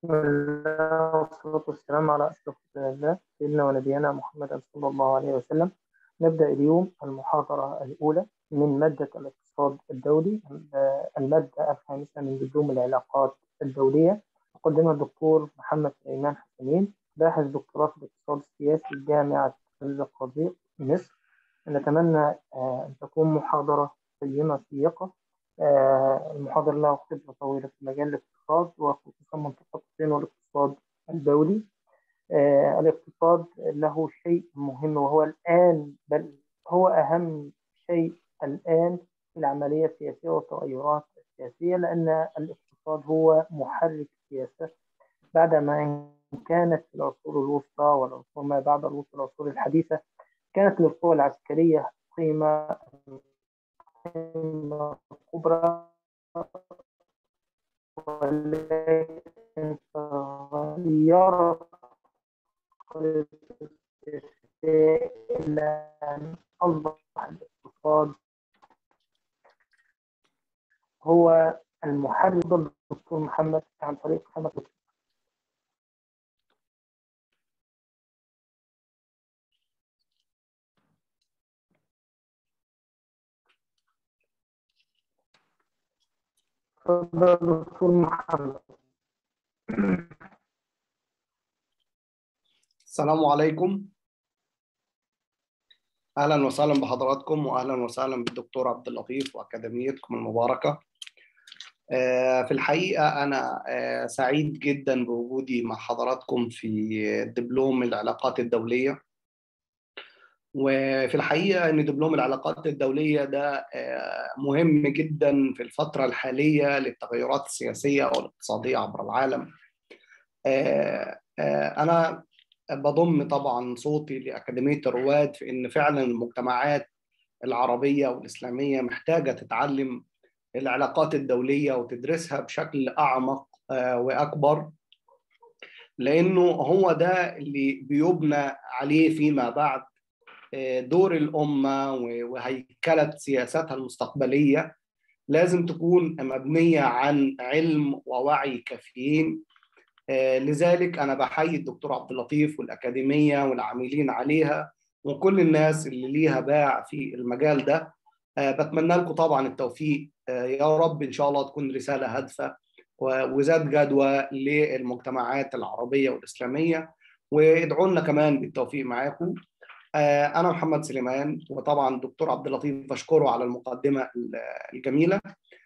بسم الله والصلاة والسلام على أشرف رسول الله سيدنا ونبينا محمد صلى الله عليه وسلم. نبدأ اليوم المحاضرة الأولى من مادة الاقتصاد الدولي، المادة الخامسة من دبلوم العلاقات الدولية. يقدمها الدكتور محمد سليمان حسنين، باحث دكتوراه في الاقتصاد السياسي جامعة الزقازيق مصر. نتمنى أن تكون محاضرة قيمة شيقة. المحاضر له خبرة طويلة في مجال الاقتصاد وخصوصا منطقة الصين والاقتصاد الدولي. الاقتصاد له شيء مهم وهو الآن، بل هو أهم شيء الآن في العملية السياسية والتغيرات السياسية، لأن الاقتصاد هو محرك السياسة. بعدما كانت في العصور الوسطى والعصور ما بعد العصور الحديثة كانت للقوى العسكرية قيمة كبرى، ولكن تغيرت إلى أن أصبح الاقتصاد هو المحرك. الدكتور محمد عن طريق 5 دقائق. تفضل دكتور محمد. السلام عليكم. اهلا وسهلا بحضراتكم، واهلا وسهلا بالدكتور عبد اللطيف واكاديميتكم المباركه. في الحقيقه انا سعيد جدا بوجودي مع حضراتكم في دبلوم العلاقات الدوليه. وفي الحقيقه ان دبلوم العلاقات الدوليه ده مهم جدا في الفتره الحاليه للتغيرات السياسيه والاقتصاديه عبر العالم. انا بضم طبعا صوتي لأكاديمية الرواد في إن فعلا المجتمعات العربية والإسلامية محتاجة تتعلم العلاقات الدولية وتدرسها بشكل أعمق وأكبر، لأنه هو ده اللي بيبنى عليه فيما بعد دور الأمة وهيكلة سياساتها المستقبلية. لازم تكون مبنية عن علم ووعي كافيين. لذلك أنا بحيي الدكتور عبد اللطيف والأكاديمية والعاملين عليها وكل الناس اللي ليها باع في المجال ده. بتمنى لكم طبعا التوفيق. يا رب إن شاء الله تكون رسالة هادفة وذات جدوى للمجتمعات العربية والإسلامية، وادعوا لنا كمان بالتوفيق معاكم. أنا محمد سليمان، وطبعا الدكتور عبد اللطيف بشكره على المقدمة الجميلة.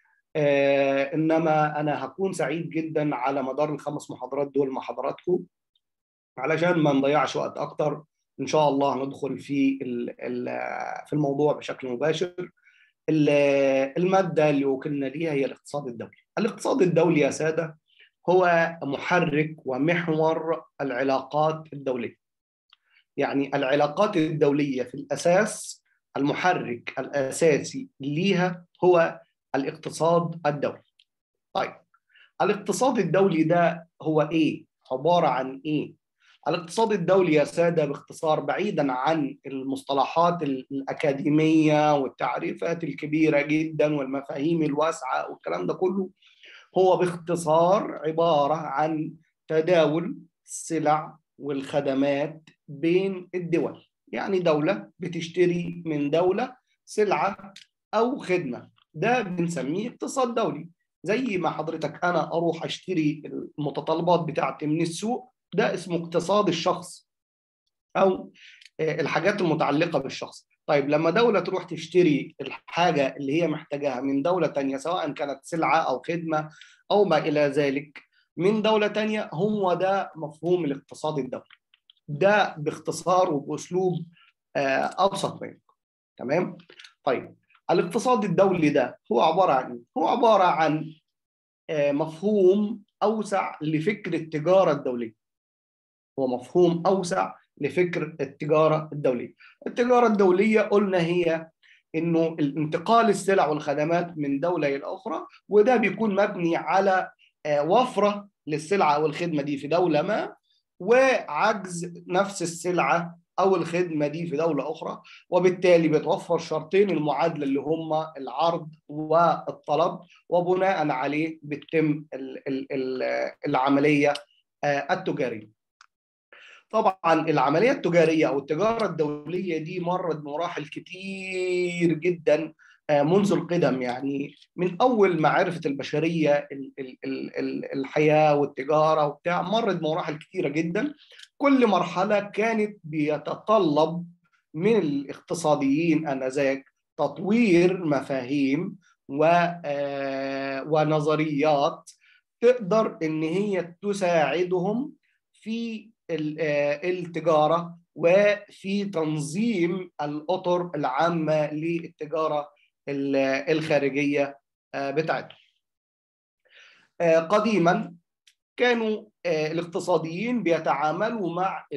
إنما أنا هكون سعيد جدا على مدار ال5 محاضرات دول مع حضراتكم، علشان ما نضيعش وقت أكتر. إن شاء الله ندخل في الموضوع بشكل مباشر. المادة اللي وكلنا ليها هي الاقتصاد الدولي. الاقتصاد الدولي يا سادة هو محرك ومحور العلاقات الدولية. يعني العلاقات الدولية في الأساس المحرك الأساسي ليها هو الاقتصاد الدولي. طيب، الاقتصاد الدولي ده هو ايه؟ عبارة عن ايه؟ الاقتصاد الدولي يا سادة باختصار، بعيدا عن المصطلحات الأكاديمية والتعريفات الكبيرة جدا والمفاهيم الواسعة والكلام ده كله، هو باختصار عبارة عن تداول السلع والخدمات بين الدول. يعني دولة بتشتري من دولة سلعة أو خدمة، ده بنسميه اقتصاد دولي. زي ما حضرتك أنا أروح أشتري المتطلبات بتاعتي من السوق، ده اسمه اقتصاد الشخص أو الحاجات المتعلقة بالشخص. طيب لما دولة تروح تشتري الحاجة اللي هي محتاجاها من دولة تانية، سواء كانت سلعة أو خدمة أو ما إلى ذلك من دولة تانية، هو ده مفهوم الاقتصاد الدولي. ده باختصار وبأسلوب أبسط منه. تمام؟ طيب، الاقتصاد الدولي ده هو عبارة عن إيه؟ هو عبارة عن مفهوم أوسع لفكر التجارة الدولية. هو مفهوم أوسع لفكر التجارة الدولية. التجارة الدولية قلنا هي إنه الانتقال السلع والخدمات من دولة إلى أخرى، وده بيكون مبني على وفرة للسلعة أو الخدمة دي في دولة ما، وعجز نفس السلعة أو الخدمة دي في دولة أخرى، وبالتالي بتوفر شرطين المعادلة اللي هما العرض والطلب، وبناء عليه بتتم العملية التجارية. طبعا العملية التجارية أو التجارة الدولية دي مرت بمراحل كتير جدا منذ القدم، يعني من أول ما عرفت البشرية الحياة والتجارة وبتاع، مرت بمراحل كتيرة جدا. كل مرحلة كانت بيتطلب من الاقتصاديين آنذاك تطوير مفاهيم ونظريات تقدر إن هي تساعدهم في التجارة وفي تنظيم الأطر العامة للتجارة الخارجية بتاعتهم. قديما كانوا الاقتصاديين بيتعاملوا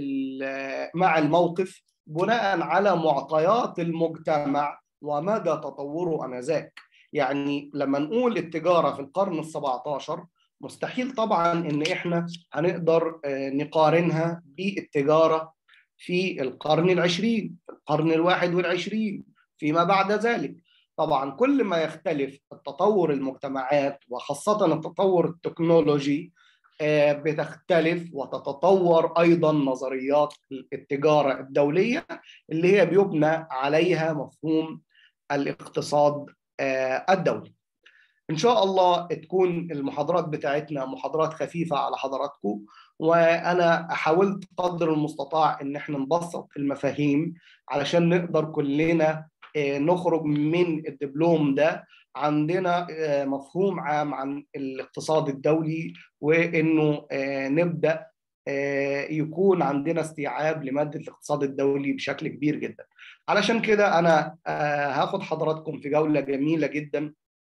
مع الموقف بناء على معطيات المجتمع ومدى تطوره آنذاك. يعني لما نقول التجارة في القرن ال17، مستحيل طبعا ان احنا هنقدر نقارنها بالتجارة في القرن العشرين، في القرن ال21 فيما بعد ذلك. طبعا كل ما يختلف التطور المجتمعات وخاصة التطور التكنولوجي بتختلف وتتطور أيضا نظريات التجارة الدولية اللي هي بيبنى عليها مفهوم الاقتصاد الدولي. إن شاء الله تكون المحاضرات بتاعتنا محاضرات خفيفة على حضراتكم، وأنا حاولت قدر المستطاع إن احنا نبسط المفاهيم علشان نقدر كلنا نخرج من الدبلوم ده عندنا مفهوم عام عن الاقتصاد الدولي، وإنه نبدأ يكون عندنا استيعاب لمادة الاقتصاد الدولي بشكل كبير جدا. علشان كده أنا هاخد حضراتكم في جولة جميلة جدا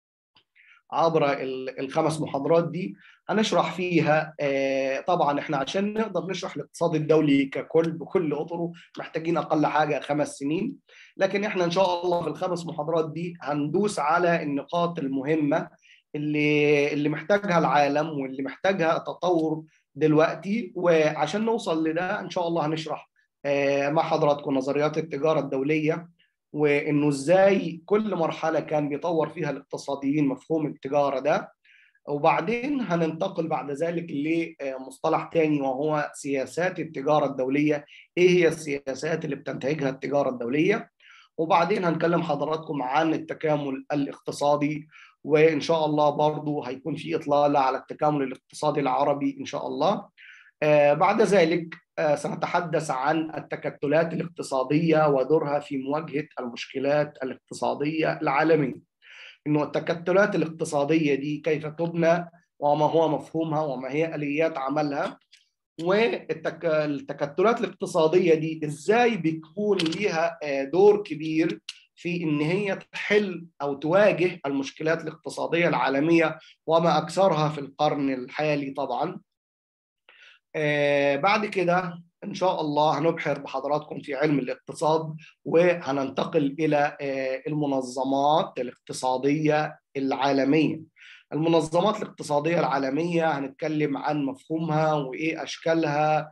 عبر ال5 محاضرات دي. هنشرح فيها طبعا احنا عشان نقدر نشرح الاقتصاد الدولي ككل بكل اطره محتاجين اقل حاجه 5 سنين، لكن احنا ان شاء الله في ال5 محاضرات دي هندوس على النقاط المهمه اللي محتاجها العالم واللي محتاجها التطور دلوقتي. وعشان نوصل لده ان شاء الله هنشرح مع حضراتكم نظريات التجاره الدوليه، وانه ازاي كل مرحله كان بيطور فيها الاقتصاديين مفهوم التجاره ده. وبعدين هننتقل بعد ذلك لمصطلح تاني وهو سياسات التجاره الدوليه، ايه هي السياسات اللي بتنتهجها التجاره الدوليه. وبعدين هنكلم حضراتكم عن التكامل الاقتصادي، وان شاء الله برضو هيكون في اطلاله على التكامل الاقتصادي العربي ان شاء الله. بعد ذلك سنتحدث عن التكتلات الاقتصادية ودورها في مواجهة المشكلات الاقتصادية العالمية. إنه التكتلات الاقتصادية دي كيف تبنى وما هو مفهومها وما هي آليات عملها، والتكتلات الاقتصادية دي إزاي بيكون ليها دور كبير في إن هي تحل أو تواجه المشكلات الاقتصادية العالمية وما أكثرها في القرن الحالي طبعاً. بعد كده إن شاء الله هنبحر بحضراتكم في علم الاقتصاد، وهننتقل إلى المنظمات الاقتصادية العالمية. المنظمات الاقتصادية العالمية هنتكلم عن مفهومها وإيه أشكالها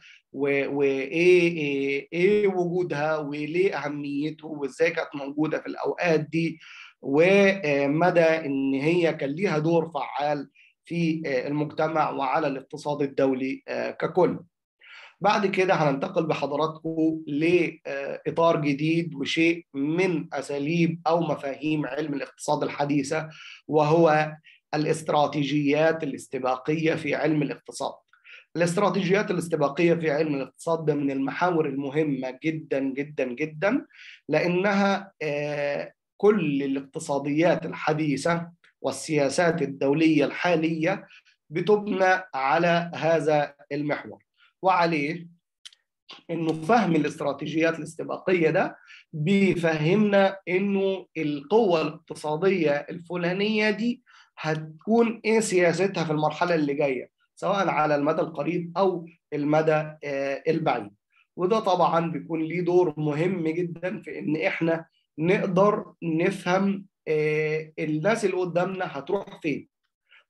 وإيه وجودها وليه أهميته وإزاي كانت موجودة في الأوقات دي، ومدى إن هي كان ليها دور فعال في المجتمع وعلى الاقتصاد الدولي ككل. بعد كده هننتقل بحضراتكم لإطار جديد وشيء من أساليب أو مفاهيم علم الاقتصاد الحديثة، وهو الاستراتيجيات الاستباقية في علم الاقتصاد. الاستراتيجيات الاستباقية في علم الاقتصاد ده من المحاور المهمة جدا جدا جدا، لأنها كل الاقتصاديات الحديثة والسياسات الدولية الحالية بتبنى على هذا المحور، وعليه انه فهم الاستراتيجيات الاستباقيه ده بيفهمنا انه القوه الاقتصاديه الفلانيه دي هتكون ايه سياستها في المرحله اللي جايه، سواء على المدى القريب او المدى البعيد. وده طبعا بيكون ليه دور مهم جدا في ان احنا نقدر نفهم الناس اللي قدامنا هتروح فين.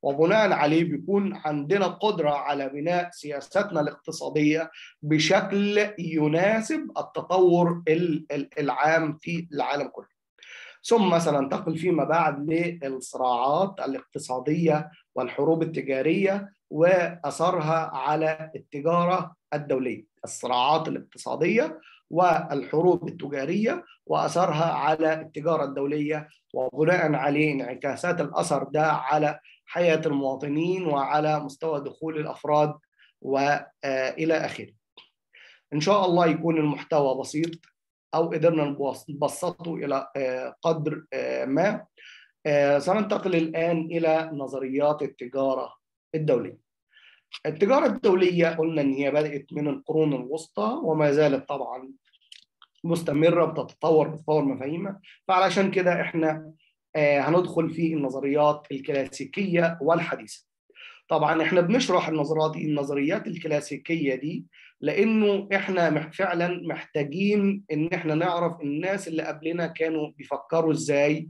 وبناء عليه بيكون عندنا قدرة على بناء سياستنا الاقتصادية بشكل يناسب التطور العام في العالم كله. ثم سننتقل فيما بعد للصراعات الاقتصادية والحروب التجارية وأثرها على التجارة الدولية. الصراعات الاقتصادية والحروب التجارية وأثرها على التجارة الدولية، وبناء عليه انعكاسات الأثر ده على حياة المواطنين وعلى مستوى دخول الأفراد وإلى آخره. إن شاء الله يكون المحتوى بسيط أو قدرنا نبسطه إلى قدر ما. سننتقل الآن إلى نظريات التجارة الدولية. التجارة الدولية قلنا إن هي بدأت من القرون الوسطى وما زالت طبعا مستمرة بتتطور مفاهيمها، فعلشان كده إحنا هندخل في النظريات الكلاسيكية والحديثة. طبعا احنا بنشرح النظريات الكلاسيكيه دي لانه احنا فعلا محتاجين ان احنا نعرف الناس اللي قبلنا كانوا بيفكروا ازاي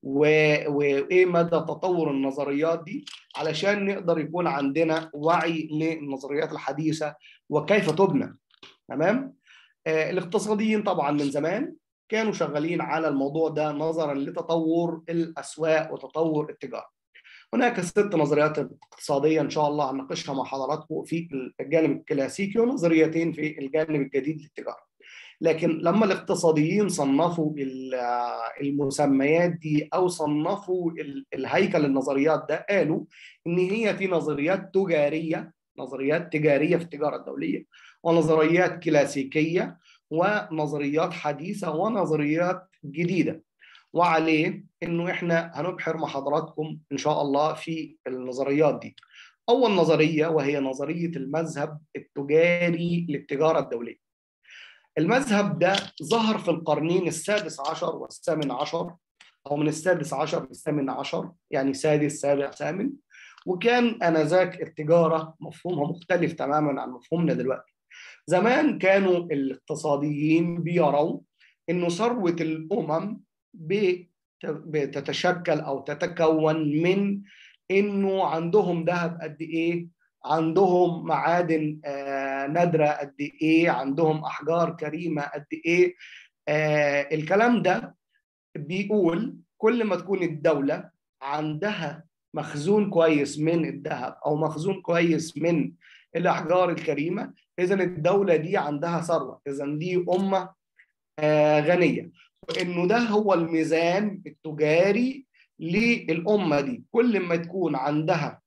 وايه مدى تطور النظريات دي، علشان نقدر يكون عندنا وعي للنظريات الحديثه وكيف تبنى. تمام. الاقتصاديين طبعا من زمان كانوا شغالين على الموضوع ده نظرا لتطور الاسواق وتطور التجاره. هناك 6 نظريات اقتصادية إن شاء الله هنناقشها مع حضراتكم في الجانب الكلاسيكي، ونظريتين في الجانب الجديد للتجارة. لكن لما الاقتصاديين صنفوا المسميات دي أو صنفوا الهيكل النظريات ده، قالوا إن هي في نظريات تجارية في التجارة الدولية، ونظريات كلاسيكية، ونظريات حديثة، ونظريات جديدة. وعليه انه احنا هنبحر مع حضراتكم ان شاء الله في النظريات دي. اول نظريه وهي نظريه المذهب التجاري للتجاره الدوليه. المذهب ده ظهر في القرنين السادس عشر والثامن عشر، او من السادس عشر للثامن عشر، يعني سادس سابع ثامن. وكان انذاك التجاره مفهومها مختلف تماما عن مفهومنا دلوقتي. زمان كانوا الاقتصاديين بيروا انه ثروه الامم بتتشكل او تتكون من انه عندهم ذهب قد ايه، عندهم معادن نادره قد ايه، عندهم احجار كريمه قد ايه. الكلام ده بيقول كل ما تكون الدوله عندها مخزون كويس من الذهب او مخزون كويس من الاحجار الكريمه، اذا الدوله دي عندها ثروه، اذا دي امه غنيه. وانه ده هو الميزان التجاري للامه دي، كل ما تكون عندها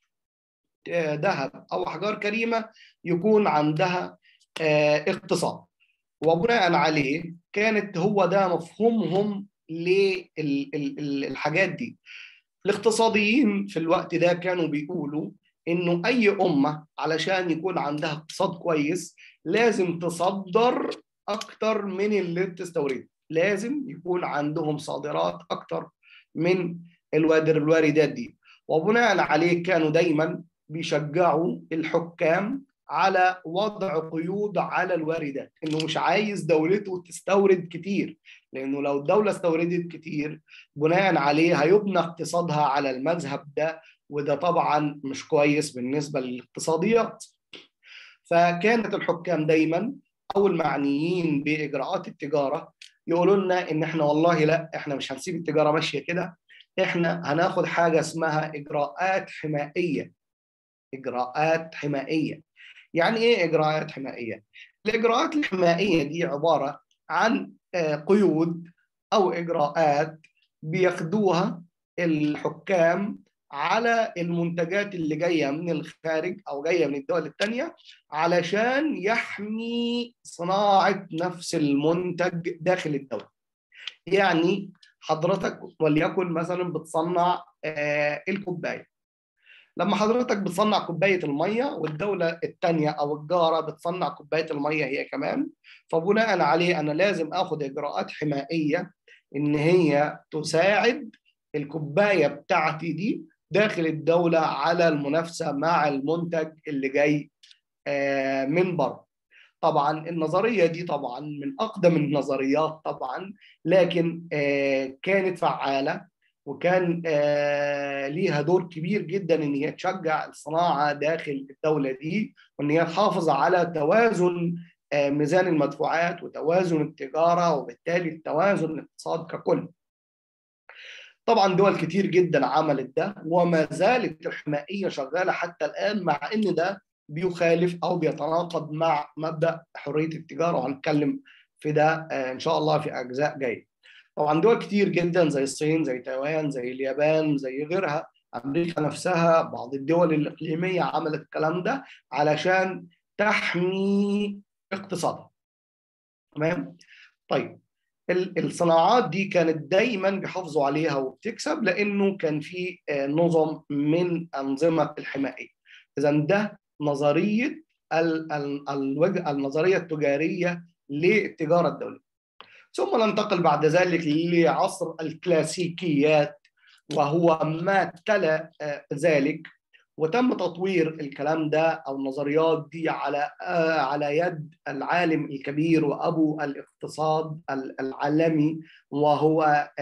ذهب او احجار كريمه يكون عندها اقتصاد. وبناء عليه كانت هو ده مفهومهم للحاجات دي. الاقتصاديين في الوقت ده كانوا بيقولوا انه اي امه علشان يكون عندها اقتصاد كويس لازم تصدر اكتر من اللي بتستورده، لازم يكون عندهم صادرات اكتر من الواردات دي. وبناء عليه كانوا دايما بيشجعوا الحكام على وضع قيود على الواردات، انه مش عايز دولته تستورد كتير، لانه لو الدوله استوردت كتير بناء عليه هيبنى اقتصادها على المذهب ده، وده طبعا مش كويس بالنسبه للاقتصاديات. فكانت الحكام دايما او المعنيين باجراءات التجاره يقولوا لنا ان احنا والله لا، احنا مش هنسيب التجاره ماشيه كده، احنا هناخد حاجه اسمها اجراءات حمائيه. اجراءات حمائيه. يعني ايه اجراءات حمائيه؟ الاجراءات الحمائيه دي عباره عن قيود او اجراءات بياخدوها الحكام على المنتجات اللي جايه من الخارج او جايه من الدول الثانيه، علشان يحمي صناعه نفس المنتج داخل الدوله. يعني حضرتك وليكن مثلا بتصنع الكوبايه، لما حضرتك بتصنع كوبايه الميه والدوله الثانيه او الجاره بتصنع كوبايه الميه هي كمان، فبناء عليه انا لازم اخد اجراءات حمائيه ان هي تساعد الكوبايه بتاعتي دي داخل الدوله على المنافسه مع المنتج اللي جاي من بره. طبعا النظريه دي طبعا من اقدم النظريات طبعا، لكن كانت فعاله وكان ليها دور كبير جدا ان هي تشجع الصناعه داخل الدوله دي، وان هي تحافظ على توازن ميزان المدفوعات وتوازن التجاره، وبالتالي توازن الاقتصاد ككل. طبعا دول كتير جدا عملت ده، وما زالت الحمائيه شغاله حتى الان، مع ان ده بيخالف او بيتناقض مع مبدا حريه التجاره، وهنتكلم في ده ان شاء الله في اجزاء جايه. طبعا دول كتير جدا زي الصين، زي تايوان، زي اليابان، زي غيرها، امريكا نفسها، بعض الدول الاقليميه عملت الكلام ده علشان تحمي اقتصادها. تمام؟ طيب، الصناعات دي كانت دايما بيحافظوا عليها وبتكسب، لانه كان في نظم من انظمه الحمايه. اذا ده نظريه النظريه التجاريه للتجاره الدوليه. ثم ننتقل بعد ذلك لعصر الكلاسيكيات، وهو ما تلا ذلك، وتم تطوير الكلام ده او النظريات دي على يد العالم الكبير وابو الاقتصاد العالمي، وهو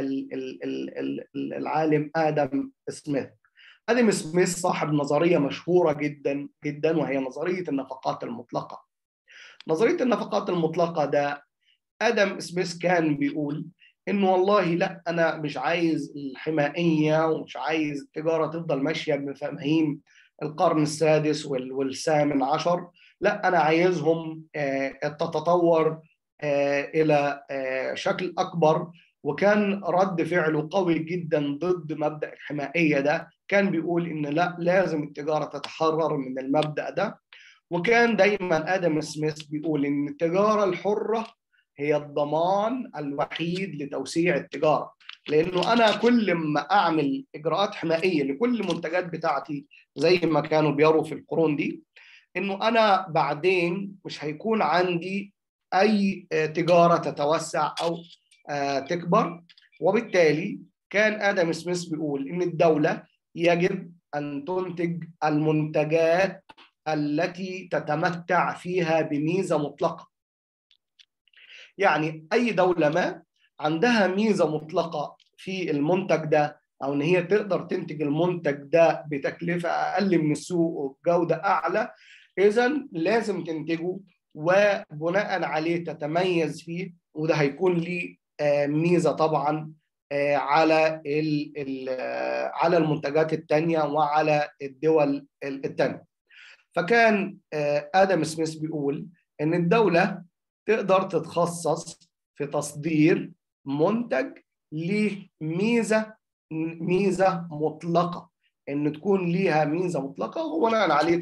العالم ادم سميث. ادم سميث صاحب نظريه مشهوره جدا جدا، وهي نظريه النفقات المطلقه. نظريه النفقات المطلقه ده ادم سميث كان بيقول انه والله لا، انا مش عايز الحمائيه ومش عايز التجاره تفضل ماشيه بمفاهيم القرن السادس والثامن عشر، لا انا عايزهم تتطور الى شكل اكبر. وكان رد فعله قوي جدا ضد مبدا الحمائيه ده، كان بيقول ان لا، لازم التجاره تتحرر من المبدا ده. وكان دايما ادم سميث بيقول ان التجاره الحره هي الضمان الوحيد لتوسيع التجاره، لانه انا كل ما اعمل اجراءات حمائيه لكل المنتجات بتاعتي زي ما كانوا بيروا في القرون دي، انه انا بعدين مش هيكون عندي اي تجاره تتوسع او تكبر. وبالتالي كان ادم سميث بيقول ان الدوله يجب ان تنتج المنتجات التي تتمتع فيها بميزه مطلقه. يعني اي دوله ما عندها ميزه مطلقه في المنتج ده، او ان هي تقدر تنتج المنتج ده بتكلفه اقل من السوق وبجوده اعلى، اذا لازم تنتجه وبناء عليه تتميز فيه، وده هيكون ليه ميزه طبعا على على المنتجات الثانيه وعلى الدول الثانيه. فكان ادم سميث بيقول ان الدوله تقدر تتخصص في تصدير منتج ليه ميزه مطلقه، ان تكون ليها ميزه مطلقه، وبناء عليه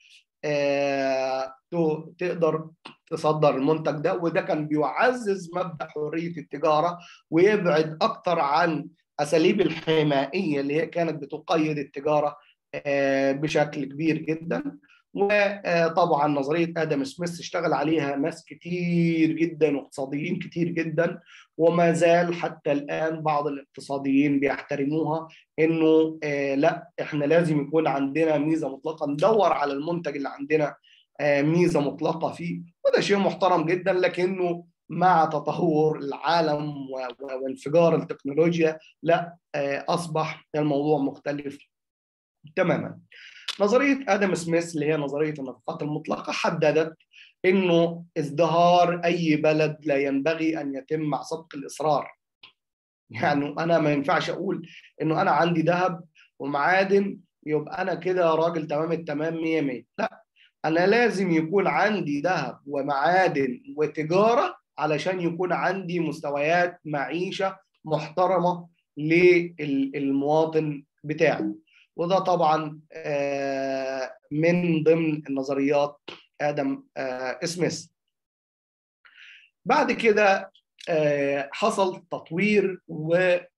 تقدر تصدر المنتج ده. وده كان بيعزز مبدأ حرية التجارة، ويبعد أكثر عن أساليب الحمائية اللي هي كانت بتقيد التجارة بشكل كبير جدا. وطبعا نظرية آدم سميث اشتغل عليها ناس كتير جدا واقتصاديين كتير جدا، وما زال حتى الآن بعض الاقتصاديين بيحترموها، انه لا، احنا لازم يكون عندنا ميزة مطلقة، ندور على المنتج اللي عندنا ميزة مطلقة فيه. وده شيء محترم جدا، لكنه مع تطور العالم وانفجار التكنولوجيا لا، أصبح الموضوع مختلف تماما. نظرية آدم سميث اللي هي نظرية النفقات المطلقة حددت إنه ازدهار أي بلد لا ينبغي أن يتم مع سبق الإصرار. يعني أنا ما ينفعش أقول إنه أنا عندي ذهب ومعادن يبقى أنا كده راجل تمام التمام 100 100. لا، أنا لازم يكون عندي ذهب ومعادن وتجارة علشان يكون عندي مستويات معيشة محترمة للمواطن بتاعي. وده طبعا من ضمن النظريات آدم سميث. بعد كده حصل تطوير وشيء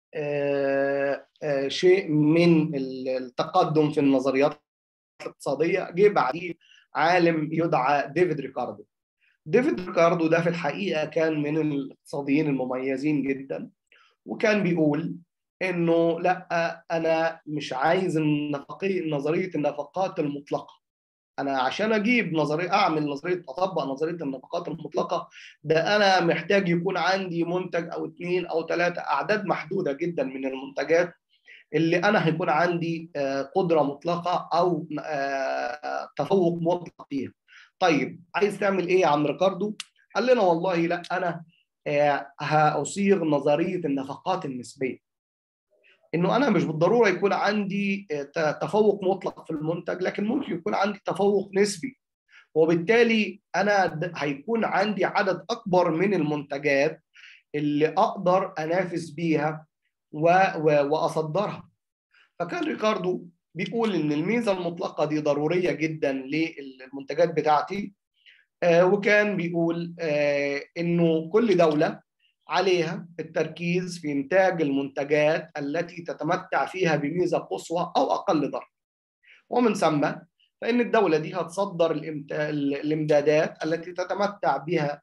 من التقدم في النظريات الاقتصادية. جه بعديه عالم يدعى ديفيد ريكاردو. ديفيد ريكاردو ده في الحقيقة كان من الاقتصاديين المميزين جدا، وكان بيقول انه لا، انا مش عايز نظريه النفقات المطلقه، انا عشان اجيب نظريه، اعمل نظريه، اطبق نظريه النفقات المطلقه، ده انا محتاج يكون عندي منتج او اثنين او ثلاثه، اعداد محدوده جدا من المنتجات اللي انا هيكون عندي قدره مطلقه او تفوق مطلق فيها. طيب عايز تعمل ايه يا عم ريكاردو؟ قال لنا والله لا، انا هأصيغ نظريه النفقات النسبيه، انه انا مش بالضروره يكون عندي تفوق مطلق في المنتج، لكن ممكن يكون عندي تفوق نسبي، وبالتالي انا هيكون عندي عدد اكبر من المنتجات اللي اقدر انافس بيها واصدرها. فكان ريكاردو بيقول ان الميزه المطلقه دي ضروريه جدا للمنتجات بتاعتي، وكان بيقول انه كل دوله عليها التركيز في إنتاج المنتجات التي تتمتع فيها بميزة قصوى أو أقل ضرر، ومن ثم فإن الدولة دي هتصدر الإمدادات التي تتمتع بها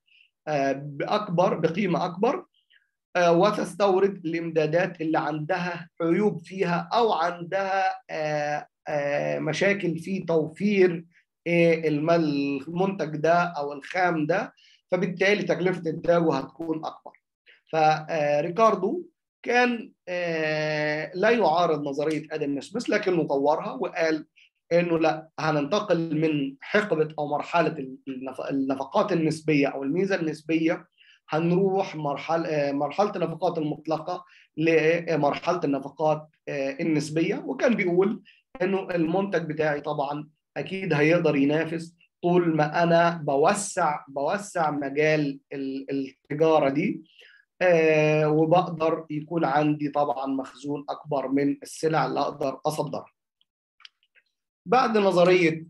بقيمة أكبر، وتستورد الإمدادات اللي عندها عيوب فيها أو عندها مشاكل في توفير المنتج ده أو الخام ده، فبالتالي تكلفة إنتاجه هتكون أكبر. فريكاردو كان لا يعارض نظريه ادم سميث، لكنه طورها وقال انه لا، هننتقل من حقبه او مرحله النفقات النسبيه او الميزه النسبيه، هنروح مرحله النفقات المطلقه لمرحله النفقات النسبيه. وكان بيقول انه المنتج بتاعي طبعا اكيد هيقدر ينافس طول ما انا بوسع مجال التجاره دي، وبقدر يكون عندي طبعا مخزون اكبر من السلع اللي اقدر اصدرها. بعد نظريه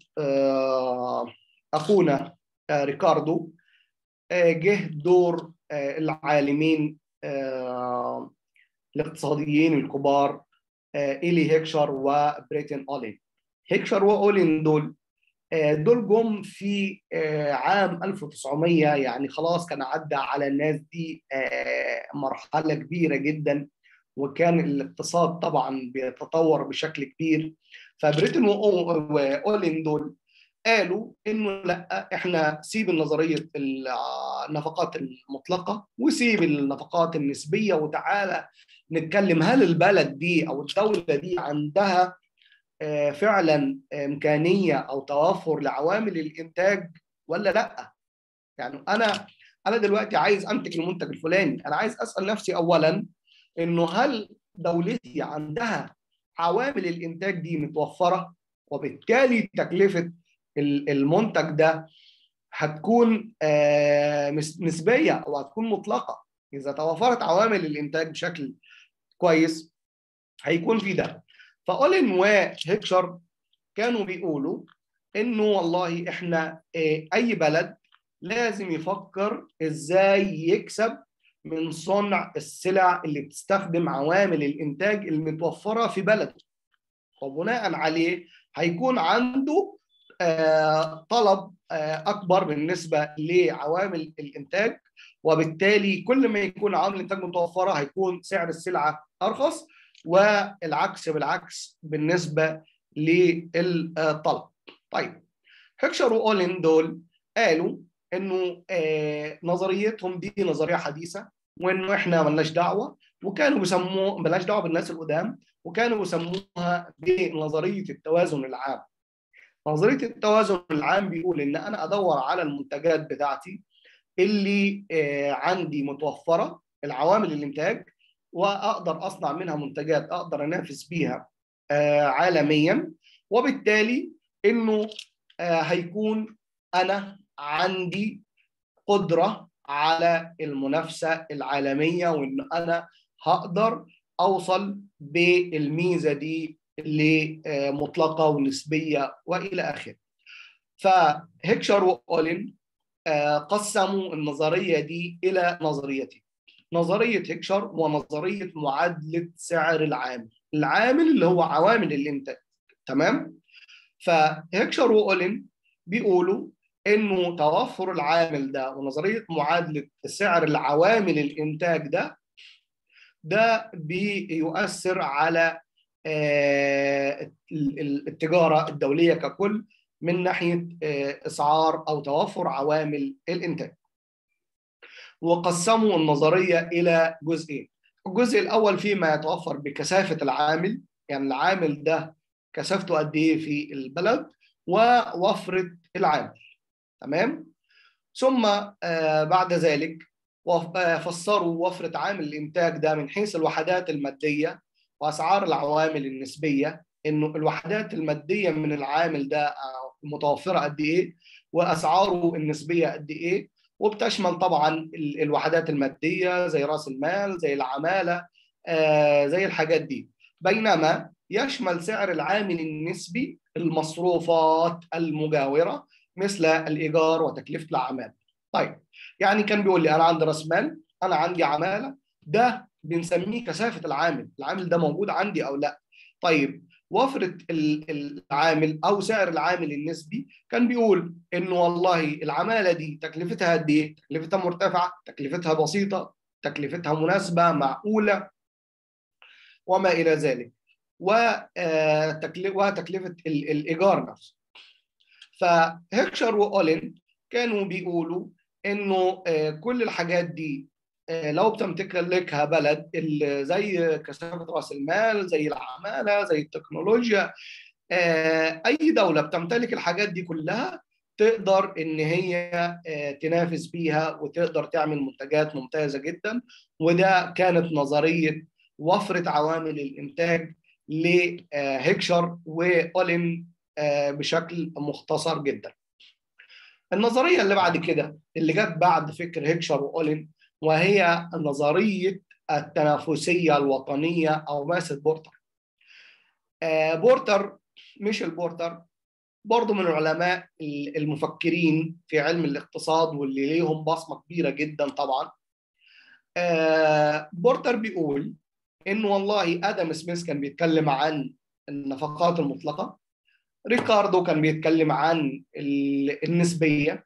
اخونا ريكاردو، جه دور العالمين الاقتصاديين الكبار إيلي هيكشر وبريتن أولين. هيكشر وأولين دول جم في عام 1900، يعني خلاص كان عدى على الناس دي مرحلة كبيرة جدا، وكان الاقتصاد طبعا بيتطور بشكل كبير. فبريتن وأولين دول قالوا انه لا، احنا سيب النظريه النفقات المطلقه وسيب النفقات النسبيه، وتعالى نتكلم هل البلد دي او الدوله دي عندها فعلا امكانيه او توافر لعوامل الانتاج ولا لا. يعني انا دلوقتي عايز انتج المنتج الفلاني، انا عايز اسال نفسي اولا انه هل دولتي عندها عوامل الانتاج دي متوفره، وبالتالي تكلفه المنتج ده هتكون نسبيه او هتكون مطلقه. اذا توفرت عوامل الانتاج بشكل كويس هيكون في ده. فأولين وهيكشر كانوا بيقولوا انه والله احنا اي بلد لازم يفكر ازاي يكسب من صنع السلع اللي بتستخدم عوامل الانتاج المتوفره في بلده، وبناء عليه هيكون عنده طلب اكبر بالنسبه لعوامل الانتاج، وبالتالي كل ما يكون عوامل الانتاج متوفره هيكون سعر السلعه ارخص، والعكس بالعكس بالنسبه للطلب. طيب هيكشر وأولين دول قالوا انه نظريتهم دي نظريه حديثه، وانه احنا ملناش دعوه، وكانوا بيسموه ملناش دعوه بالناس القدام، وكانوا بيسموها بنظريه التوازن العام. نظريه التوازن العام بيقول ان انا ادور على المنتجات بتاعتي اللي عندي متوفره العوامل الانتاج، واقدر اصنع منها منتجات اقدر انافس بيها عالميا، وبالتالي انه هيكون انا عندي قدره على المنافسه العالميه، وان انا هقدر اوصل بالميزه دي لمطلقه ونسبيه والى اخره. فهيكشر وأولين قسموا النظريه دي الى نظريتين: نظريه هيكشر ونظريه معادله سعر العامل اللي هو عوامل الانتاج. تمام. فهيكشر وأولين بيقولوا انه توفر العامل ده ونظريه معادله سعر العوامل الانتاج ده بيؤثر على التجاره الدوليه ككل، من ناحيه اسعار او توفر عوامل الانتاج. وقسموا النظريه الى جزئين. الجزء الاول فيما يتوفر بكثافه العامل، يعني العامل ده كثافته قد ايه في البلد، ووفره العامل. تمام. ثم بعد ذلك فسروا وفرة عامل الإنتاج ده من حيث الوحدات المادية وأسعار العوامل النسبية، إنه الوحدات المادية من العامل ده متوفرة قد إيه، وأسعاره النسبية قد إيه. وبتشمل طبعا الوحدات المادية زي رأس المال، زي العمالة، زي الحاجات دي. بينما يشمل سعر العامل النسبي المصروفات المجاورة مثل الإيجار وتكلفة العمالة. طيب، يعني كان بيقول لي أنا عندي رأس مال، أنا عندي عمالة، ده بنسميه كثافة العامل، العامل ده موجود عندي أو لا. طيب، وفرة العامل أو سعر العامل النسبي كان بيقول إنه والله العمالة دي تكلفتها قد إيه؟ تكلفتها مرتفعة، تكلفتها بسيطة، تكلفتها مناسبة معقولة، وما إلى ذلك، وتكلفة الإيجار نفسه. فهيكشر وأولين كانوا بيقولوا إنه كل الحاجات دي لو بتمتلكها بلد زي كثافة رأس المال، زي العمالة، زي التكنولوجيا، أي دولة بتمتلك الحاجات دي كلها تقدر إن هي تنافس بيها وتقدر تعمل منتجات ممتازة جدا. وده كانت نظرية وفرة عوامل الإنتاج لهيكشر وأولين بشكل مختصر جدا. النظرية اللي بعد كده اللي جت بعد فكر هيكشر وأولين، وهي نظرية التنافسية الوطنية أو ماسة بورتر. بورتر، مش البورتر، برضه من العلماء المفكرين في علم الاقتصاد واللي ليهم بصمة كبيرة جدا طبعا. بورتر بيقول إنه والله آدم سميث كان بيتكلم عن النفقات المطلقة، ريكاردو كان بيتكلم عن النسبية،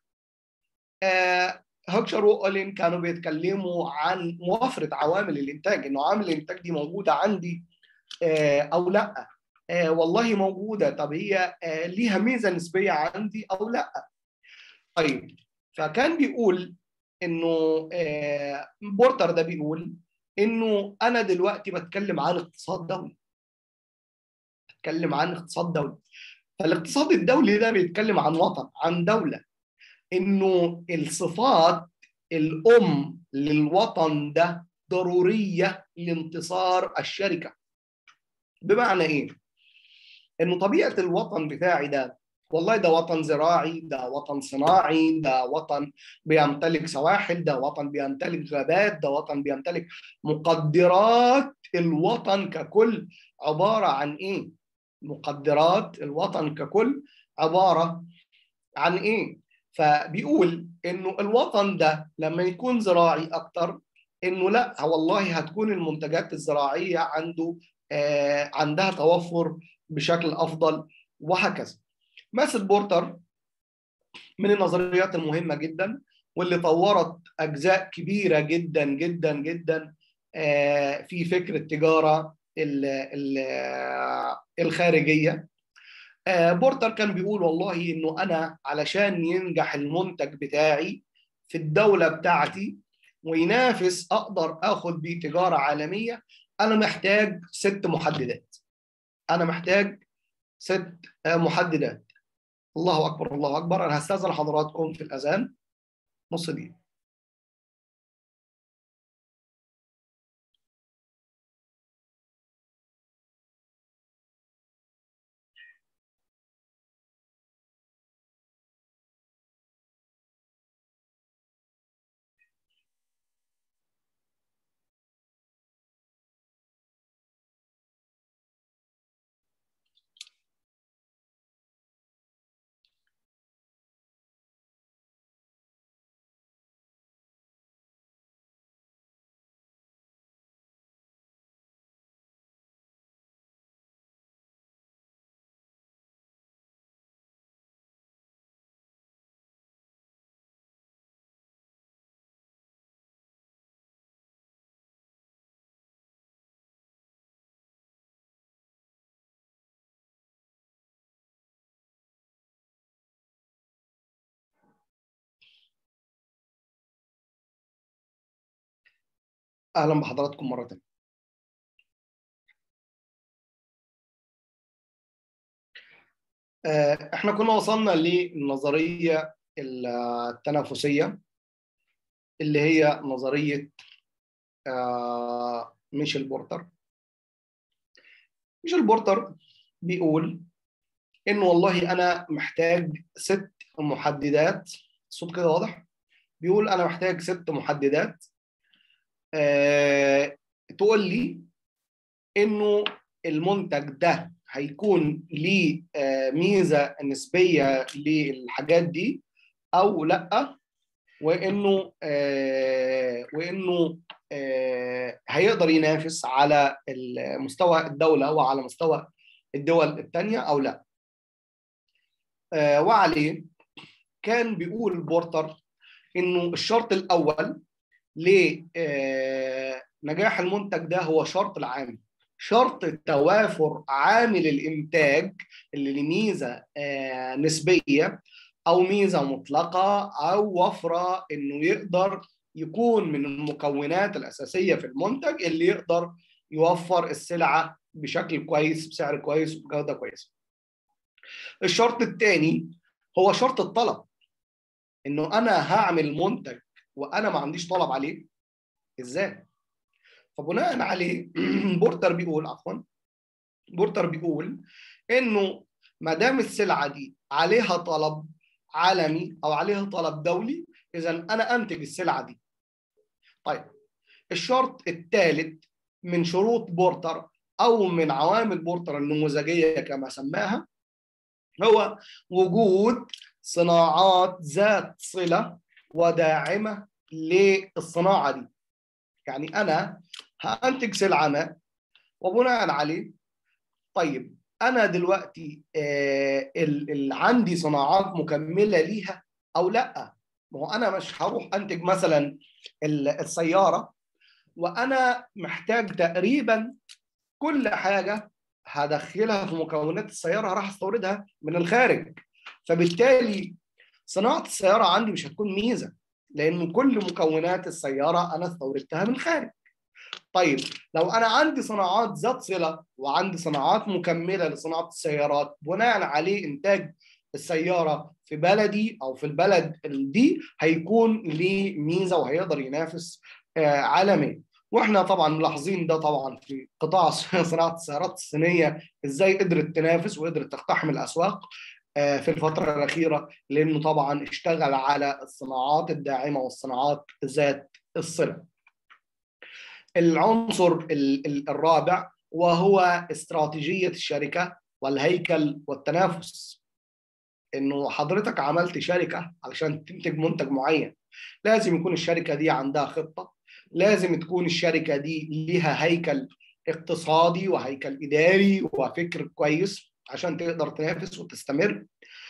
هوكشر وأولين كانوا بيتكلموا عن موافرة عوامل الإنتاج، إنه عوامل الإنتاج دي موجودة عندي أو لا. والله موجودة، طب هي ليها ميزة نسبية عندي أو لا. طيب، فكان بيقول إنه بورتر ده بيقول إنه أنا دلوقتي بتكلم عن اقتصاد دولي، بتكلم عن اقتصاد دولي. فالاقتصاد الدولي ده بيتكلم عن وطن، عن دولة، انه الصفات الام للوطن ده ضروريه لانتصار الشركه. بمعنى ايه؟ انه طبيعه الوطن بتاعي ده، والله ده وطن زراعي، ده وطن صناعي، ده وطن بيمتلك سواحل، ده وطن بيمتلك غابات، ده وطن بيمتلك مقدرات الوطن ككل عباره عن ايه؟ مقدرات الوطن ككل عباره عن ايه؟ فبيقول انه الوطن ده لما يكون زراعي اكتر، انه لا والله هتكون المنتجات الزراعيه عنده عندها توفر بشكل افضل، وهكذا. ماسل بورتر من النظريات المهمه جدا، واللي طورت اجزاء كبيره جدا جدا جدا في فكر التجاره الخارجيه. بورتر كان بيقول والله انه انا علشان ينجح المنتج بتاعي في الدولة بتاعتي وينافس اقدر اخد بيه تجارة عالمية، انا محتاج 6 محددات. انا محتاج 6 محددات. الله اكبر، الله اكبر. انا هستاذن حضراتكم في الاذان نص دقيقة. أهلا بحضراتكم مرة تانية. احنا كنا وصلنا للنظرية التنافسية اللي هي نظرية ميشيل بورتر. ميشيل بورتر بيقول إن والله أنا محتاج 6 محددات. الصوت كده واضح؟ بيقول أنا محتاج 6 محددات تقول لي إنه المنتج ده هيكون ليه ميزة نسبية للحاجات دي أو لأ، وإنه هيقدر ينافس على مستوى الدولة وعلى مستوى الدول الثانية أو لا. وعليه كان بيقول بورتر إنه الشرط الأول لنجاح المنتج ده هو شرط العامل، شرط توافر عامل الإنتاج اللي له ميزة نسبية أو ميزة مطلقة أو وفرة، إنه يقدر يكون من المكونات الأساسية في المنتج اللي يقدر يوفر السلعة بشكل كويس بسعر كويس وبجودة كويسة. الشرط الثاني هو شرط الطلب، إنه أنا هعمل منتج وأنا ما عنديش طلب عليه إزاي؟ فبناء عليه بورتر بيقول إنه ما دام السلعة دي عليها طلب عالمي أو عليها طلب دولي، إذا أنا أنتج السلعة دي. طيب، الشرط الثالث من شروط بورتر أو من عوامل بورتر النموذجية كما سماها هو وجود صناعات ذات صلة وداعمة للصناعة دي. يعني أنا هأنتج سلعة ما وبناء عليه، طيب أنا دلوقتي عندي صناعات مكملة ليها أو لأ؟ ما هو أنا مش هروح أنتج مثلا السيارة وأنا محتاج تقريبا كل حاجة هدخلها في مكونات السيارة راح استوردها من الخارج، فبالتالي صناعة السيارة عندي مش هتكون ميزة لأن كل مكونات السيارة أنا استوردتها من الخارج. طيب لو أنا عندي صناعات ذات صلة وعندي صناعات مكملة لصناعة السيارات بناء عليه إنتاج السيارة في بلدي أو في البلد دي هيكون ليه ميزة وهيقدر ينافس عالميا. واحنا طبعا ملاحظين ده طبعا في قطاع صناعة السيارات الصينية ازاي قدرت تنافس وقدرت تقتحم الأسواق في الفترة الأخيرة، لأنه طبعا اشتغل على الصناعات الداعمة والصناعات ذات الصلة. العنصر الرابع وهو استراتيجية الشركة والهيكل والتنافس. انه حضرتك عملت شركة علشان تنتج منتج معين، لازم يكون الشركة دي عندها خطة، لازم تكون الشركة دي ليها هيكل اقتصادي وهيكل إداري وفكر كويس عشان تقدر تنافس وتستمر.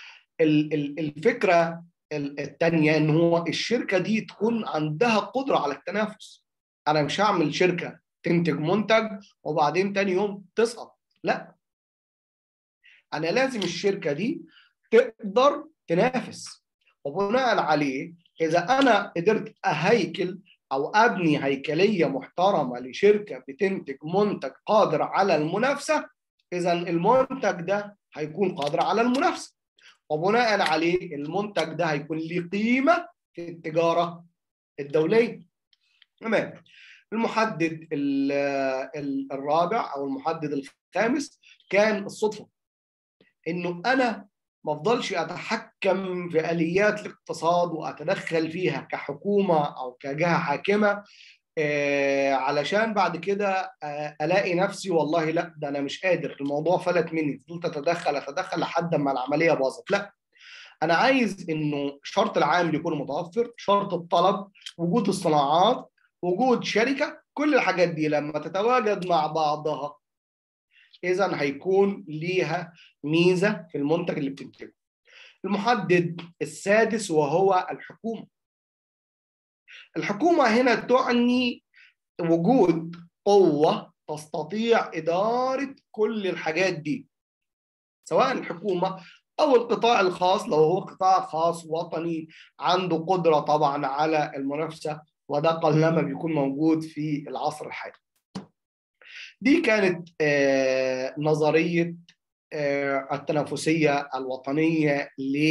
الفكرة الثانية ان هو الشركة دي تكون عندها قدرة على التنافس. انا مش هعمل شركة تنتج منتج وبعدين تاني يوم تسقط، لا، انا لازم الشركة دي تقدر تنافس. وبناء عليه اذا انا قدرت اهيكل او ابني هيكلية محترمة لشركة بتنتج منتج قادر على المنافسة، اذا المنتج ده هيكون قادر على المنافسة، وبناء عليه المنتج ده هيكون له قيمة في التجارة الدولية. تمام. المحدد الرابع أو المحدد الخامس كان الصدفة، إنه أنا ما أفضلش أتحكم في آليات الاقتصاد وأتدخل فيها كحكومة أو كجهة حاكمة علشان بعد كده ألاقي نفسي والله لا ده أنا مش قادر، الموضوع فلت مني، فضلت أتدخل لحد ما العملية باظت. لا، أنا عايز إنه شرط العامل يكون متوفر، شرط الطلب، وجود الصناعات، وجود شركة، كل الحاجات دي لما تتواجد مع بعضها إذا هيكون ليها ميزة في المنتج اللي بتنتجه. المحدد السادس وهو الحكومة. الحكومة هنا تعني وجود قوة تستطيع إدارة كل الحاجات دي، سواء الحكومة أو القطاع الخاص لو هو قطاع خاص وطني عنده قدرة طبعا على المنافسة وده قلما بيكون موجود في العصر الحالي. دي كانت نظرية التنافسية الوطنية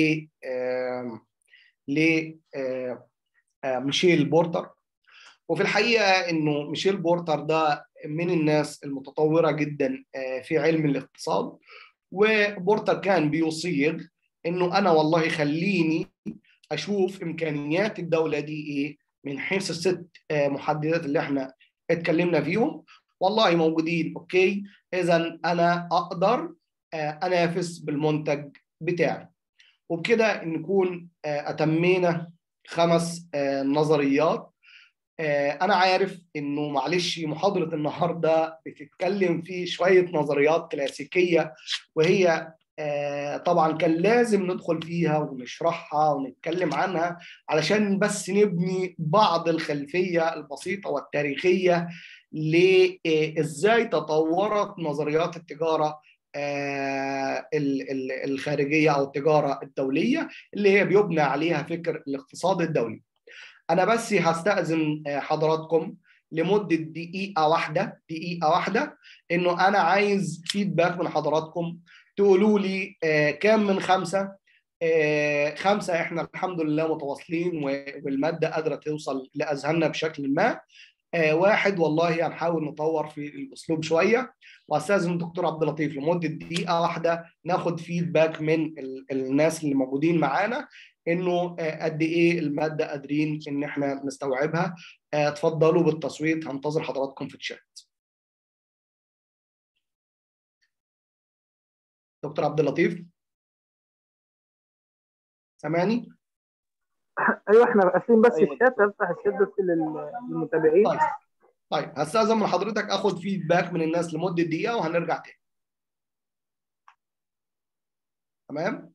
لميشيل بورتر. وفي الحقيقة إنه ميشيل بورتر ده من الناس المتطورة جدا في علم الاقتصاد، وبورتر كان بيصيغ إنه أنا والله خليني أشوف إمكانيات الدولة دي إيه من حيث الست محددات اللي إحنا اتكلمنا فيهم. والله موجودين، أوكي، إذا أنا أقدر أنافس بالمنتج بتاعي. وبكده نكون أتمينا 5 نظريات. أنا عارف إنه معلش محاضرة النهاردة بتتكلم في شوية نظريات كلاسيكية، وهي طبعا كان لازم ندخل فيها ونشرحها ونتكلم عنها علشان بس نبني بعض الخلفية البسيطة والتاريخية لإزاي تطورت نظريات التجارة الخارجية أو التجارة الدولية اللي هي بيبنى عليها فكر الاقتصاد الدولي. أنا بس هستأذن حضراتكم لمدة دقيقة واحدة إنه أنا عايز فيدباك من حضراتكم، تقولوا لي كام من 5. 5 إحنا الحمد لله متواصلين والمادة قادرة توصل لأذهاننا بشكل ما. 1 والله هنحاول نطور في الأسلوب شوية. وأستاذن الدكتور عبد اللطيف لمدة دقيقة واحدة ناخد فيدباك من الناس اللي موجودين معانا إنه قد إيه المادة قادرين إن إحنا نستوعبها. اتفضلوا بالتصويت، هنتظر حضراتكم في الشات. دكتور عبد اللطيف سامعني؟ ايوه احنا قافلين بس الشات، افتح الشات بس للمتابعين. طيب هستأذن من حضرتك اخد فيدباك من الناس لمدة دقيقة وهنرجع تاني. تمام؟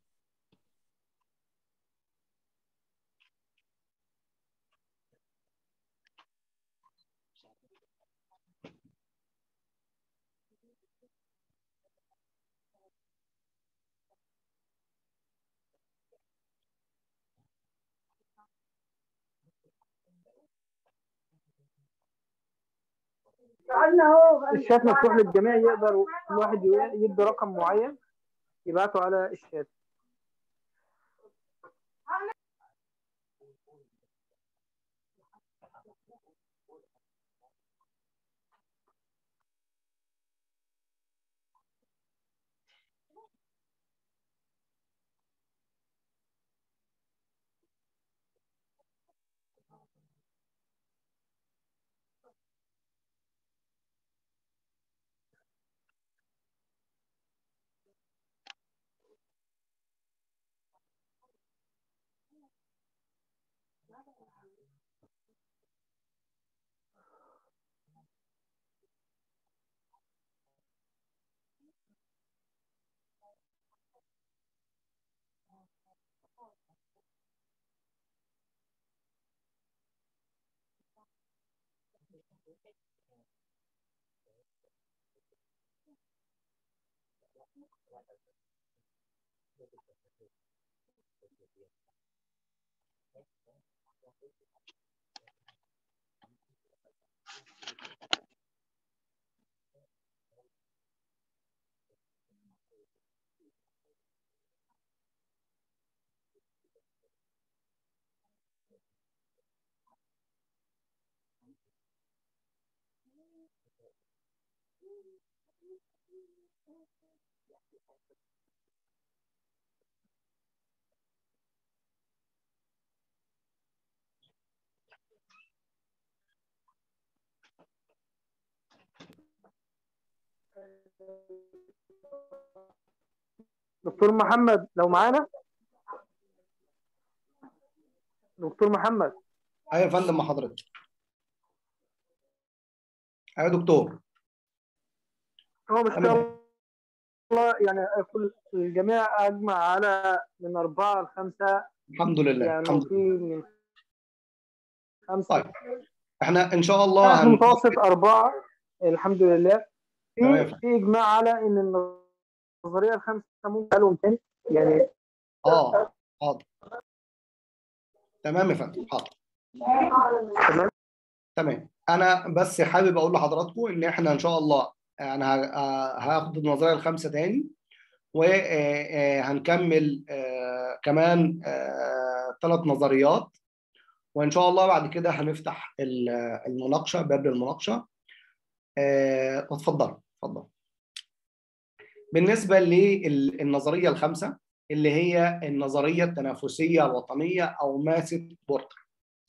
الشات مفتوح للجميع، يقدر كل واحد يدي رقم معين يبعته على الشات. دكتور محمد لو معانا. دكتور محمد. ايوه يا فندم مع حضرتك. ايوه يا دكتور. هو ما شاء الله يعني كل الجميع اجمع على من 4 ل5. الحمد لله يعني الحمد في لله. من 5. طيب احنا ان شاء الله في المتوسط 4 الحمد لله. في اجماع على ان النظريه ال5 ممكن قالهم تاني يعني. حاضر. تمام يا فندم، حاضر. تمام. انا بس حابب اقول لحضراتكم ان احنا ان شاء الله انا هاخد النظريه الخامسه تاني، وهنكمل كمان 3 نظريات، وان شاء الله بعد كده هنفتح المناقشه، باب المناقشه. اتفضل اتفضل. بالنسبه للنظريه الخامسه اللي هي النظريه التنافسيه الوطنيه او ماسة بورتر.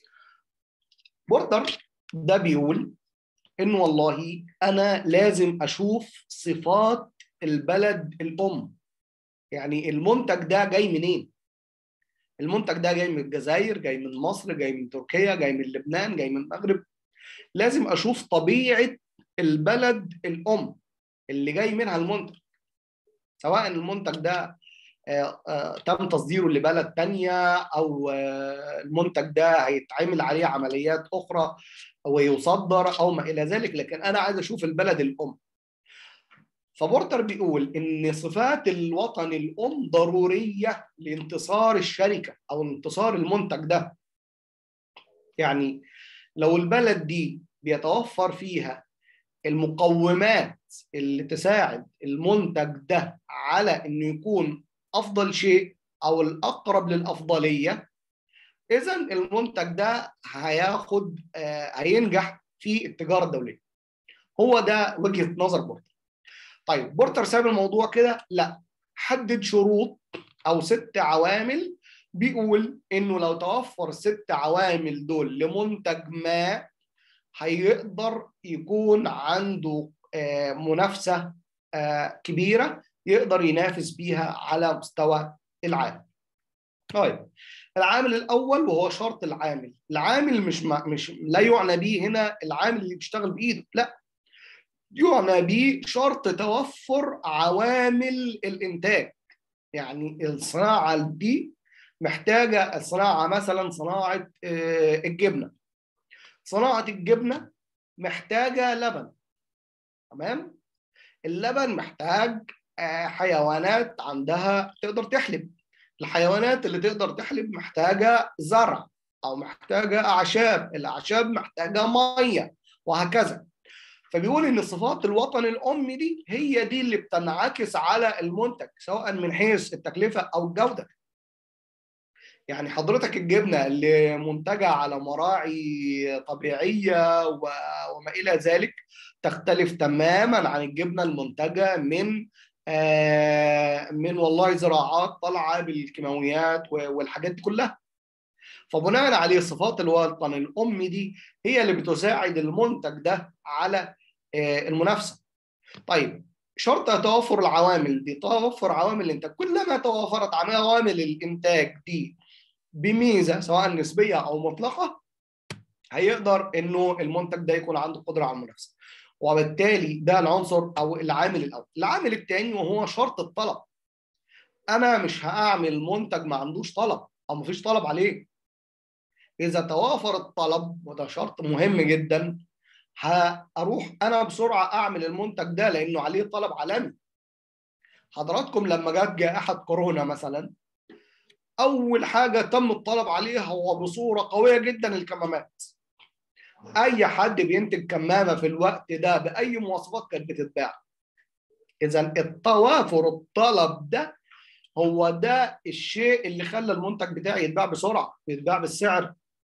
بورتر ده بيقول إن والله أنا لازم أشوف صفات البلد الأم، يعني المنتج ده جاي منين؟ المنتج ده جاي من الجزائر، جاي من مصر، جاي من تركيا، جاي من لبنان، جاي من المغرب. لازم أشوف طبيعة البلد الأم اللي جاي منها المنتج، سواء المنتج ده تم تصديره لبلد تانية، أو المنتج ده هيتعمل عليه عمليات أخرى ويصدر أو ما إلى ذلك، لكن أنا عايز أشوف البلد الأم. فبورتر بيقول إن صفات الوطن الأم ضرورية لانتصار الشركة أو انتصار المنتج ده. يعني لو البلد دي بيتوفر فيها المقومات اللي تساعد المنتج ده على إنه يكون أفضل شيء أو الأقرب للأفضلية، إذا المنتج ده هينجح في التجارة الدولية. هو ده وجهة نظر بورتر. طيب بورتر ساب الموضوع كده؟ لا، حدد شروط او 6 عوامل، بيقول انه لو توفر ال6 عوامل دول لمنتج ما هيقدر يكون عنده منافسة كبيرة يقدر ينافس بيها على مستوى العالم. طيب العامل الاول وهو شرط العامل. العامل مش لا يعنى به هنا العامل اللي بيشتغل بايده، لا، يعنى به شرط توفر عوامل الانتاج. يعني الصناعه دي محتاجه، الصناعه مثلا صناعه الجبنه، صناعه الجبنه محتاجه لبن، تمام؟ اللبن محتاج حيوانات عندها تقدر تحلب. الحيوانات اللي تقدر تحلب محتاجه زرع او محتاجه اعشاب، الاعشاب محتاجه ميه، وهكذا. فبيقول ان صفات الوطن الام دي هي دي اللي بتنعكس على المنتج، سواء من حيث التكلفه او الجوده. يعني حضرتك الجبنه اللي منتجه على مراعي طبيعيه وما الى ذلك تختلف تماما عن الجبنه المنتجه من والله زراعات طالعه بالكيماويات والحاجات دي كلها. فبناء عليه صفات الوطن الام دي هي اللي بتساعد المنتج ده على المنافسه. طيب شرط توافر العوامل دي، توفر عوامل الانتاج، كلما توافرت عوامل الانتاج دي بميزه سواء نسبيه او مطلقه هيقدر انه المنتج ده يكون عنده قدره على المنافسه. وبالتالي ده العنصر او العامل الاول. العامل الثاني وهو شرط الطلب. انا مش هاعمل منتج ما عندوش طلب او ما فيش طلب عليه. اذا توافر الطلب، وده شرط مهم جدا، هروح انا بسرعه اعمل المنتج ده لانه عليه طلب عالمي. حضراتكم لما جت جائحه كورونا مثلا، اول حاجه تم الطلب عليها هو بصوره قويه جدا الكمامات. اي حد بينتج كمامه في الوقت ده باي مواصفات كانت بتتباع. اذا التوافر الطلب ده هو ده الشيء اللي خلى المنتج بتاعي يتباع بسرعه، يتباع بالسعر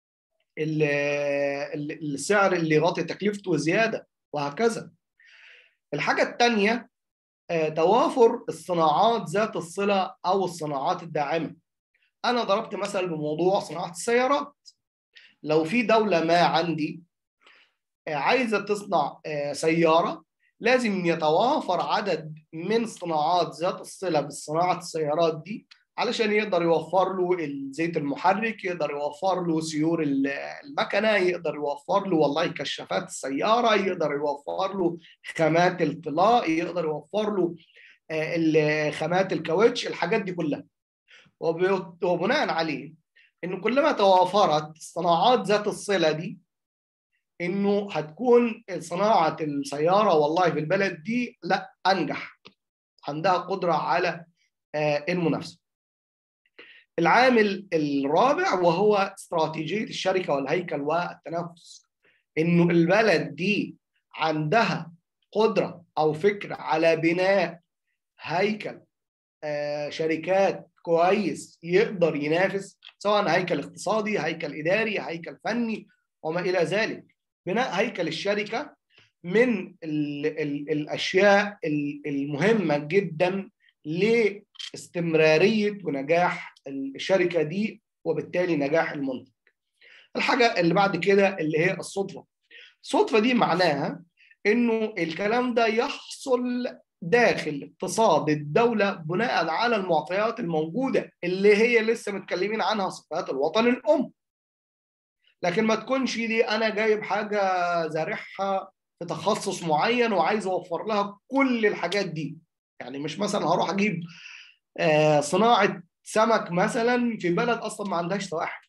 السعر اللي يغطي تكلفته زياده، وهكذا. الحاجه الثانيه توافر الصناعات ذات الصله او الصناعات الداعمه. انا ضربت مثل بموضوع صناعه السيارات. لو في دوله ما عندي عايزه تصنع سياره، لازم يتوافر عدد من الصناعات ذات الصله بصناعه السيارات دي علشان يقدر يوفر له الزيت المحرك، يقدر يوفر له سيور المكنه، يقدر يوفر له والله كشافات السياره، يقدر يوفر له خامات الطلاء، يقدر يوفر له خامات الكاوتش، الحاجات دي كلها. وبناء عليه انه كلما توافرت الصناعات ذات الصله دي انه هتكون صناعه السياره والله في البلد دي لا انجح، عندها قدره على المنافسه. العامل الرابع وهو استراتيجية الشركة والهيكل والتنافس، إنه البلد دي عندها قدرة أو فكرة على بناء هيكل شركات كويس يقدر ينافس، سواء هيكل اقتصادي، هيكل إداري، هيكل فني وما إلى ذلك. بناء هيكل الشركة من الأشياء المهمة جدا لاستمرارية ونجاح الشركة دي، وبالتالي نجاح المنتج. الحاجة اللي بعد كده اللي هي الصدفة. الصدفة دي معناها إنه الكلام ده يحصل داخل اقتصاد الدولة بناء على المعطيات الموجودة اللي هي لسه متكلمين عنها، صفات الوطن الأم. لكن ما تكونش دي أنا جايب حاجة زارعها في تخصص معين وعايز أوفر لها كل الحاجات دي. يعني مش مثلا هروح أجيب صناعة سمك مثلا في بلد أصلا ما عندهاش سواحل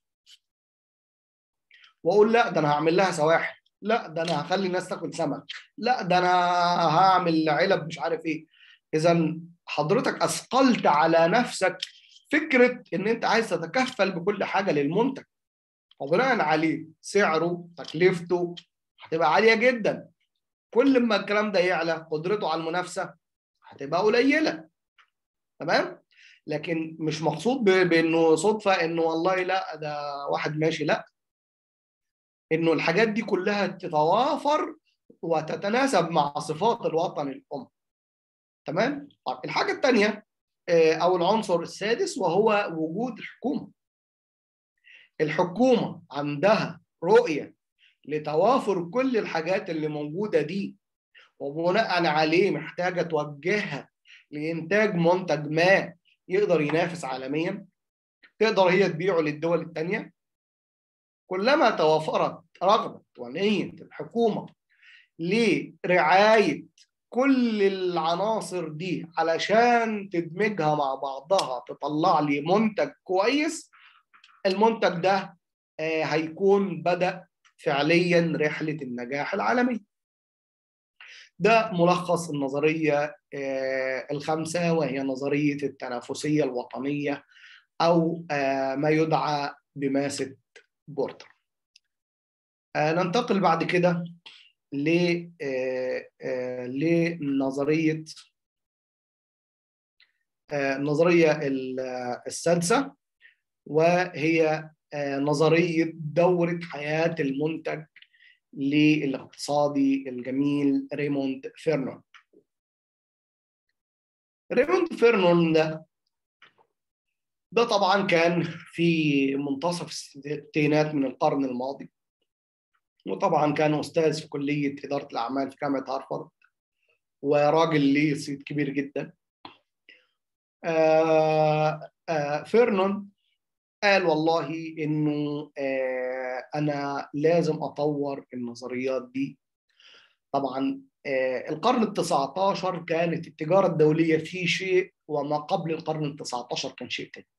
وأقول لا ده أنا هعمل لها سواحل، لا ده انا هخلي الناس تاكل سمك، لا ده انا هعمل علب مش عارف ايه. اذا حضرتك اثقلت على نفسك فكره ان انت عايز تتكفل بكل حاجه للمنتج، وبناء عليه سعره تكلفته هتبقى عاليه جدا. كل ما الكلام ده يعلى قدرته على المنافسه هتبقى قليله. تمام. لكن مش مقصود بانه صدفه انه والله لا ده واحد ماشي، لا، انه الحاجات دي كلها تتوافر وتتناسب مع صفات الوطن الام. تمام. طيب الحاجه الثانيه او العنصر السادس وهو وجود الحكومه. الحكومه عندها رؤيه لتوافر كل الحاجات اللي موجوده دي، وبناء عليه محتاجه توجهها لانتاج منتج ما يقدر ينافس عالميا، تقدر هي تبيعه للدول الثانيه. كلما توافرت رغبه ونيه الحكومه لرعاية كل العناصر دي علشان تدمجها مع بعضها تطلع لي منتج كويس، المنتج ده هيكون بدأ فعليا رحلة النجاح العالمي. ده ملخص النظرية الخامسة، وهي نظرية التنافسية الوطنية أو ما يدعى بماسة بورتر. ننتقل بعد كده لنظرية النظرية السادسة، وهي نظرية دورة حياة المنتج للاقتصادي الجميل ريموند فيرنون. ريموند فيرنون ده طبعا كان في منتصف الستينات من القرن الماضي، وطبعا كان أستاذ في كلية إدارة الأعمال في جامعة هارفارد، وراجل ليه صيت كبير جدا. فيرنون قال والله إنه أنا لازم أطور النظريات دي. طبعا القرن ال19 كانت التجارة الدولية في شيء، وما قبل القرن ال19 كان شيء تاني.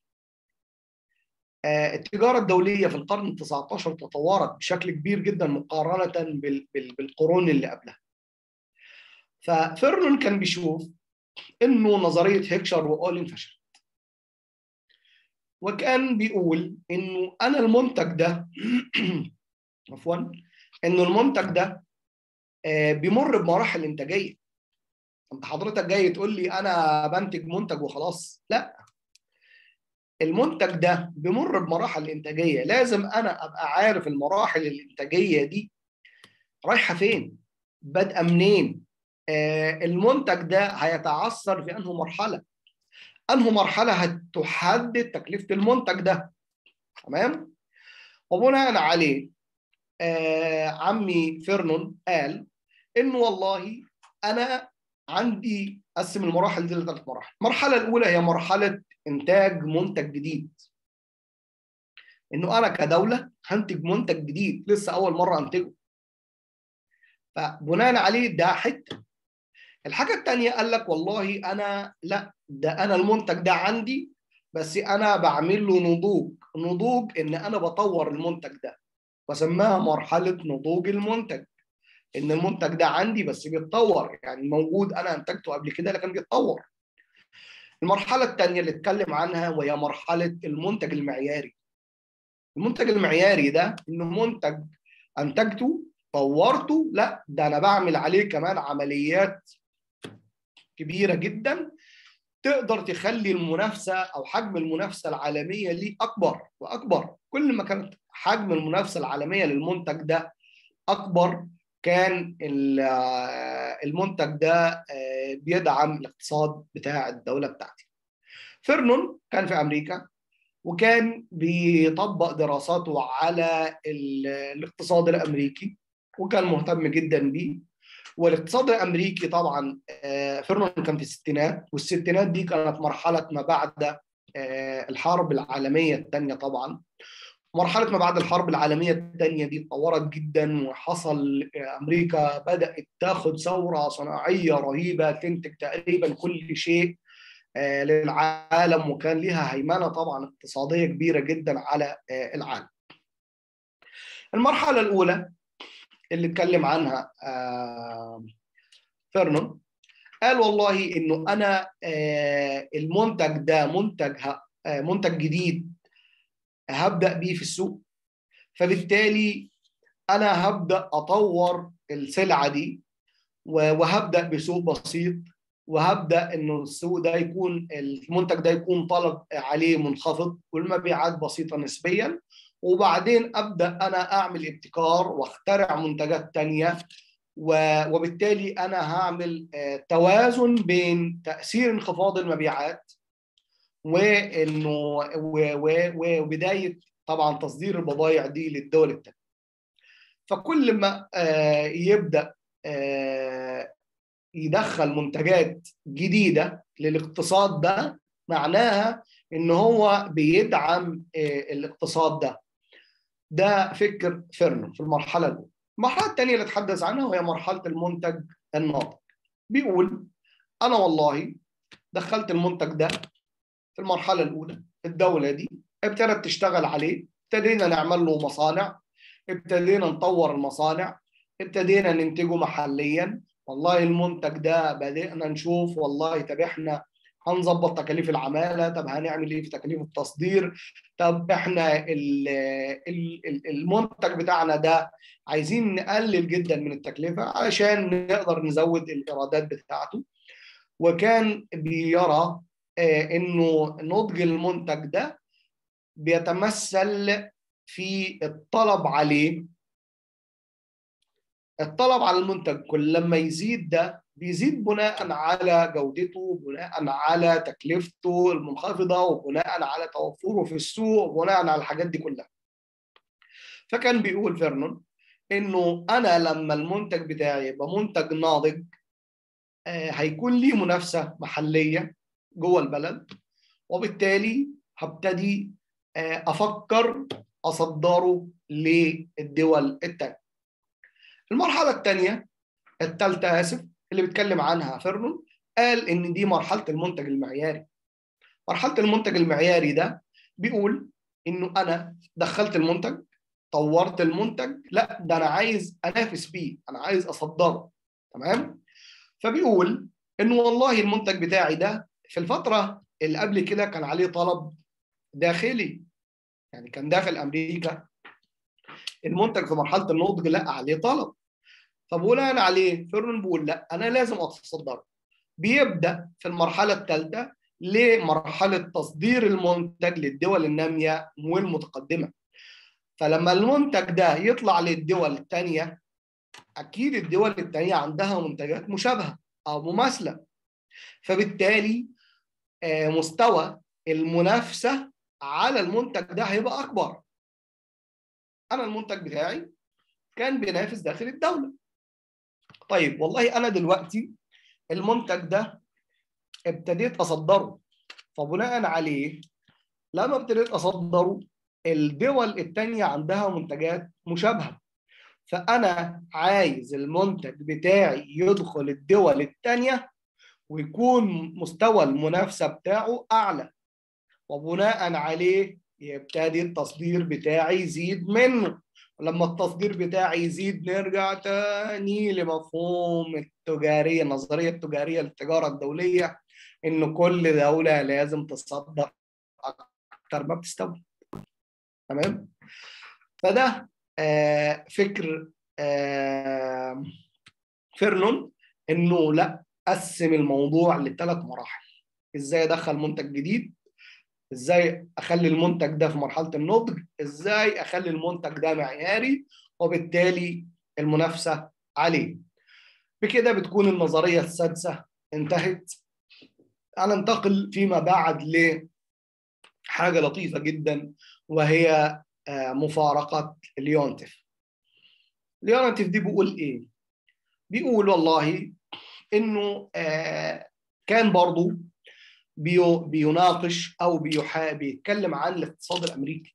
التجارة الدولية في القرن ال19 تطورت بشكل كبير جدا مقارنة بالقرون اللي قبلها. ففيرنون كان بيشوف إنه نظرية هيكشر وأولين فشلت، وكان بيقول إنه أنا المنتج ده عفوا إنه المنتج ده بيمر بمراحل إنتاجية. أنت حضرتك جاي تقول لي أنا بنتج منتج وخلاص؟ لا، المنتج ده بيمر بمراحل إنتاجية، لازم أنا أبقى عارف المراحل الإنتاجية دي رايحة فين، بادئة منين. المنتج ده هيتعثر في أنه مرحلة، أنه مرحلة هتحدد تكلفة المنتج ده. تمام. وبناء عليه عمي فيرنون قال إنه والله أنا عندي قسم المراحل دي لثلاث مراحل. المرحلة الأولى هي مرحلة إنتاج منتج جديد، إنه أنا كدولة هنتج منتج جديد لسه أول مرة أنتجه، فبناء عليه ده حتة. الحاجة الثانية قال لك والله أنا لا، ده أنا المنتج ده عندي بس أنا بعمل له نضوج إن أنا بطور المنتج ده، وسماها مرحلة نضوج المنتج. إن المنتج ده عندي بس بيتطور، يعني موجود أنا أنتجته قبل كده لكن بيتطور. المرحلة الثانية اللي اتكلم عنها وهي مرحلة المنتج المعياري. المنتج المعياري ده إنه منتج أنتجته طورته، لا ده أنا بعمل عليه كمان عمليات كبيرة جدا تقدر تخلي المنافسة أو حجم المنافسة العالمية ليه أكبر وأكبر. كل ما كانت حجم المنافسة العالمية للمنتج ده أكبر، كان المنتج ده بيدعم الاقتصاد بتاع الدولة بتاعتي. فيرنون كان في أمريكا، وكان بيطبق دراساته على الاقتصاد الأمريكي، وكان مهتم جدا بيه. والاقتصاد الأمريكي طبعا فيرنون كان في الستينات، والستينات دي كانت مرحلة ما بعد الحرب العالمية الثانية. طبعا مرحلة ما بعد الحرب العالمية الثانية دي اتطورت جدا، وحصل أمريكا بدأت تاخد ثورة صناعية رهيبة تنتج تقريبا كل شيء للعالم، وكان لها هيمنة طبعا اقتصادية كبيرة جدا على العالم. المرحلة الأولى اللي اتكلم عنها فيرنون قال والله إنه أنا المنتج ده منتج جديد هبدأ بيه في السوق، فبالتالي أنا هبدأ أطور السلعة دي وهبدأ بسوق بسيط، وهبدأ إنه السوق ده يكون المنتج ده يكون طلب عليه منخفض والمبيعات بسيطة نسبيا، وبعدين أبدأ أنا أعمل ابتكار واخترع منتجات تانية، وبالتالي أنا هعمل توازن بين تأثير انخفاض المبيعات وإنه وبداية طبعا تصدير البضائع دي للدول التانية. فكل ما يبدأ يدخل منتجات جديدة للاقتصاد ده، معناها إن هو بيدعم الاقتصاد ده. ده فكر فيرنون في المرحلة الأولى. المرحلة الثانية اللي اتحدث عنها وهي مرحلة المنتج الناطق. بيقول أنا والله دخلت المنتج ده في المرحلة الأولى، الدولة دي ابتدت تشتغل عليه، ابتدينا نعمل له مصانع، ابتدينا نطور المصانع، ابتدينا ننتجه محليا. والله المنتج ده بدأنا نشوف والله طب احنا هنظبط تكاليف العمالة، طب هنعمل ايه في تكاليف التصدير، طب احنا المنتج بتاعنا ده عايزين نقلل جدا من التكلفة علشان نقدر نزود الإيرادات بتاعته. وكان بيرى انه نضج المنتج ده بيتمثل في الطلب عليه. الطلب على المنتج كل لما يزيد ده بيزيد بناء على جودته، بناء على تكلفته المنخفضة، وبناء على توفره في السوق، وبناء على الحاجات دي كلها. فكان بيقول فيرنون انه انا لما المنتج بتاعي يبقى منتج ناضج هيكون ليه منافسة محلية جوه البلد، وبالتالي هبتدي افكر اصدره للدول الثانيه. المرحله الثالثه اللي بيتكلم عنها فيرنون قال ان دي مرحله المنتج المعياري. مرحله المنتج المعياري ده بيقول انه انا دخلت المنتج، طورت المنتج، لا ده انا عايز انافس بيه، انا عايز اصدره. تمام. فبيقول انه والله المنتج بتاعي ده في الفتره اللي قبل كده كان عليه طلب داخلي، يعني كان داخل امريكا المنتج في مرحله النضج لا عليه طلب، فبناء عليه فيرنون بيقول لا انا لازم اتصدره. بيبدا في المرحله الثالثه لمرحله تصدير المنتج للدول الناميه والمتقدمه. فلما المنتج ده يطلع للدول الثانيه، اكيد الدول الثانيه عندها منتجات مشابهه او مماثله، فبالتالي مستوى المنافسه على المنتج ده هيبقى اكبر. انا المنتج بتاعي كان بينافس داخل الدوله. طيب والله انا دلوقتي المنتج ده ابتديت اصدره، فبناء عليه لما ابتديت اصدره الدول الثانيه عندها منتجات مشابهه، فانا عايز المنتج بتاعي يدخل الدول الثانيه ويكون مستوى المنافسه بتاعه اعلى، وبناء عليه يبتدي التصدير بتاعي يزيد منه. ولما التصدير بتاعي يزيد نرجع تاني لمفهوم التجارية، النظرية التجارية للتجارة الدولية، إن كل دولة لازم تصدر أكتر ما بتستورد. تمام؟ فده فكر فيرنون، إنه لا، قسم الموضوع لثلاث مراحل. إزاي أدخل منتج جديد، ازاي اخلي المنتج ده في مرحله النضج، ازاي اخلي المنتج ده معياري وبالتالي المنافسه عليه. بكده بتكون النظريه السادسه انتهت. هننتقل فيما بعد لحاجه لطيفه جدا، وهي مفارقه ليونتيف. ليونتيف دي بيقول ايه؟ بيقول والله انه كان برضو بيناقش او بيتكلم عن الاقتصاد الامريكي.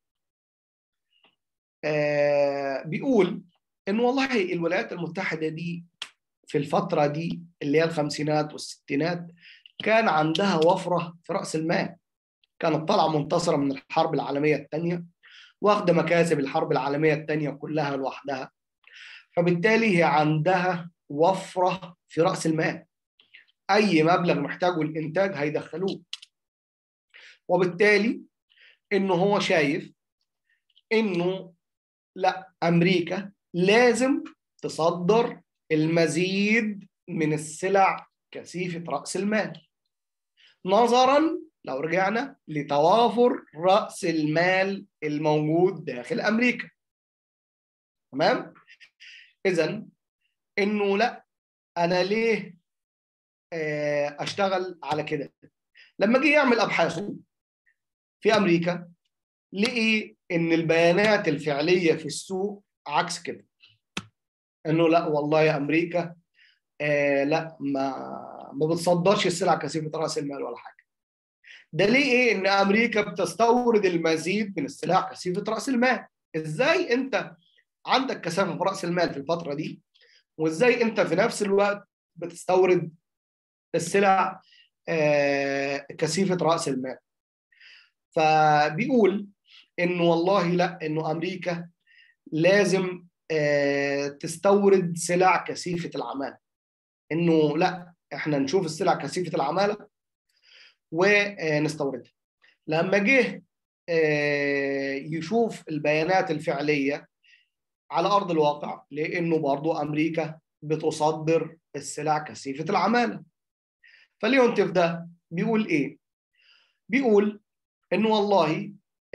بيقول ان والله الولايات المتحده دي في الفتره دي اللي هي الخمسينات والستينات كان عندها وفره في راس المال، كانت طالعه منتصره من الحرب العالميه الثانيه، واخده مكاسب الحرب العالميه الثانيه كلها لوحدها، فبالتالي هي عندها وفره في راس المال، اي مبلغ محتاجه الانتاج هيدخلوه. وبالتالي انه هو شايف انه لا، امريكا لازم تصدر المزيد من السلع كثيفه راس المال، نظرا لو رجعنا لتوافر راس المال الموجود داخل امريكا. تمام؟ اذا انه لا، انا ليه اشتغل على كده؟ لما جه يعمل ابحاثه في امريكا لقي ان البيانات الفعليه في السوق عكس كده، انه لا والله يا امريكا لا، ما بتصدرش السلع كثيفه راس المال ولا حاجه. دليل ايه؟ ان امريكا بتستورد المزيد من السلع كثيفه راس المال. ازاي انت عندك كثافه في راس المال في الفتره دي، وازاي انت في نفس الوقت بتستورد السلع كثيفه راس المال؟ فبيقول انه والله لا، انه امريكا لازم تستورد سلع كثيفه العماله، انه لا، احنا نشوف السلع كثيفه العماله ونستوردها. لما جه يشوف البيانات الفعليه على ارض الواقع، لانه برضو امريكا بتصدر السلع كثيفه العماله. فليونتيف ده بيقول ايه؟ بيقول انه والله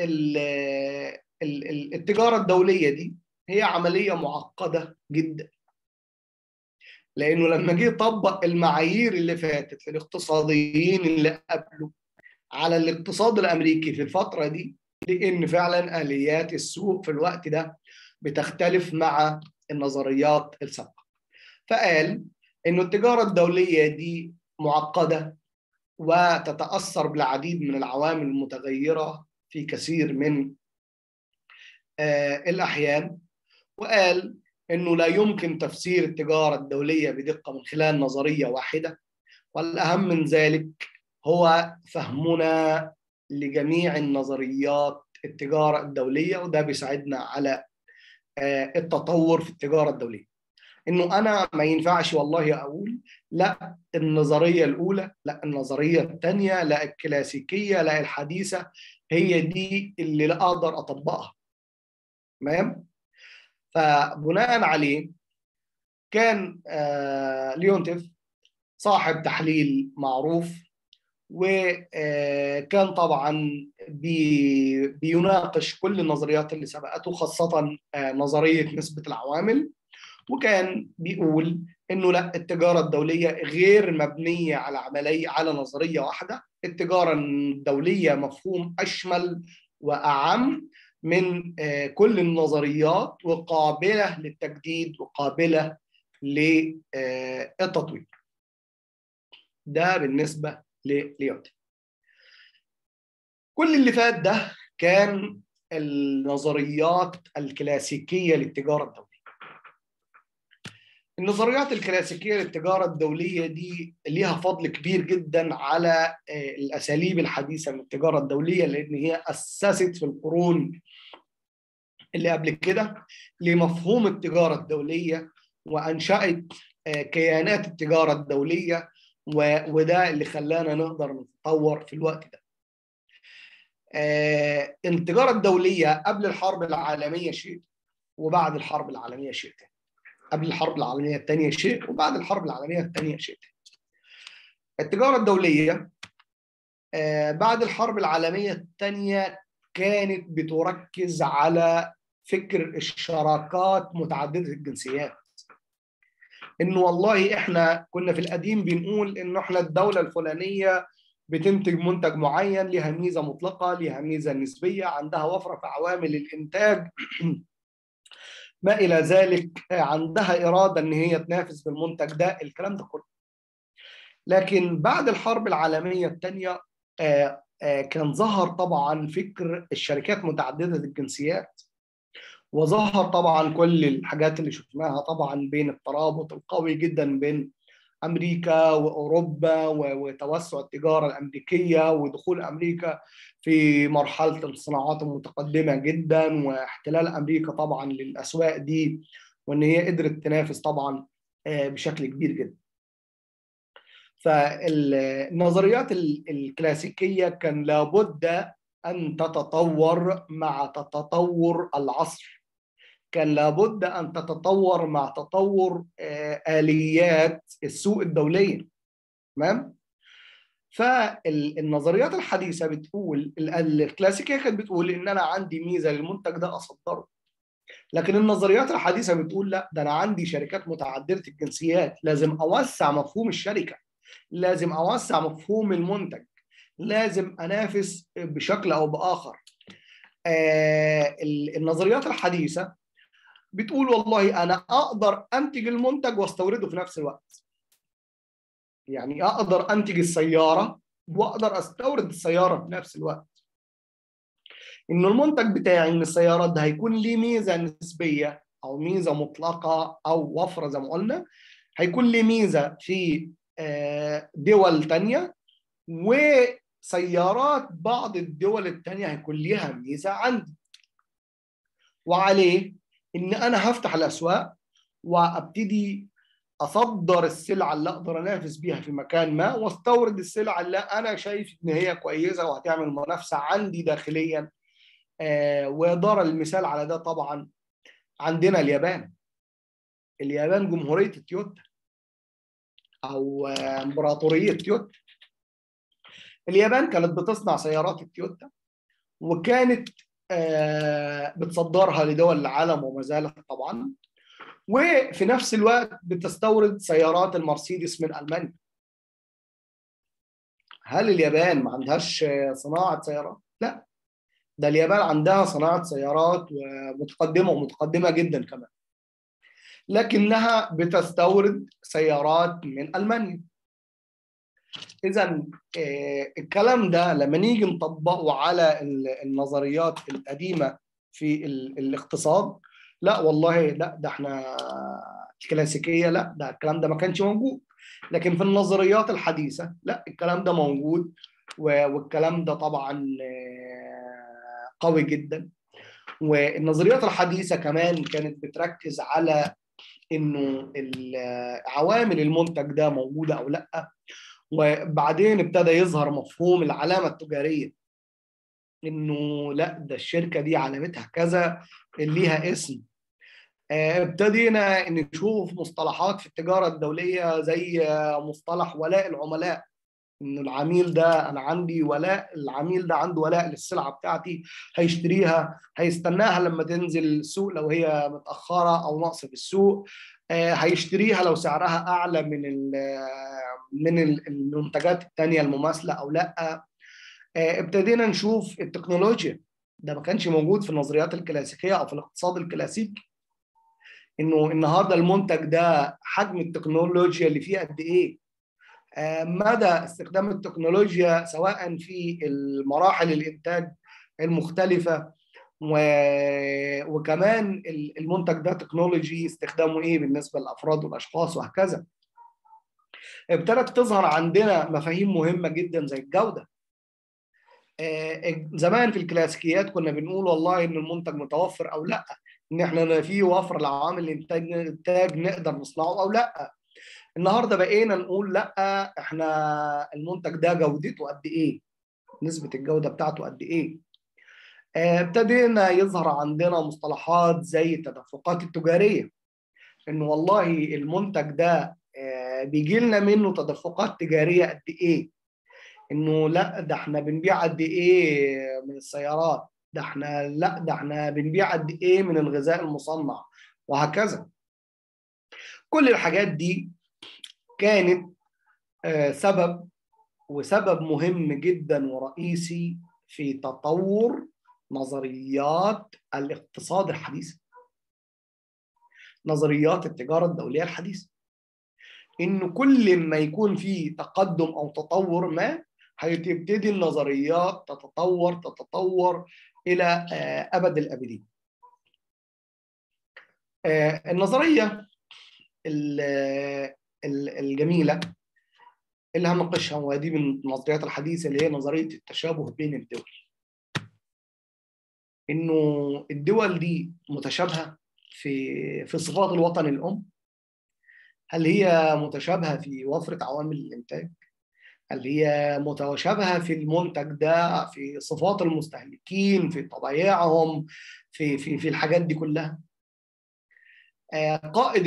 التجاره الدوليه دي هي عمليه معقده جدا، لانه لما جه يطبق المعايير اللي فاتت للاقتصاديين اللي قبله على الاقتصاد الامريكي في الفتره دي، لان فعلا اليات السوق في الوقت ده بتختلف مع النظريات السابقه. فقال انه التجاره الدوليه دي معقده وتتاثر بالعديد من العوامل المتغيره في كثير من الاحيان، وقال انه لا يمكن تفسير التجاره الدوليه بدقه من خلال نظريه واحده، والاهم من ذلك هو فهمنا لجميع النظريات التجاره الدوليه، وده بيساعدنا على التطور في التجاره الدوليه. انه انا ما ينفعش والله اقول لا النظريه الاولى، لا النظريه الثانيه، لا الكلاسيكيه، لا الحديثه هي دي اللي لا اقدر اطبقها. تمام؟ فبناء عليه كان ليونتيف صاحب تحليل معروف، وكان طبعا بيناقش كل النظريات اللي سبقته، خاصة نظرية نسبة العوامل، وكان بيقول انه لا، التجارة الدولية غير مبنية على نظرية واحدة. التجارة الدولية مفهوم أشمل وأعم من كل النظريات، وقابلة للتجديد وقابلة للتطوير. ده بالنسبة لليونتيف. كل اللي فات ده كان النظريات الكلاسيكية للتجارة الدولية. النظريات الكلاسيكية للتجارة الدولية دي ليها فضل كبير جدا على الأساليب الحديثة من التجارة الدولية، لأن هي أسست في القرون اللي قبل كده لمفهوم التجارة الدولية، وأنشأت كيانات التجارة الدولية، وده اللي خلانا نقدر نتطور في الوقت ده. التجارة الدولية قبل الحرب العالمية شيء، وبعد الحرب العالمية شيء تاني. قبل الحرب العالمية الثانية شيء، وبعد الحرب العالمية الثانية شيء تاني. التجارة الدولية بعد الحرب العالمية الثانية كانت بتركز على فكر الشراكات متعددة الجنسيات. إنه والله إحنا كنا في القديم بنقول إنه إحنا الدولة الفلانية بتنتج منتج معين، لها ميزة مطلقة، لها ميزة نسبية، عندها وفرة في عوامل الإنتاج ما إلى ذلك، عندها إرادة إن هي تنافس بالمنتج ده، الكلام ده كله. لكن بعد الحرب العالمية الثانية كان ظهر طبعا فكر الشركات متعددة الجنسيات، وظهر طبعا كل الحاجات اللي شفناها طبعا بين الترابط القوي جدا بين أمريكا وأوروبا، وتوسع التجارة الأمريكية، ودخول أمريكا في مرحلة الصناعات المتقدمة جدا، واحتلال أمريكا طبعا للأسواق دي، وإن هي قدرت تنافس طبعا بشكل كبير جدا. فالنظريات الكلاسيكية كان لابد أن تتطور مع تطور العصر، كان لابد أن تتطور مع تطور آليات السوق الدولية. تمام؟ فالنظريات الحديثة بتقول، الكلاسيكية كانت بتقول إن أنا عندي ميزة للمنتج ده أصدره، لكن النظريات الحديثة بتقول لا، ده أنا عندي شركات متعددة الجنسيات، لازم أوسع مفهوم الشركة، لازم أوسع مفهوم المنتج، لازم أنافس بشكل أو بآخر. النظريات الحديثة بتقول والله أنا أقدر أنتج المنتج واستورده في نفس الوقت. يعني أقدر أنتج السيارة وأقدر أستورد السيارة في نفس الوقت. إنه المنتج بتاعي من السيارات ده هيكون ليه ميزة نسبية أو ميزة مطلقة أو وفرة زي ما قلنا، هيكون ليه ميزة في دول تانية، وسيارات بعض الدول التانية هيكون ليها ميزة عندي. وعليه إن أنا هفتح الأسواق وأبتدي أصدر السلعة اللي أقدر أنافس بيها في مكان ما، واستورد السلعة اللي أنا شايف إن هي كويسة وهتعمل منافسة عندي داخليا. ويدار المثال على ده طبعا عندنا اليابان. اليابان جمهورية تويوتا أو إمبراطورية تويوتا. اليابان كانت بتصنع سيارات التويوتا، وكانت بتصدرها لدول العالم وما زالت طبعا، وفي نفس الوقت بتستورد سيارات المرسيدس من ألمانيا. هل اليابان ما عندهاش صناعة سيارات؟ لا، ده اليابان عندها صناعة سيارات ومتقدمة ومتقدمة جدا كمان، لكنها بتستورد سيارات من ألمانيا. إذا الكلام ده لما نيجي نطبقه على النظريات القديمة في الاقتصاد، لا والله لا، ده احنا الكلاسيكية لا، ده الكلام ده ما كانش موجود. لكن في النظريات الحديثة لا، الكلام ده موجود، والكلام ده طبعا قوي جدا. والنظريات الحديثة كمان كانت بتركز على انه عوامل المنتج ده موجودة او لا. وبعدين ابتدى يظهر مفهوم العلامة التجارية، انه لا، ده الشركة دي علامتها كذا، ليها اسم. ابتدينا نشوف مصطلحات في التجارة الدولية زي مصطلح ولاء العملاء، إن العميل ده أنا عندي ولاء، العميل ده عنده ولاء للسلعة بتاعتي، هيشتريها، هيستناها لما تنزل السوق لو هي متأخرة أو ناقصة في السوق، هيشتريها لو سعرها أعلى من المنتجات التانية المماثلة أو لأ. ابتدينا نشوف التكنولوجيا، ده ما كانش موجود في النظريات الكلاسيكية أو في الاقتصاد الكلاسيكي. إنه النهاردة المنتج ده حجم التكنولوجيا اللي فيه قد إيه، مدى استخدام التكنولوجيا سواء في المراحل الإنتاج المختلفة، وكمان المنتج ده تكنولوجي استخدامه إيه بالنسبة للأفراد والأشخاص وهكذا. ابتدت تظهر عندنا مفاهيم مهمة جدا زي الجودة. زمان في الكلاسيكيات كنا بنقول والله إن المنتج متوفر أو لا، إن إحنا في وفر لعوامل الإنتاج نقدر نصنعه أو لا. النهارده بقينا نقول لا، احنا المنتج ده جودته قد ايه، نسبة الجودة بتاعته قد ايه. ابتدينا يظهر عندنا مصطلحات زي التدفقات التجارية، انه والله المنتج ده بيجي لنا منه تدفقات تجارية قد ايه، انه لا ده احنا بنبيع قد ايه من السيارات، ده احنا بنبيع قد ايه من الغذاء المصنع، وهكذا. كل الحاجات دي كانت سبب، وسبب مهم جدا ورئيسي في تطور نظريات الاقتصاد الحديثة، نظريات التجارة الدولية الحديثة. إنه كل ما يكون في تقدم أو تطور ما، هتبتدي النظريات تتطور إلى أبد الآبدين. النظرية الجميلة اللي هنناقشها، ودي من النظريات الحديثة، اللي هي نظرية التشابه بين الدول. إنه الدول دي متشابهة في صفات الوطن الأم. هل هي متشابهة في وفرة عوامل الإنتاج؟ هل هي متشابهة في المنتج ده، في صفات المستهلكين، في طبيعهم، في الحاجات دي كلها؟ قائد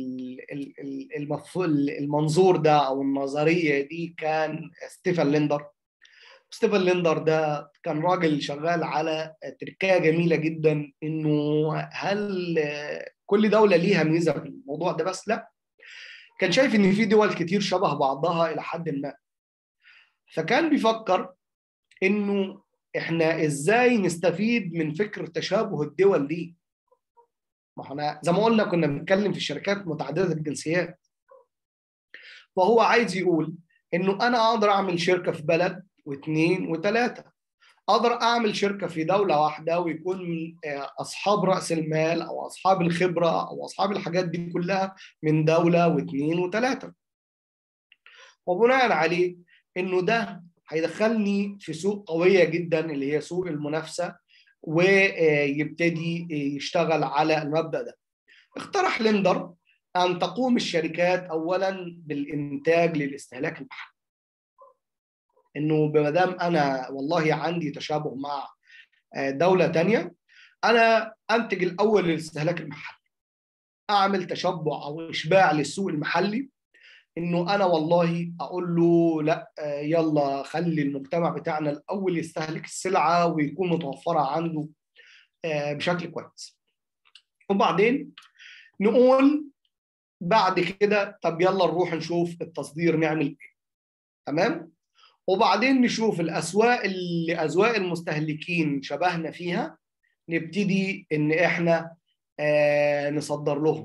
المنظور ده أو النظرية دي كان ستيفن ليندر. ستيفن ليندر ده كان راجل شغال على تركية جميلة جدا، إنه هل كل دولة ليها ميزة في الموضوع ده؟ بس لا، كان شايف إن في دول كتير شبه بعضها إلى حد ما. فكان بيفكر إنه إحنا إزاي نستفيد من فكر تشابه الدول دي. ما احنا زي ما قلنا كنا بنتكلم في الشركات متعددة الجنسيات، فهو عايز يقول إنه أنا أقدر أعمل شركة في بلد واثنين وثلاثة، اقدر اعمل شركه في دوله واحده ويكون اصحاب راس المال او اصحاب الخبره او اصحاب الحاجات دي كلها من دوله واثنين وثلاثه. وبناء عليه انه ده هيدخلني في سوق قويه جدا اللي هي سوق المنافسه، ويبتدي يشتغل على المبدا ده. اقترح ليندر ان تقوم الشركات اولا بالانتاج للاستهلاك المحلي، انه ما دام انا والله عندي تشابه مع دولة تانية، أنا أنتج الأول للاستهلاك المحلي، أعمل تشبع أو إشباع للسوق المحلي، إنه أنا والله أقول له لا، يلا خلي المجتمع بتاعنا الأول يستهلك السلعة ويكون متوفرة عنده بشكل كويس، وبعدين نقول بعد كده طب يلا نروح نشوف التصدير نعمل إيه. تمام؟ وبعدين نشوف الأسواق اللي أذواق المستهلكين شبهنا فيها، نبتدي ان احنا نصدر لهم،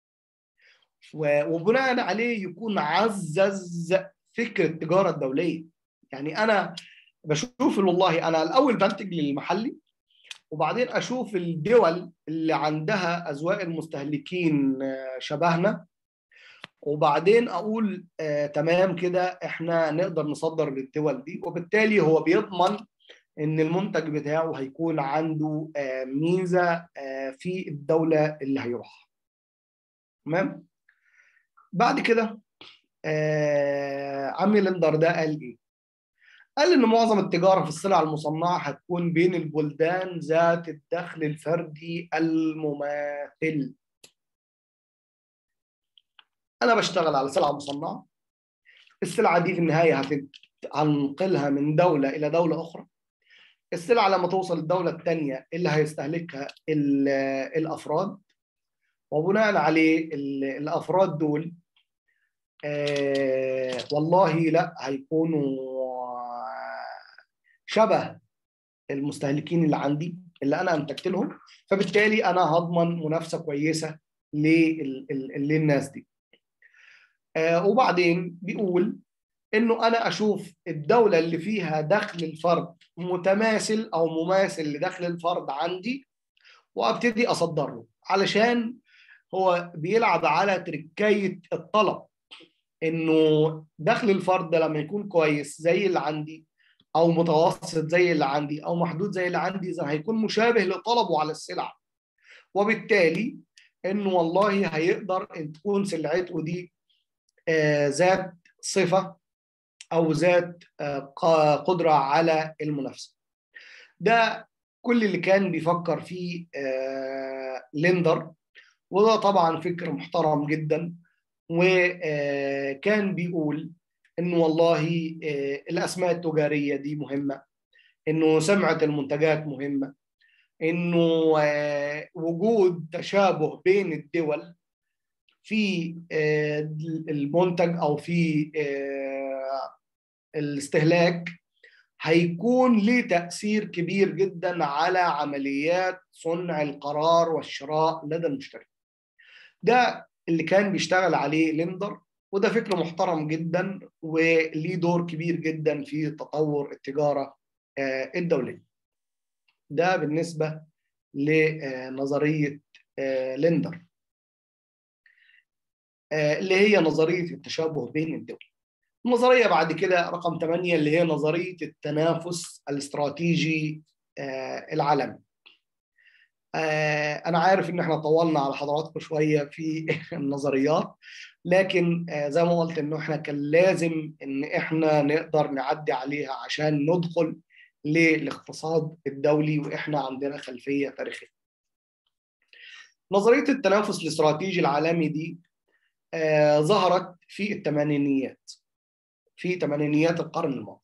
وبناء عليه يكون عزز فكر التجاره الدوليه. يعني انا بشوف والله انا الاول بنتج للمحلي، وبعدين اشوف الدول اللي عندها اذواق المستهلكين شبهنا، وبعدين اقول تمام كده احنا نقدر نصدر للدول دي، وبالتالي هو بيضمن ان المنتج بتاعه هيكون عنده ميزه في الدوله اللي هيروحها. تمام؟ بعد كده عمي ليندر ده قال ايه؟ قال ان معظم التجاره في السلع المصنعه هتكون بين البلدان ذات الدخل الفردي المماثل. انا بشتغل على سلعه مصنعه، السلعه دي في النهايه هنقلها من دوله الى دوله اخرى. السلعه لما توصل الدوله الثانيه اللي هيستهلكها الافراد، وبناء عليه الافراد دول والله لا هيكونوا شبه المستهلكين اللي عندي اللي انا انتجت لهم، فبالتالي انا هضمن منافسه كويسه للناس دي. وبعدين بيقول انه انا اشوف الدوله اللي فيها دخل الفرد متماثل او مماثل لدخل الفرد عندي، وابتدي اصدر له، علشان هو بيلعب على تركية الطلب، انه دخل الفرد لما يكون كويس زي اللي عندي او متوسط زي اللي عندي او محدود زي اللي عندي، اذا هيكون مشابه لطلبه على السلع، وبالتالي انه والله هيقدر ان تكون سلعته دي ذات صفة أو ذات قدرة على المنافسة. ده كل اللي كان بيفكر فيه ليندر، وده طبعا فكر محترم جدا. وكان بيقول إنه والله الأسماء التجارية دي مهمة، إنه سمعة المنتجات مهمة، إنه وجود تشابه بين الدول في المنتج أو في الاستهلاك هيكون ليه تأثير كبير جدا على عمليات صنع القرار والشراء لدى المشتري. ده اللي كان بيشتغل عليه ليندر، وده فكر محترم جدا وليه دور كبير جدا في تطور التجارة الدولية. ده بالنسبة لنظرية ليندر اللي هي نظرية التشابه بين الدول. النظرية بعد كده رقم 8 اللي هي نظرية التنافس الاستراتيجي العالمي. أنا عارف إن إحنا طولنا على حضراتكم شوية في النظريات، لكن زي ما قلت إنه إحنا كان لازم إن إحنا نقدر نعدي عليها عشان ندخل للاقتصاد الدولي وإحنا عندنا خلفية تاريخية. نظرية التنافس الاستراتيجي العالمي دي ظهرت في الثمانينيات، في ثمانينيات القرن الماضي،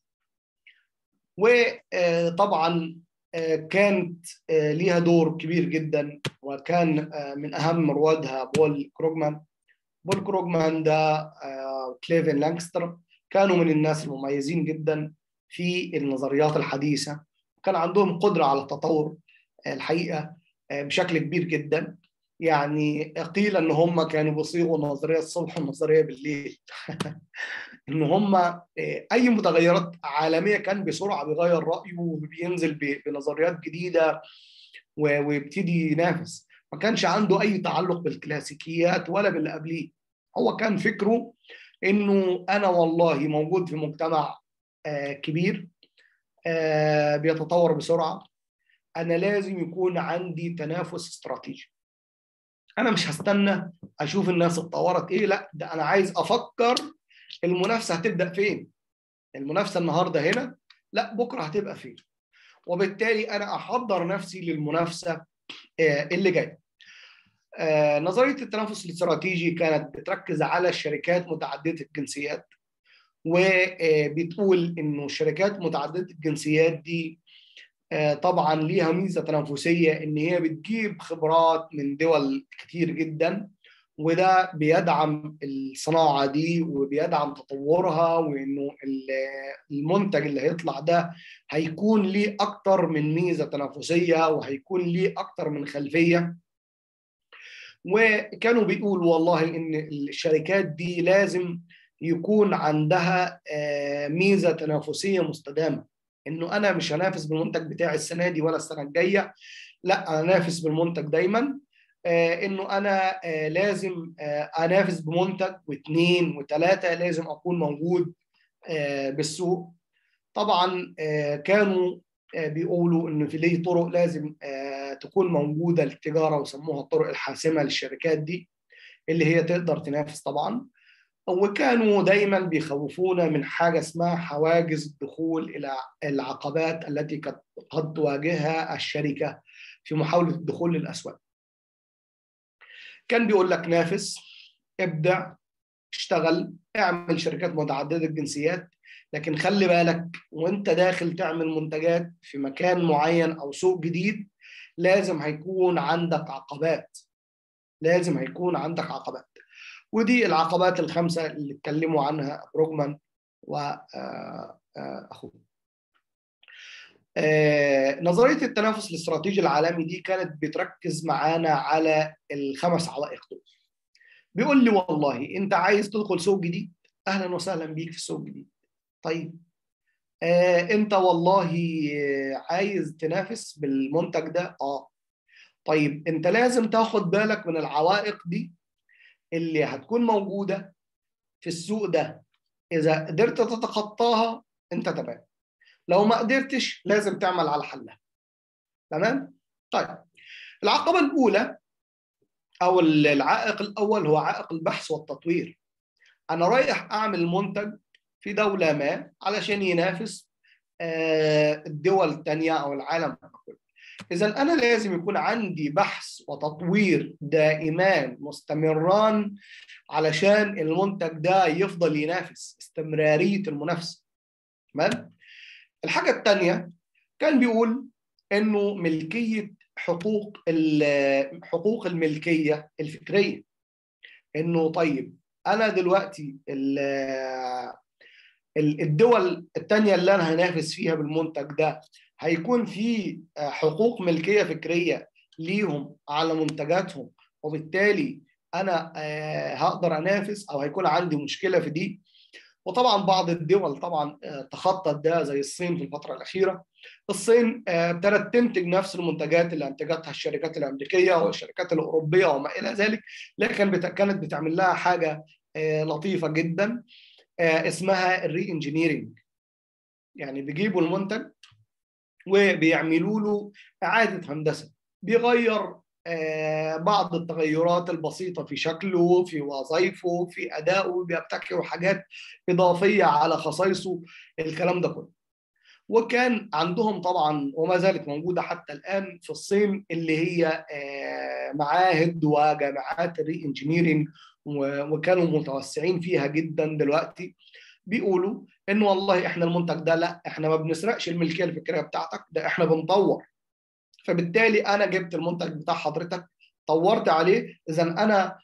وطبعا كانت ليها دور كبير جدا، وكان من أهم روادها بول كروغمان. بول كروغمان ده وكليفن لانكستر كانوا من الناس المميزين جدا في النظريات الحديثة، وكان عندهم قدرة على التطور الحقيقة بشكل كبير جدا. يعني قيل ان هم كانوا بيصيغوا نظريه الصبح ونظريه بالليل. ان هم اي متغيرات عالميه كان بسرعه بيغير رايه وبينزل بنظريات جديده ويبتدي ينافس. ما كانش عنده اي تعلق بالكلاسيكيات ولا باللي قبليه. هو كان فكره انه انا والله موجود في مجتمع كبير بيتطور بسرعه، انا لازم يكون عندي تنافس استراتيجي. انا مش هستنى اشوف الناس اتطورت ايه، لا ده انا عايز افكر المنافسه هتبدا فين. المنافسه النهارده هنا، لا بكره هتبقى فين، وبالتالي انا احضر نفسي للمنافسه اللي جايه. نظريه التنافس الاستراتيجي كانت بتركز على الشركات متعدده الجنسيات، وبتقول انه الشركات متعدده الجنسيات دي طبعا ليها ميزه تنافسيه ان هي بتجيب خبرات من دول كتير جدا، وده بيدعم الصناعه دي وبيدعم تطورها، وانه المنتج اللي هيطلع ده هيكون ليه اكتر من ميزه تنافسيه وهيكون ليه اكتر من خلفيه. وكانوا بيقولوا والله ان الشركات دي لازم يكون عندها ميزه تنافسيه مستدامه، انه انا مش هنافس بالمنتج بتاعي السنه دي ولا السنه الجايه، لا انا انافس بالمنتج دايما. انه انا لازم انافس بمنتج واثنين وثلاثه، لازم اكون موجود بالسوق. طبعا كانوا بيقولوا انه في ليه طرق لازم تكون موجوده للتجاره، وسموها الطرق الحاسمه للشركات دي اللي هي تقدر تنافس طبعا. وكانوا دايما بيخوفونا من حاجه اسمها حواجز الدخول الى العقبات التي قد تواجهها الشركه في محاوله الدخول للاسواق. كان بيقول لك نافس، ابدع، اشتغل، اعمل شركات متعدده الجنسيات، لكن خلي بالك وانت داخل تعمل منتجات في مكان معين او سوق جديد لازم هيكون عندك عقبات، لازم هيكون عندك عقبات. ودي العقبات الخمسه اللي اتكلموا عنها بروجمان واخوه. نظريه التنافس الاستراتيجي العالمي دي كانت بتركز معانا على الخمس عوائق دول. بيقول لي والله انت عايز تدخل سوق جديد، اهلا وسهلا بيك في السوق الجديد. طيب انت والله عايز تنافس بالمنتج ده، طيب انت لازم تاخد بالك من العوائق دي اللي هتكون موجودة في السوق ده. اذا قدرت تتخطاها انت تمام، لو ما قدرتش لازم تعمل على حلها. تمام؟ طيب العقبة الأولى أو العائق الأول هو عائق البحث والتطوير. انا رايح اعمل منتج في دوله ما علشان ينافس الدول الثانيه او العالم كله. اذا انا لازم يكون عندي بحث وتطوير دائمان مستمران علشان المنتج ده يفضل ينافس، استمراريه المنافسه. تمام. الحاجه الثانيه كان بيقول انه ملكيه حقوق الملكيه الفكريه. انه طيب انا دلوقتي الدول الثانيه اللي انا هنافس فيها بالمنتج ده هيكون في حقوق ملكيه فكريه ليهم على منتجاتهم، وبالتالي انا هقدر انافس او هيكون عندي مشكله في دي. وطبعا بعض الدول طبعا تخطت ده زي الصين في الفتره الاخيره. الصين ابتدت تنتج نفس المنتجات اللي انتجتها الشركات الامريكيه والشركات الاوروبيه وما الى ذلك، لكن كانت بتعمل لها حاجه لطيفه جدا اسمها الري انجينيرنج. يعني بيجيبوا المنتج وبيعملوا له اعاده هندسه، بيغير بعض التغيرات البسيطه في شكله، في وظائفه، في ادائه، بيبتكروا حاجات اضافيه على خصائصه، الكلام ده كله. وكان عندهم طبعا وما زالت موجوده حتى الان في الصين اللي هي معاهد وجامعات الري انجينيرنج، وكانوا متوسعين فيها جدا دلوقتي. بيقولوا انه والله احنا المنتج ده لا، احنا ما بنسرقش الملكيه الفكريه بتاعتك، ده احنا بنطور. فبالتالي انا جبت المنتج بتاع حضرتك، طورت عليه، اذا انا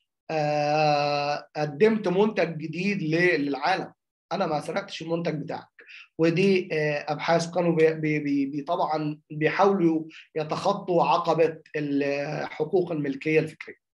قدمت منتج جديد للعالم، انا ما سرقتش المنتج بتاعك. ودي ابحاث كانوا طبعا بيحاولوا يتخطوا عقبه حقوق الملكيه الفكريه.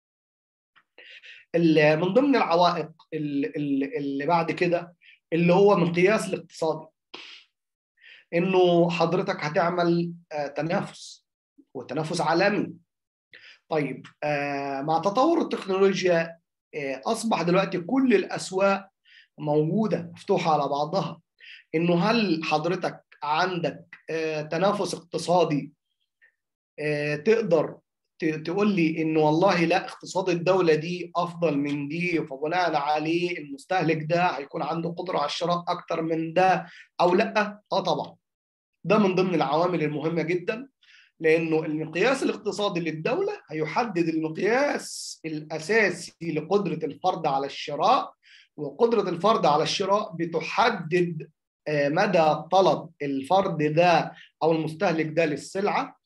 من ضمن العوائق اللي بعد كده اللي هو مقياس الاقتصادي، انه حضرتك هتعمل تنافس وتنافس عالمي. طيب مع تطور التكنولوجيا اصبح دلوقتي كل الاسواق موجوده مفتوحه على بعضها. انه هل حضرتك عندك تنافس اقتصادي تقدر تقول لي انه والله لا، اقتصاد الدوله دي افضل من دي، فبناء عليه المستهلك ده هيكون عنده قدره على الشراء اكتر من ده او لا؟ طبعا ده من ضمن العوامل المهمه جدا، لانه المقياس الاقتصادي للدوله هيحدد المقياس الاساسي لقدره الفرد على الشراء، وقدره الفرد على الشراء بتحدد مدى طلب الفرد ده او المستهلك ده للسلعه.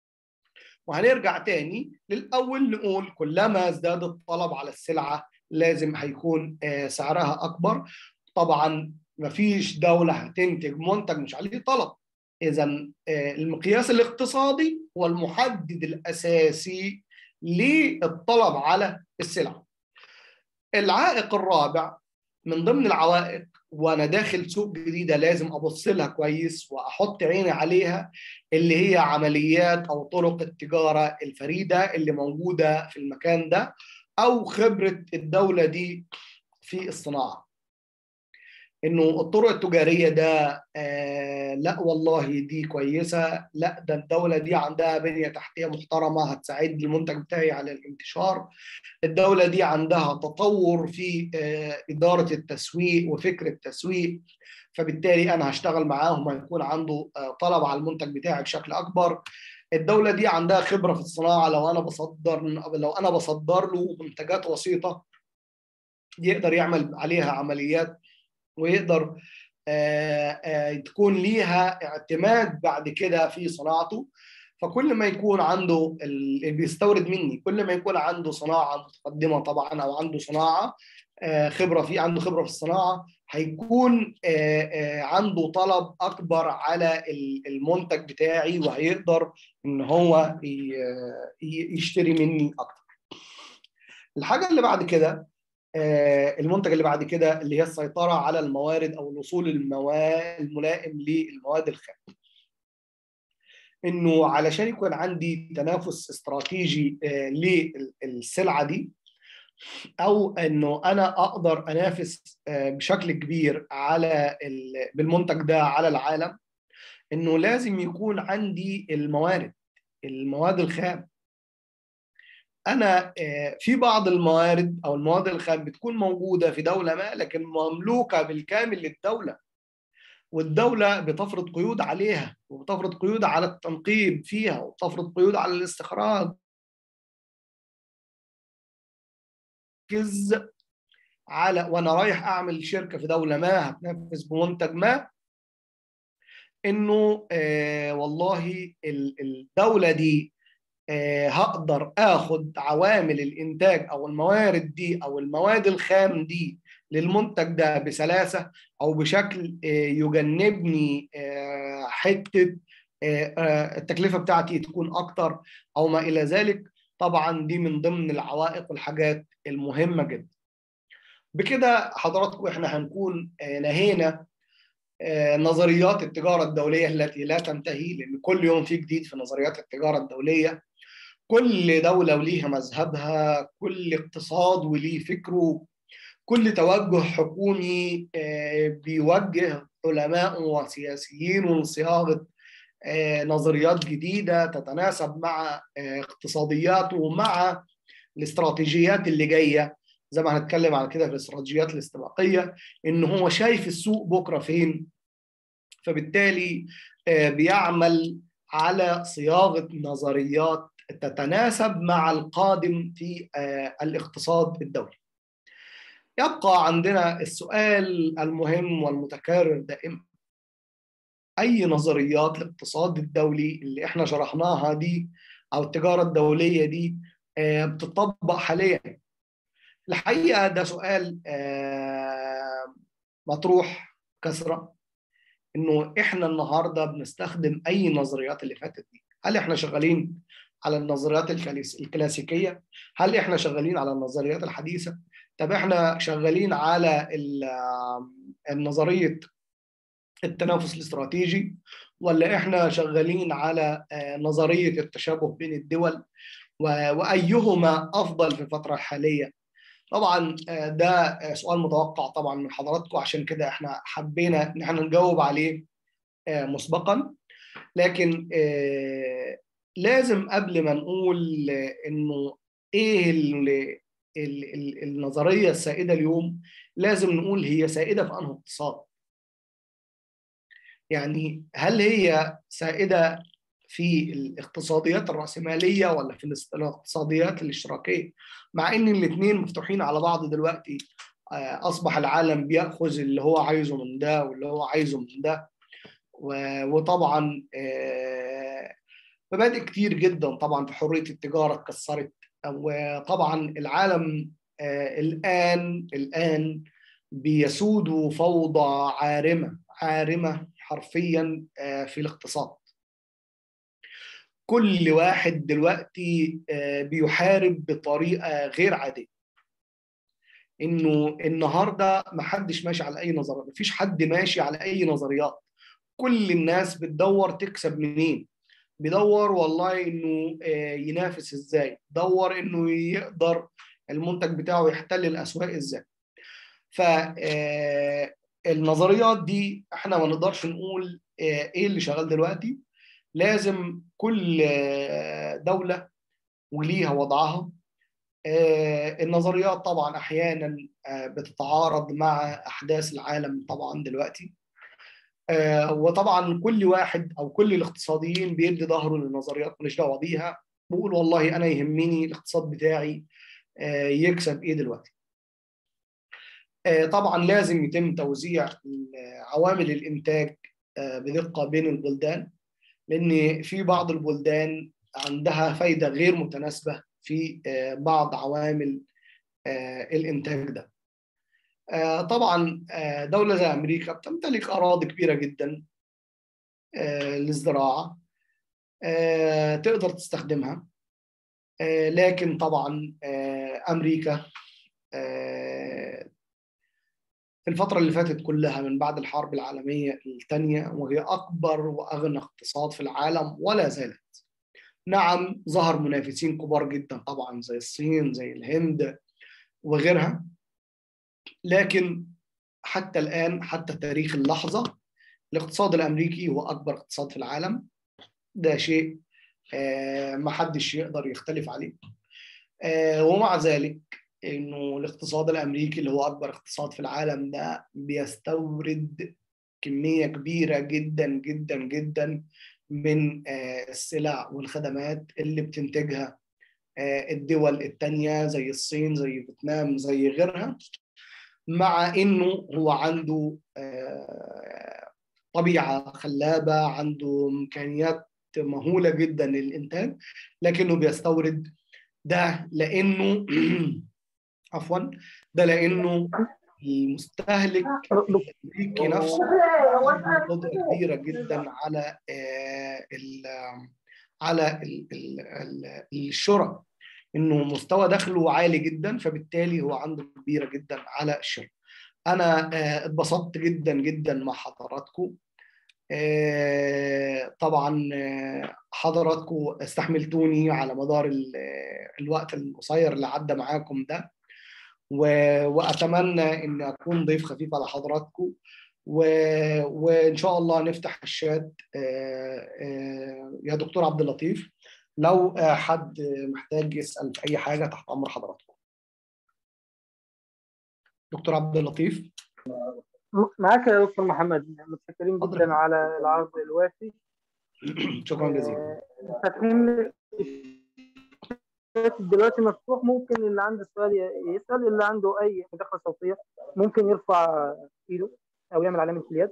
وهنرجع تاني للأول نقول كلما ازداد الطلب على السلعة لازم هيكون سعرها أكبر. طبعا مفيش دولة هتنتج منتج مش عليه طلب. إذا المقياس الاقتصادي هو المحدد الأساسي للطلب على السلعة. العائق الرابع من ضمن العوائق، وانا داخل سوق جديده لازم ابص لها كويس واحط عيني عليها، اللي هي عمليات او طرق التجاره الفريده اللي موجوده في المكان ده، او خبره الدوله دي في الصناعه. انه الطرق التجاريه ده لا والله دي كويسه، لا ده الدوله دي عندها بنيه تحتيه محترمه هتساعد المنتج بتاعي على الانتشار، الدولة دي عندها تطور في إدارة التسويق وفكر التسويق، فبالتالي أنا هشتغل معاهم هيكون عنده طلب على المنتج بتاعي بشكل أكبر. الدولة دي عندها خبرة في الصناعة، لو أنا بصدر له منتجات وسيطة يقدر يعمل عليها عمليات ويقدر تكون ليها اعتماد بعد كده في صناعته. فكل ما يكون عنده اللي بيستورد مني، كل ما يكون عنده صناعه متقدمه طبعا، او عنده صناعه عنده خبره في الصناعه، هيكون عنده طلب اكبر على المنتج بتاعي، وهيقدر ان هو يشتري مني اكتر. الحاجه اللي بعد كده المنتج اللي بعد كده اللي هي السيطره على الموارد او الوصول الملائم للمواد الخام. انه علشان يكون عندي تنافس استراتيجي للسلعه دي، او انه انا اقدر انافس بشكل كبير على بالمنتج ده على العالم، انه لازم يكون عندي المواد الخام. أنا في بعض الموارد أو المواد الخام بتكون موجودة في دولة ما لكن مملوكة بالكامل للدولة، والدولة بتفرض قيود عليها وبتفرض قيود على التنقيب فيها وبتفرض قيود على الاستخراج على وأنا رايح أعمل شركة في دولة ما هتنافس بمنتج ما، إنه والله الدولة دي هقدر اخد عوامل الانتاج او الموارد دي او المواد الخام دي للمنتج ده بسلاسه او بشكل يجنبني حته التكلفه بتاعتي تكون اكتر او ما الى ذلك. طبعا دي من ضمن العوائق والحاجات المهمه جدا. بكده حضراتكم احنا هنكون نهينا نظريات التجاره الدوليه التي لا تنتهي، لان كل يوم في جديد في نظريات التجاره الدوليه. كل دولة وليها مذهبها، كل اقتصاد وليه فكره، كل توجه حكومي بيوجه علماء وسياسيين لصياغة نظريات جديدة تتناسب مع اقتصادياته ومع الاستراتيجيات اللي جاية. زي ما هنتكلم على كده في الاستراتيجيات الاستباقية، إن هو شايف السوق بكرة فين، فبالتالي بيعمل على صياغة نظريات تتناسب مع القادم في الاقتصاد الدولي. يبقى عندنا السؤال المهم والمتكرر دائما: أي نظريات الاقتصاد الدولي اللي احنا شرحناها دي أو التجارة الدولية دي بتطبق حاليا؟ الحقيقة ده سؤال مطروح كثرة، انه احنا النهارده بنستخدم اي نظريات اللي فاتت دي. هل احنا شغالين على النظريات الكلاسيكيه؟ هل احنا شغالين على النظريات الحديثه؟ طب احنا شغالين على نظريه التنافس الاستراتيجي، ولا احنا شغالين على نظريه التشابه بين الدول؟ وايهما افضل في الفتره الحاليه؟ طبعا ده سؤال متوقع طبعا من حضراتكم، عشان كده احنا حبينا ان احنا نجاوب عليه مسبقا. لكن لازم قبل ما نقول انه ايه النظريه السائده اليوم، لازم نقول هي سائده في انه اقتصاد. يعني هل هي سائده في الاقتصاديات الرأسمالية ولا في الاقتصاديات الاشتراكية؟ مع ان الاثنين مفتوحين على بعض دلوقتي. اصبح العالم بيأخذ اللي هو عايزه من ده واللي هو عايزه من ده، وطبعا مبادئ كتير جدا طبعا في حرية التجارة اتكسرت. وطبعا العالم الآن بيسود فوضى عارمة حرفيا في الاقتصاد. كل واحد دلوقتي بيحارب بطريقة غير عادية. انه النهارده محدش ماشي على اي نظريات، مفيش حد ماشي على اي نظريات. كل الناس بتدور تكسب منين، بيدور والله انه ينافس ازاي، دور انه يقدر المنتج بتاعه يحتل الاسواق ازاي. فالنظريات دي احنا ما نقدرش نقول ايه اللي شغال دلوقتي. لازم كل دولة وليها وضعها. النظريات طبعا احيانا بتتعارض مع احداث العالم طبعا دلوقتي. وطبعا كل واحد او كل الاقتصاديين بيدي ظهره للنظريات، ماليش دعوه بيها، بقول والله انا يهمني الاقتصاد بتاعي يكسب ايه دلوقتي. طبعا لازم يتم توزيع عوامل الانتاج بدقه بين البلدان، لان في بعض البلدان عندها فايده غير متناسبه في بعض عوامل الانتاج ده. طبعا دولة زي أمريكا بتمتلك أراضي كبيرة جدا للزراعة تقدر تستخدمها. لكن طبعا أمريكا في الفترة اللي فاتت كلها من بعد الحرب العالمية الثانية وهي أكبر وأغنى اقتصاد في العالم ولا زالت. نعم ظهر منافسين كبار جدا طبعا زي الصين زي الهند وغيرها، لكن حتى الآن حتى تاريخ اللحظة الاقتصاد الأمريكي هو أكبر اقتصاد في العالم. ده شيء ما حدش يقدر يختلف عليه. ومع ذلك انه الاقتصاد الامريكي اللي هو اكبر اقتصاد في العالم ده بيستورد كميه كبيره جدا جدا جدا من السلع والخدمات اللي بتنتجها الدول التانية زي الصين زي فيتنام زي غيرها، مع انه هو عنده طبيعه خلابه، عنده امكانيات مهوله جدا للانتاج، لكنه بيستورد ده لانه عفوا، ده لانه المستهلك الامريكي نفسه عنده قدره كبيره جدا على الشراء، انه مستوى دخله عالي جدا، فبالتالي هو عنده كبيره جدا على الشراء. انا اتبسطت جدا جدا مع حضراتكم. طبعا حضراتكم استحملتوني على مدار الوقت القصير اللي عدى معاكم ده، واتمنى ان اكون ضيف خفيف على حضراتكم، وان شاء الله نفتح الشات. يا دكتور عبد اللطيف، لو حد محتاج يسأل في اي حاجه تحت امر حضراتكم. دكتور عبد اللطيف. معاك يا دكتور محمد، متشكرين جدا على العرض الوافي. شكرا جزيلا. فاتحين دلوقتي مفتوح، ممكن اللي عنده سؤال يسأل، اللي عنده أي مداخلة صوتية ممكن يرفع إيده أو يعمل علامة اليد.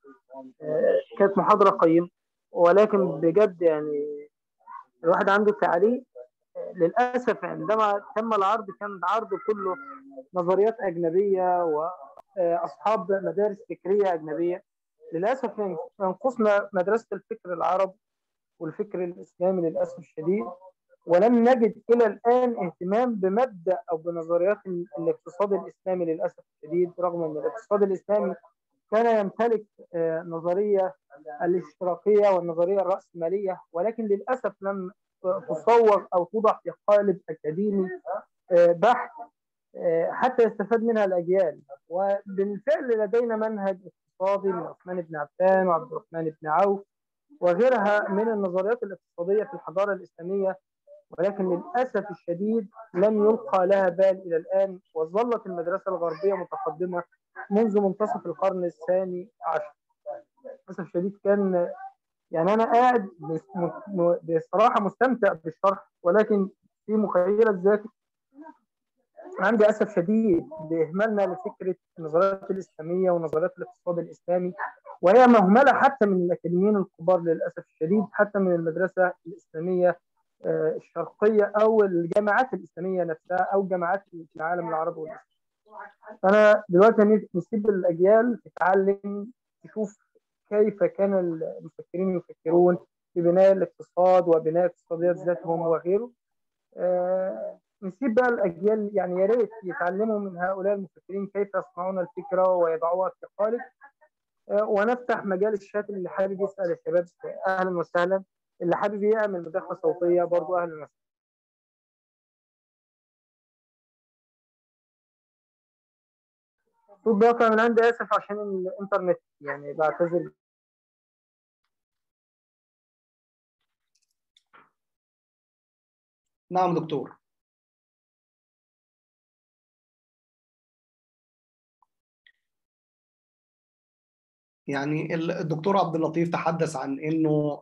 كانت محاضرة قيمة، ولكن بجد يعني الواحد عنده تعليق. للأسف عندما تم العرض كان العرض كله نظريات أجنبية وأصحاب مدارس فكرية أجنبية. للأسف ينقصنا مدرسة الفكر العربي والفكر الإسلامي للأسف الشديد، ولم نجد إلى الآن اهتمام بمبدأ أو بنظريات الاقتصاد الإسلامي للأسف الشديد، رغم أن الاقتصاد الإسلامي كان يمتلك نظرية الاشتراكية والنظرية الرأسمالية، ولكن للأسف لم تصور أو توضع في قالب أكاديمي بحت حتى يستفاد منها الأجيال. وبالفعل لدينا منهج اقتصادي من عثمان بن عفان وعبد الرحمن بن عوف وغيرها من النظريات الاقتصادية في الحضارة الإسلامية، ولكن للأسف الشديد لم يلقى لها بال إلى الآن، وظلت المدرسة الغربية متقدمة منذ منتصف القرن الثاني عشر. للأسف الشديد كان يعني أنا قاعد بصراحة مستمتع بالشرح، ولكن في مخيلة ذاتي عندي أسف شديد بإهمالنا لفكرة النظريات الإسلامية ونظريات الاقتصاد الإسلامي، وهي مهملة حتى من الأكاديميين الكبار للأسف الشديد، حتى من المدرسة الإسلامية الشرقية أو الجامعات الإسلامية نفسها أو جامعات العالم العربي والإسلامي. فأنا دلوقتي نسيب الأجيال تتعلم، تشوف كيف كان المفكرين يفكرون في بناء الاقتصاد وبناء اقتصاديات ذاتهم وغيره. نسيب بقى الأجيال، يعني يا ريت يتعلموا من هؤلاء المفكرين كيف يصنعون الفكرة ويضعوها في قالب. ونفتح مجال الشات، اللي حابب يسأل يا شباب أهلا وسهلا، اللي حابب يعمل مداخلة صوتية برضو أهلا وسهلا. صوت بقى من عندي، آسف عشان الإنترنت، يعني بعتذر. نعم دكتور. يعني الدكتور عبد اللطيف تحدث عن انه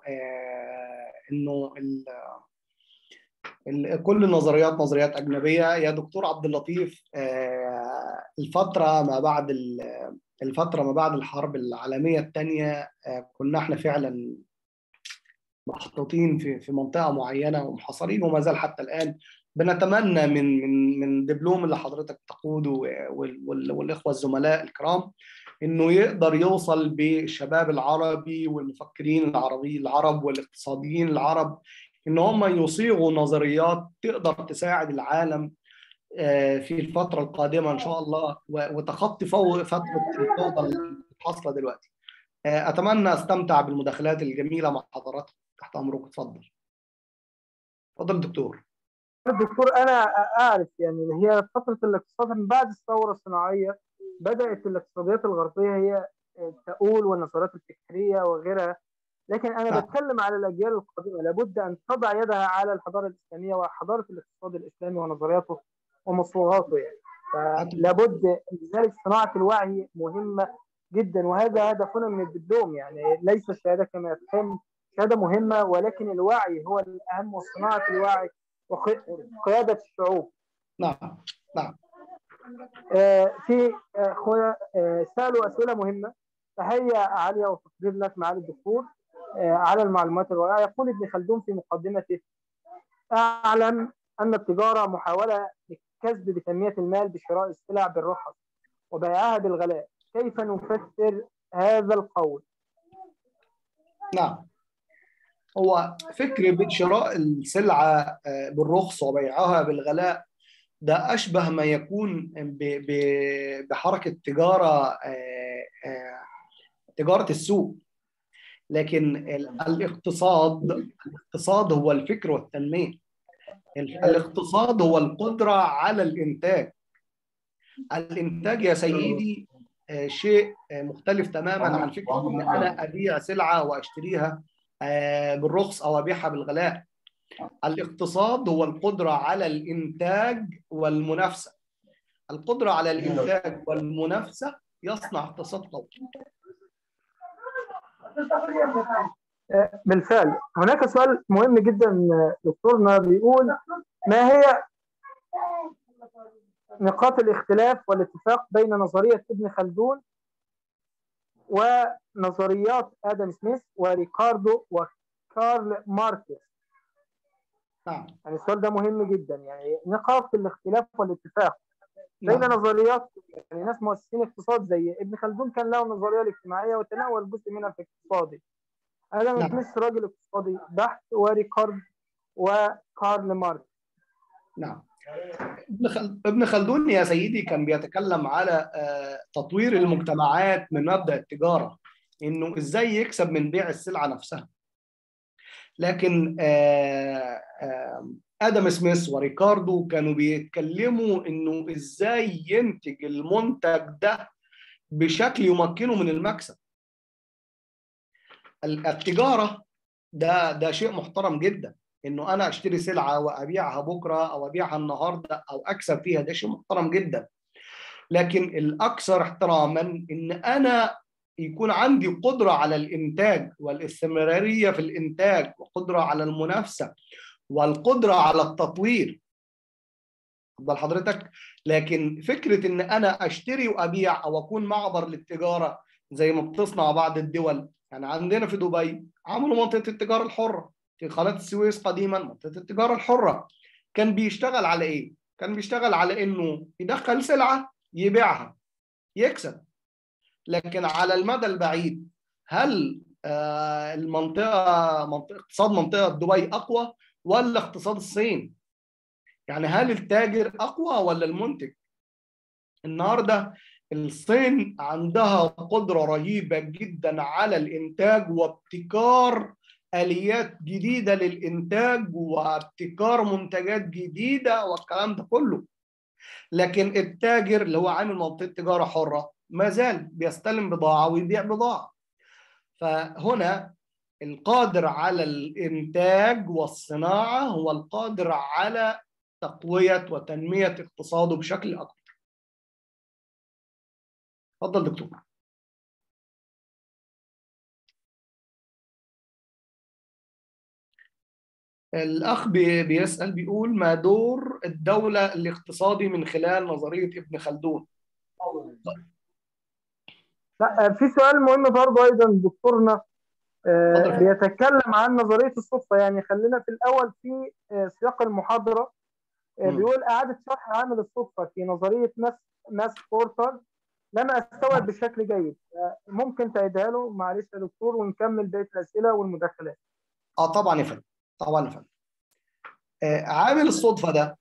كل النظريات نظريات اجنبيه. يا دكتور عبد اللطيف، الفتره ما بعد الحرب العالميه الثانيه كنا احنا فعلا محطوطين في منطقه معينه ومحاصرين، وما زال حتى الان. بنتمنى من دبلوم اللي حضرتك تقوده والاخوه الزملاء الكرام انه يقدر يوصل بالشباب العربي والمفكرين العرب والاقتصاديين العرب ان هم يصيغوا نظريات تقدر تساعد العالم في الفتره القادمه ان شاء الله، وتخطي فتره الفوضى اللي حاصله دلوقتي. اتمنى استمتع بالمداخلات الجميله مع حضراتكم. تحت امركم. اتفضل دكتور. الدكتور أنا أعرف يعني هي فترة الاقتصاد من بعد الثورة الصناعية بدأت الاقتصاديات الغربية هي تقول، والنظريات الفكرية وغيرها لكن أنا نعم. بتكلم على الأجيال القادمة، لابد أن تضع يدها على الحضارة الإسلامية وحضارة الاقتصاد الإسلامي ونظرياته ومصطلحاته يعني. فلابد، لذلك صناعة الوعي مهمة جدا، وهذا هدفنا من الدبلوم يعني. ليس الشهادة كما يفهم، شهادة مهمة، ولكن الوعي هو الأهم، وصناعة الوعي وقيادة الشعوب. نعم. نعم. في أخويا سألوا أسئلة مهمة، تحية عالية وتقدير لك معالي الدكتور على المعلومات الرائعة. يقول ابن خلدون في مقدمته: أعلم أن التجارة محاولة للكسب بتنمية المال بشراء السلع بالرخص وبيعها بالغلاء. كيف نفسر هذا القول؟ نعم. هو فكر شراء السلعة بالرخص وبيعها بالغلاء ده أشبه ما يكون بحركة تجارة السوق. لكن الاقتصاد هو الفكر والتنمية. الاقتصاد هو القدرة على الإنتاج. الإنتاج يا سيدي شيء مختلف تماما عن فكرة إن أنا أبيع سلعة وأشتريها بالرخص أو أبيعها بالغلاء. الاقتصاد هو القدرة على الإنتاج والمنافسة. القدرة على الإنتاج والمنافسة يصنع اقتصاد قوي. بالفعل. هناك سؤال مهم جدا دكتورنا بيقول: ما هي نقاط الاختلاف والاتفاق بين نظرية ابن خلدون ونظريات آدم سميث وريكاردو وكارل ماركس؟ نعم. يعني السؤال ده مهم جدا، يعني نقاط الاختلاف والاتفاق بين نعم. نظريات. يعني ناس مؤسسين اقتصاد زي ابن خلدون كان له النظريه الاجتماعيه وتناول جزء منها في الاقتصادي. ادم نعم. سميث راجل اقتصادي بحت، وريكارد وكارل ماركس. نعم. ابن خلدون يا سيدي كان بيتكلم على تطوير المجتمعات من مبدأ التجارة، إنه إزاي يكسب من بيع السلعة نفسها. لكن آدم سميث وريكاردو كانوا بيتكلموا إنه إزاي ينتج المنتج ده بشكل يمكنه من المكسب. التجارة ده شيء محترم جدا، انه انا اشتري سلعه وابيعها بكره او ابيعها النهارده او اكسب فيها، ده شيء محترم جدا. لكن الاكثر احتراما ان انا يكون عندي قدره على الانتاج والاستمراريه في الانتاج، وقدره على المنافسه، والقدره على التطوير. اتفضل حضرتك. لكن فكره ان انا اشتري وابيع او اكون معبر للتجاره زي ما بتصنع بعض الدول، يعني عندنا في دبي عملوا منطقه التجاره الحره في قناه السويس قديما. منطقه التجاره الحره كان بيشتغل على ايه؟ كان بيشتغل على انه يدخل سلعه يبيعها يكسب. لكن على المدى البعيد هل اقتصاد منطقه دبي اقوى ولا اقتصاد الصين؟ يعني هل التاجر اقوى ولا المنتج؟ النهارده الصين عندها قدره رهيبه جدا على الانتاج وابتكار اليات جديده للانتاج وابتكار منتجات جديده والكلام ده كله. لكن التاجر اللي هو عامل منطقه تجاره حره ما زال بيستلم بضاعه ويبيع بضاعه. فهنا القادر على الانتاج والصناعه هو القادر على تقويه وتنميه اقتصاده بشكل اكبر. اتفضل دكتور. الأخ بيسأل بيقول: ما دور الدولة الاقتصادي من خلال نظرية ابن خلدون؟ لا، في سؤال مهم برضه أيضا دكتورنا بيتكلم عن نظرية الصدفة. يعني خلينا في الأول في سياق المحاضرة. بيقول: إعادة شرح عامل الصدفة في نظرية ماس بورتر لم أستوعب بشكل جيد. ممكن تعيدها له معلش يا دكتور ونكمل بقية الأسئلة والمداخلات؟ طبعا يا فندم، طبعا يا فندم. عامل الصدفة ده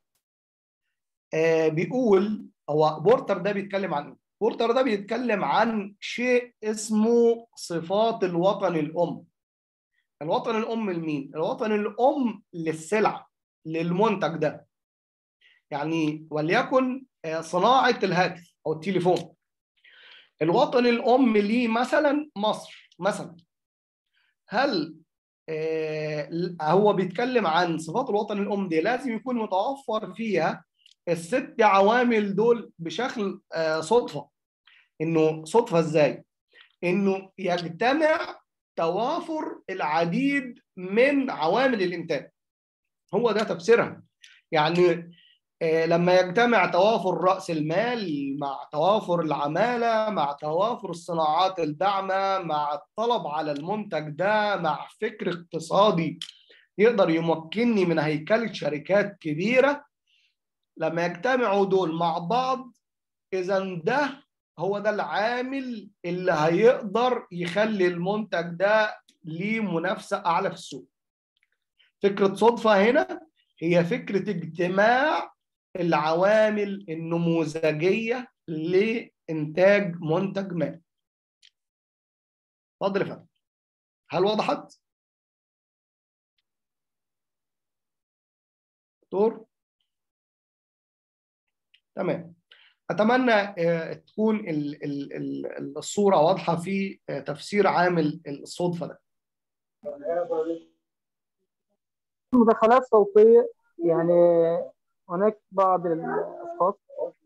بيقول، هو بورتر ده بيتكلم عن ايه؟ بورتر ده بيتكلم عن شيء اسمه صفات الوطن الأم. الوطن الأم لمين؟ الوطن الأم للسلعة، للمنتج ده. يعني وليكن صناعة الهاتف أو التليفون، الوطن الأم ليه مثلا مصر مثلا. هل هو بيتكلم عن صفات الوطن الأم دي لازم يكون متوفر فيها الست عوامل دول بشكل صدفة. إنه صدفة إزاي؟ إنه يجتمع توافر العديد من عوامل الإنتاج. هو ده تفسيرها. يعني لما يجتمع توافر رأس المال مع توافر العمالة مع توافر الصناعات الداعمة مع الطلب على المنتج ده مع فكر اقتصادي يقدر يمكنني من هيكلة شركات كبيرة، لما يجتمعوا دول مع بعض إذا ده هو ده العامل اللي هيقدر يخلي المنتج ده ليه منافسة أعلى في السوق. فكرة صدفة هنا هي فكرة اجتماع العوامل النموذجية لإنتاج منتج ما. اتفضل يا فندم. هل وضحت؟ دكتور؟ تمام. أتمنى تكون الصورة واضحة في تفسير عامل الصدفة ده. مداخلات صوتية، يعني هناك بعض الأشخاص.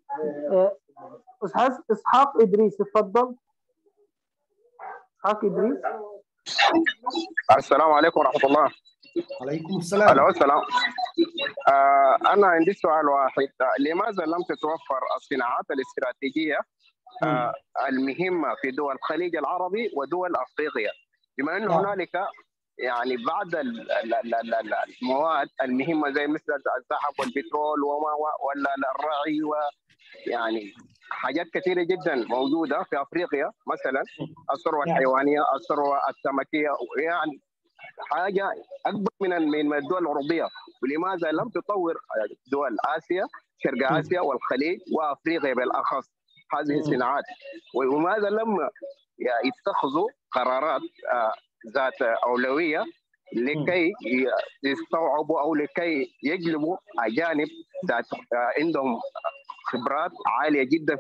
إسحاق إدريس، اتفضل. إسحاق إدريس. السلام عليكم ورحمة الله. عليكم السلام. ألو السلام. أنا عندي سؤال واحد، لماذا لم تتوفر الصناعات الاستراتيجية المهمة في دول الخليج العربي ودول أفريقيا، بما أن هنالك يعني بعض المواد المهمة زي مثل الذهب والبترول ولا الرعي ويعني حاجات كثيرة جدا موجودة في أفريقيا، مثلا الثروة الحيوانية، الثروة السمكية، يعني حاجة أكبر من الدول الأوروبية. ولماذا لم تطور دول آسيا، شرق آسيا والخليج وأفريقيا بالأخص هذه الصناعات؟ وماذا لم يتخذوا قرارات ذات أولوية لكي يستوعبوا أو لكي يجلبوا أجانب ذات عندهم خبرات عالية جدا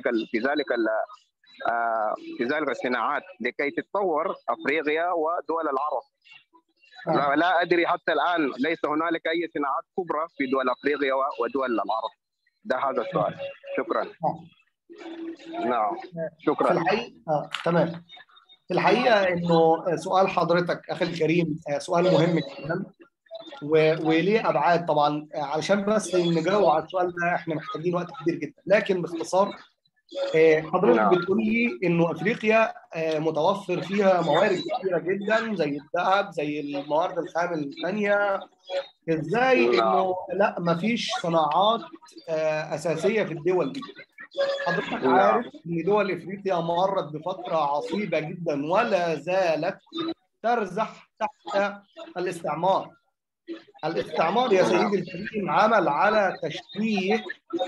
في ذلك الصناعات لكي تتطور أفريقيا ودول العرب؟ لا أدري حتى الآن ليس هنالك أي صناعات كبرى في دول أفريقيا ودول العرب. ده هذا السؤال. شكرا. نعم شكرا. في الحقيقة تمام. في الحقيقة إنه سؤال حضرتك أخي الكريم سؤال مهم جدا وليه أبعاد طبعا. علشان بس نجاوب على السؤال ده إحنا محتاجين وقت كبير جدا، لكن باختصار حضرتك بتقول لي إنه أفريقيا متوفر فيها موارد كثيرة جدا زي الذهب زي الموارد الخام الثانية، إزاي إنه لا مفيش صناعات أساسية في الدول دي؟ حضرتك عارف ان دول افريقيا مرت بفتره عصيبه جدا ولا زالت ترزح تحت الاستعمار. الاستعمار يا سيدي الكريم عمل على تشويه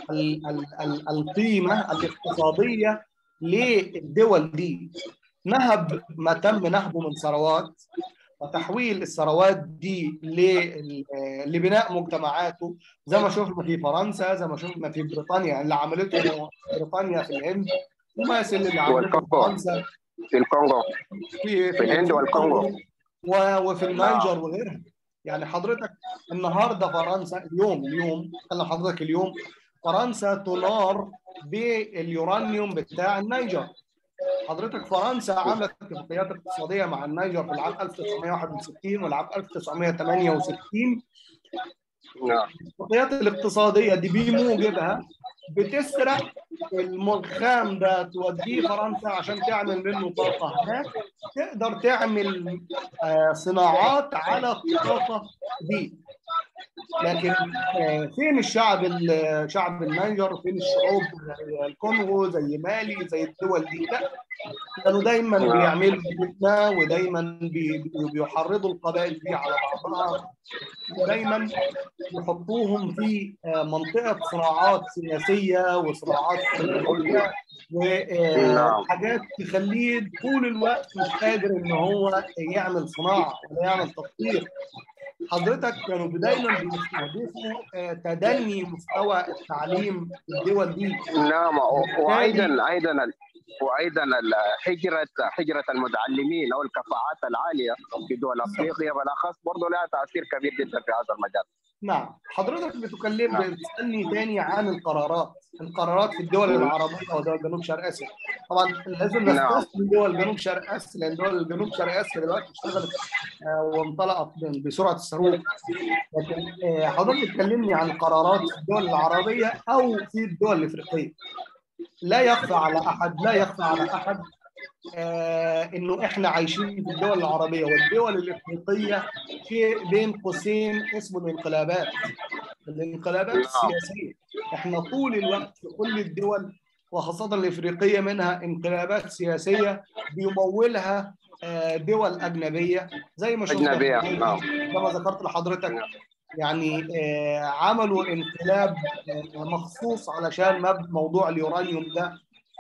القيمه الاقتصاديه للدول دي، نهب ما تم نهبه من ثروات وتحويل الثروات دي لبناء مجتمعاته، زي ما شفنا في فرنسا، زي ما شفنا في بريطانيا اللي عملته بريطانيا في الهند، ومثل اللي عملته فرنسا في الكونغو، في الهند والكونغو وفي النيجر وغيرها. يعني حضرتك النهارده فرنسا اليوم خلينا حضرتك اليوم فرنسا تنار باليورانيوم بتاع النيجر. حضرتك فرنسا عملت اتفاقيات اقتصاديه مع النيجر في العام 1961 والعام 1968. الاتفاقيات الاقتصاديه دي بموجبها بتسرق الخام ده توديه فرنسا عشان تعمل منه طاقه هناك تقدر تعمل صناعات على الطاقه دي. لكن فين شعب النيجر، فين الشعوب الكونغو زي مالي زي الدول دي؟ لا، كانوا دايما بيعملوا فتنه ودايما بيحرضوا القبائل دي على بعضها ودايما يحطوهم في منطقه صراعات سياسيه وصراعات قبليه وحاجات تخليه طول الوقت مش قادر ان هو يعمل صناعه ولا يعمل تطوير. حضرتك كانوا دايما بيستهدفوا تدني مستوى التعليم في الدول دي. نعم. وايضا وايضا حجره المتعلمين او الكفاءات العاليه في دول افريقيا بالاخص برضه لها تاثير كبير جدا في هذا المجال. نعم، حضرتك بتسألني تاني عن القرارات في الدول العربية ودول جنوب شرق آسيا. طبعا لازم نستثني دول جنوب شرق آسيا، لأن دول جنوب شرق آسيا دلوقتي اشتغلت وانطلقت بسرعة الصاروخ. لكن حضرتك بتكلمني عن قرارات في الدول العربية أو في الدول الإفريقية. لا يخفى على أحد انه احنا عايشين في الدول العربيه والدول الافريقيه شيء بين قوسين اسمه الانقلابات السياسيه. احنا طول الوقت في كل الدول وخاصه الافريقيه منها انقلابات سياسيه بيمولها دول اجنبيه، زي ما شفنا كما ذكرت لحضرتك. يعني عملوا انقلاب مخصوص علشان موضوع اليورانيوم ده،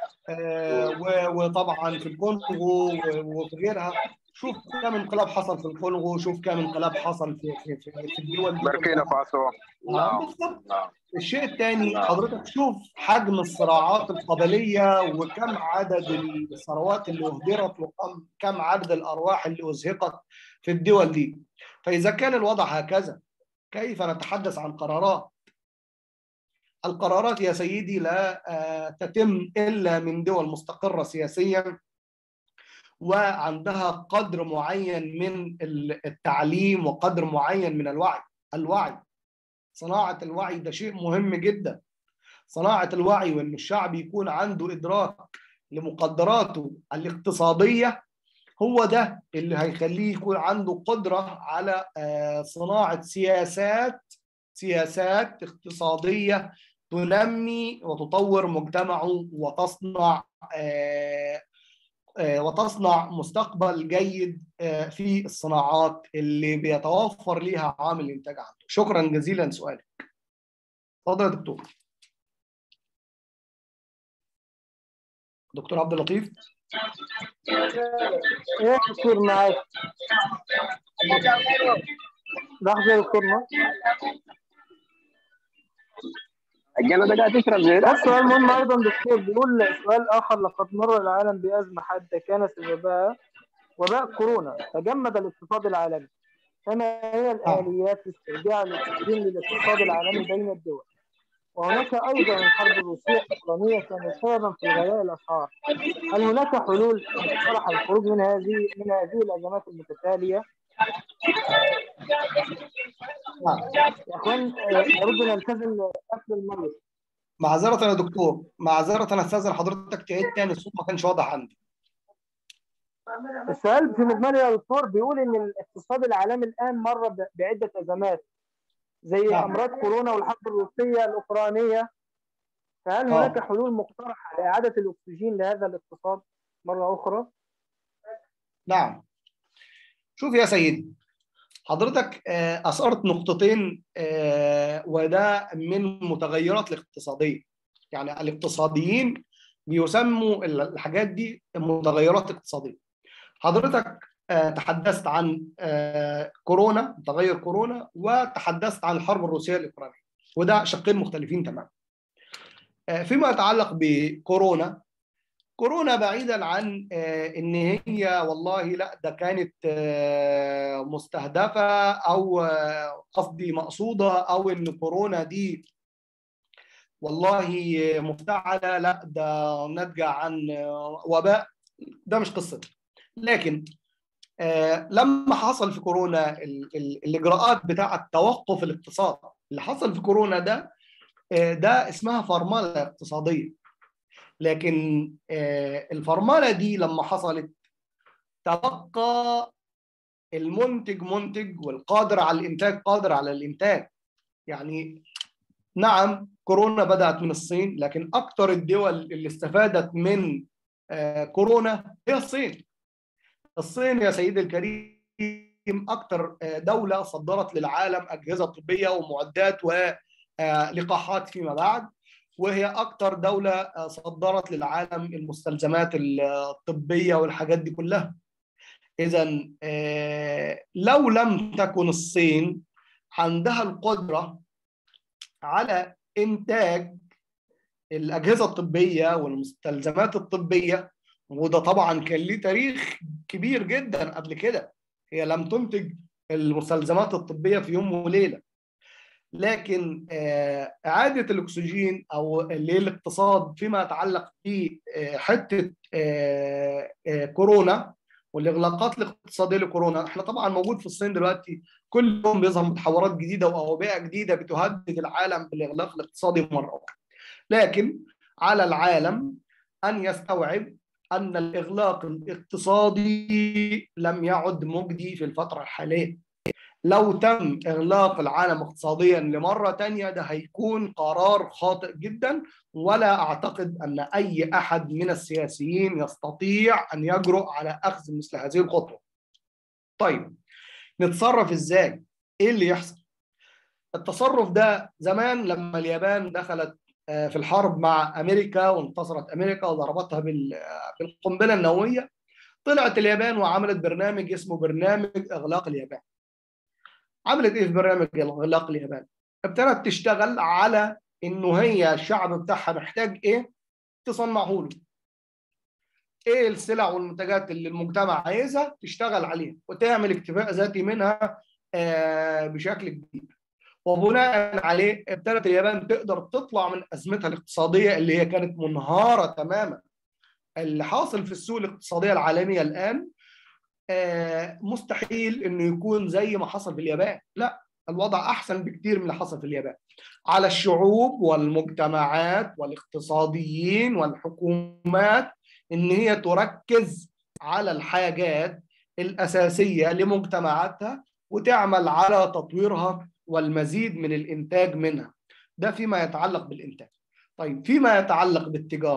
وطبعا في الكونغو وفي غيرها. شوف كم انقلاب حصل في الكونغو، شوف كم انقلاب حصل في الدول دي بوركينا فاسو. بالضبط. الشيء الثاني حضرتك شوف حجم الصراعات القبليه وكم عدد الثروات اللي اهدرت وكم عدد الارواح اللي ازهقت في الدول دي. فاذا كان الوضع هكذا كيف نتحدث عن قرارات؟ القرارات يا سيدي لا تتم إلا من دول مستقرة سياسيا وعندها قدر معين من التعليم وقدر معين من الوعي. صناعة الوعي ده شيء مهم جدا. صناعة الوعي وأن الشعب يكون عنده إدراك لمقدراته الاقتصادية هو ده اللي هيخليه يكون عنده قدرة على صناعة سياسات اقتصادية تنمي وتطور مجتمعه وتصنع مستقبل جيد في الصناعات اللي بيتوفر ليها عامل الانتاج عنده. شكرا جزيلا سؤالك. اتفضل يا دكتور. دكتور عبد اللطيف. ايه دكتور معاك؟ لحظه يا دكتور. الجنة ده قاعد تشرب زي ده. السؤال مهم ايضا دكتور، بيقول سؤال اخر: لقد مر العالم بازمه حاده كان سببها وباء كورونا، تجمد الاقتصاد العالمي، فما هي الاليات لاسترجاع الاكسجين للاقتصاد العالمي بين الدول؟ وهناك ايضا الحرب الروسيه الاوكرانيه كانت سببا في غلاء الاسعار. هل هناك حلول مقترحه للخروج من هذه الازمات المتتاليه؟ يا اخوان لابد نلتزم قفل الميه. معذرة يا دكتور، معذرة، انا استاذن حضرتك تعيد تاني، الصوت ما كانش واضح عندي. السؤال في مجمل يا دكتور بيقول ان الاقتصاد العالمي الان مر بعده ازمات زي امراض كورونا والحرب الروسيه الاوكرانيه، فهل هناك حلول مقترحه لاعاده الاكسجين لهذا الاقتصاد مره اخرى؟ نعم. شوف يا سيدي، حضرتك أثرت نقطتين وده من متغيرات الاقتصادية. يعني الاقتصاديين بيسموا الحاجات دي متغيرات اقتصادية. حضرتك تحدثت عن كورونا، تغير كورونا، وتحدثت عن الحرب الروسية الأوكرانية، وده شقين مختلفين تماما. فيما يتعلق بكورونا، كورونا بعيدا عن ان هي والله لا ده كانت مستهدفه او قصدي مقصوده، او ان كورونا دي والله مفتعله، لا ده ناتجه عن وباء، ده مش قصتي. لكن لما حصل في كورونا الاجراءات بتاعه توقف الاقتصاد اللي حصل في كورونا ده اسمها فرمله اقتصاديه. لكن الفرمله دي لما حصلت تبقى المنتج منتج والقادر على الانتاج قادر على الانتاج. يعني نعم كورونا بدأت من الصين، لكن اكثر الدول اللي استفادت من كورونا هي الصين. الصين يا سيدي الكريم اكثر دولة صدرت للعالم أجهزة طبية ومعدات ولقاحات فيما بعد، وهي أكثر دولة صدرت للعالم المستلزمات الطبية والحاجات دي كلها. إذا لو لم تكن الصين عندها القدرة على إنتاج الأجهزة الطبية والمستلزمات الطبية، وده طبعا كان ليه تاريخ كبير جدا قبل كده. هي لم تنتج المستلزمات الطبية في يوم وليلة، لكن إعادة الأكسجين أو الاقتصاد فيما يتعلق بحتة كورونا والإغلاقات الاقتصادية لكورونا. احنا طبعا موجود في الصين دلوقتي كل يوم بيظهر متحورات جديدة وأوبئة جديدة بتهدد العالم بالإغلاق الاقتصادي مرة واحدة. لكن على العالم أن يستوعب أن الإغلاق الاقتصادي لم يعد مجدي في الفترة الحالية. لو تم إغلاق العالم اقتصاديا لمرة تانية ده هيكون قرار خاطئ جدا، ولا أعتقد أن أي أحد من السياسيين يستطيع أن يجرؤ على أخذ مثل هذه الخطوة. طيب نتصرف إزاي؟ إيه اللي يحصل؟ التصرف ده زمان لما اليابان دخلت في الحرب مع أمريكا وانتصرت أمريكا وضربتها بالقنبلة النووية، طلعت اليابان وعملت برنامج اسمه برنامج إغلاق اليابان. عملت ايه في برنامج اغلاق اليابان؟ ابتدت تشتغل على انه هي الشعب بتاعها محتاج ايه تصنعه له، ايه السلع والمنتجات اللي المجتمع عايزها تشتغل عليها وتعمل اكتفاء ذاتي منها بشكل كبير. وبناء عليه ابتدت اليابان تقدر تطلع من ازمتها الاقتصاديه اللي هي كانت منهاره تماما. اللي حاصل في السوق الاقتصاديه العالميه الان مستحيل انه يكون زي ما حصل في اليابان، لا الوضع احسن بكثير من اللي حصل في اليابان. على الشعوب والمجتمعات والاقتصاديين والحكومات ان هي تركز على الحاجات الاساسيه لمجتمعاتها وتعمل على تطويرها والمزيد من الانتاج منها. ده فيما يتعلق بالانتاج. طيب فيما يتعلق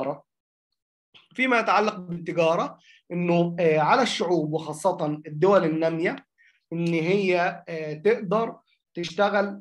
بالتجاره انه على الشعوب وخاصه الدول الناميه ان هي تقدر تشتغل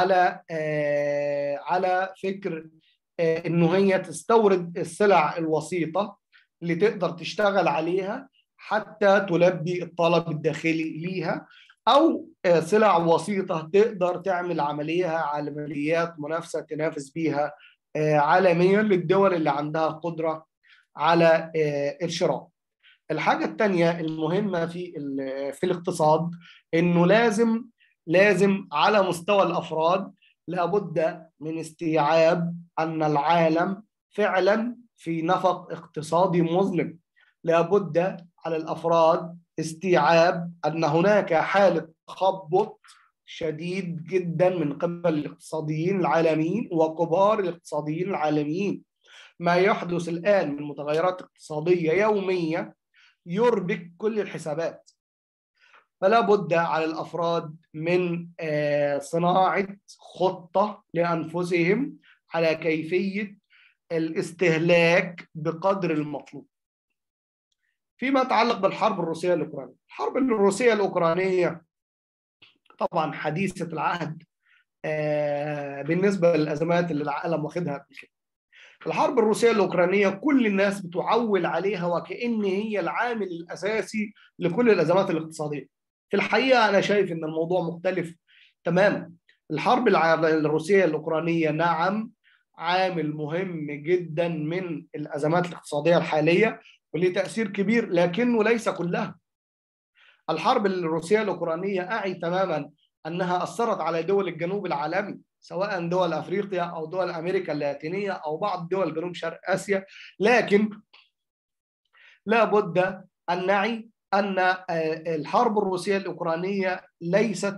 على فكر انه هي تستورد السلع الوسيطه اللي تقدر تشتغل عليها حتى تلبي الطلب الداخلي ليها، او سلع وسيطه تقدر تعمل عمليات منافسه تنافس بيها عالميا للدول اللي عندها قدره على الشراء. الحاجة الثانية المهمة في الاقتصاد انه لازم على مستوى الافراد لابد من استيعاب ان العالم فعلا في نفق اقتصادي مظلم. لابد على الافراد استيعاب ان هناك حالة تخبط شديد جدا من قبل الاقتصاديين العالميين وكبار الاقتصاديين العالميين. ما يحدث الآن من متغيرات اقتصادية يومية يربك كل الحسابات. فلا بد على الأفراد من صناعة خطة لأنفسهم على كيفية الاستهلاك بقدر المطلوب. فيما يتعلق بالحرب الروسية الأوكرانية، الحرب الروسية الأوكرانية طبعا حديثة العهد بالنسبة للأزمات اللي العالم واخدها قبل كده. الحرب الروسية الأوكرانية كل الناس بتعول عليها وكأن هي العامل الأساسي لكل الأزمات الاقتصادية. في الحقيقة أنا شايف أن الموضوع مختلف تماما. الحرب الروسية الأوكرانية نعم عامل مهم جدا من الأزمات الاقتصادية الحالية وليه تأثير كبير، لكنه ليس كلها. الحرب الروسية الأوكرانية أعي تماما أنها أثرت على دول الجنوب العالمي، سواء دول أفريقيا أو دول أمريكا اللاتينية أو بعض دول جنوب شرق آسيا. لكن لا بد أن نعي أن الحرب الروسية الأوكرانية ليست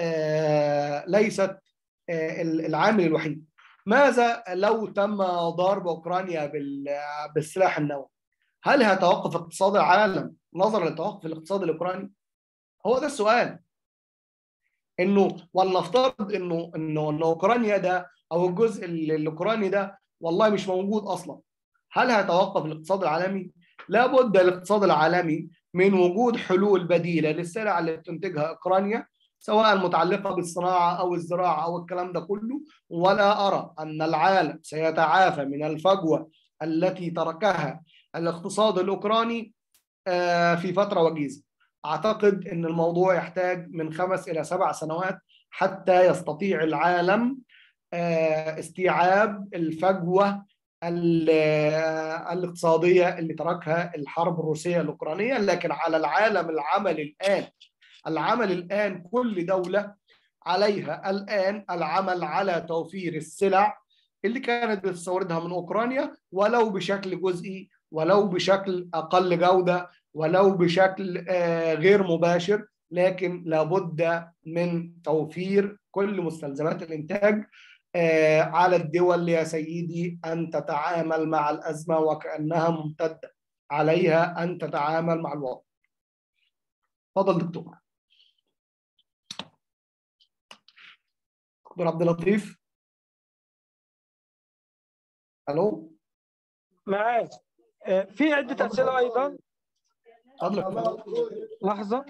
العامل الوحيد. ماذا لو تم ضرب أوكرانيا بالسلاح النووي؟ هل هيتوقف اقتصاد العالم نظرا لتوقف الاقتصاد الأوكراني؟ هو ده السؤال. ولنفترض انه اوكرانيا ده او الجزء الاوكراني ده والله مش موجود اصلا، هل هيتوقف الاقتصاد العالمي؟ لابد الاقتصاد العالمي من وجود حلول بديله للسلع اللي بتنتجها اوكرانيا، سواء متعلقه بالصناعه او الزراعه او الكلام ده كله. ولا ارى ان العالم سيتعافى من الفجوه التي تركها الاقتصاد الاوكراني في فتره وجيزه. أعتقد أن الموضوع يحتاج من 5 إلى 7 سنوات حتى يستطيع العالم استيعاب الفجوة الاقتصادية اللي تركها الحرب الروسية الأوكرانية، لكن على العالم العمل الآن كل دولة عليها الآن العمل على توفير السلع اللي كانت بتستوردها من أوكرانيا، ولو بشكل جزئي، ولو بشكل أقل جودة، ولو بشكل غير مباشر، لكن لابد من توفير كل مستلزمات الإنتاج على الدول يا سيدي أن تتعامل مع الأزمة وكأنها ممتدة، عليها أن تتعامل مع الوضع. تفضل دكتور. دكتور عبد اللطيف. الو معاك. في عدة أسئلة أيضا. فضلك. لحظة.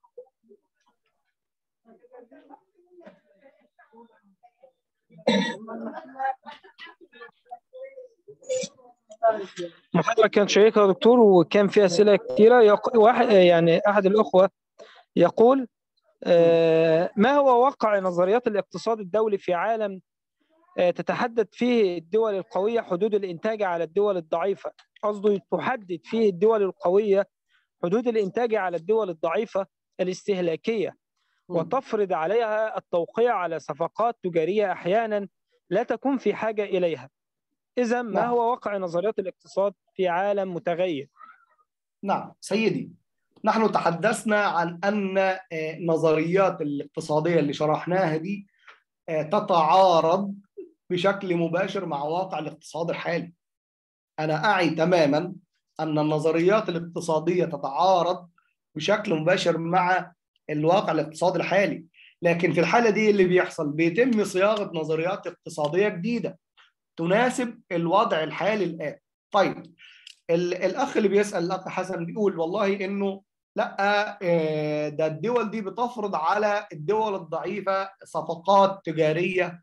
محاضرة كانت شيقة يا دكتور، وكان في أسئلة كثيرة. واحد يعني أحد الأخوة يقول ما هو واقع نظريات الاقتصاد الدولي في عالم تتحدد فيه الدول القوية حدود الإنتاج على الدول الضعيفة؟ قصده تحدد فيه الدول القوية حدود الإنتاج على الدول الضعيفة الاستهلاكية، وتفرض عليها التوقيع على صفقات تجارية أحيانا لا تكون في حاجة إليها. إذن ما هو واقع نظريات الاقتصاد في عالم متغير؟ نعم سيدي، نحن تحدثنا عن أن نظريات الاقتصادية اللي شرحناها دي تتعارض بشكل مباشر مع واقع الاقتصاد الحالي. أنا أعي تماما أن النظريات الاقتصادية تتعارض بشكل مباشر مع الواقع الاقتصادي الحالي، لكن في الحالة دي اللي بيحصل بيتم صياغة نظريات اقتصادية جديدة تناسب الوضع الحالي الآن. طيب، الأخ اللي بيسأل، الأخ حسن، بيقول والله إنه لا، ده الدول دي بتفرض على الدول الضعيفة صفقات تجارية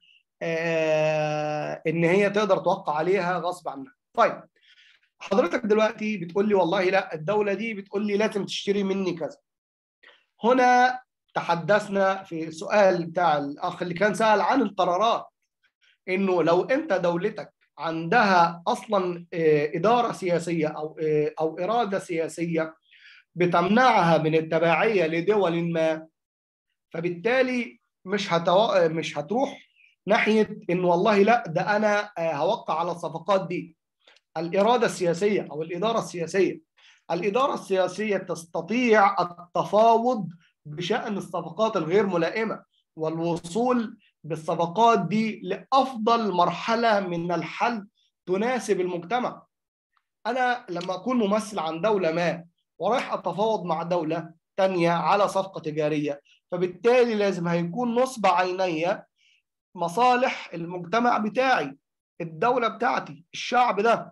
إن هي تقدر توقع عليها غصب عنها. طيب، حضرتك دلوقتي بتقول لي والله لا، الدولة دي بتقول لي لازم تشتري مني كذا. هنا تحدثنا في السؤال بتاع الأخ اللي كان سأل عن القرارات، إنه لو أنت دولتك عندها أصلا إدارة سياسية أو إرادة سياسية بتمنعها من التبعية لدول ما، فبالتالي مش هتروح ناحية إنه والله لا، ده أنا هوقع على الصفقات دي. الإرادة السياسية أو الإدارة السياسية تستطيع التفاوض بشأن الصفقات الغير ملائمة والوصول بالصفقات دي لأفضل مرحلة من الحل تناسب المجتمع. أنا لما أكون ممثل عن دولة ما ورايح أتفاوض مع دولة تانية على صفقة تجارية، فبالتالي لازم هيكون نصب عيني مصالح المجتمع بتاعي، الدولة بتاعتي، الشعب ده.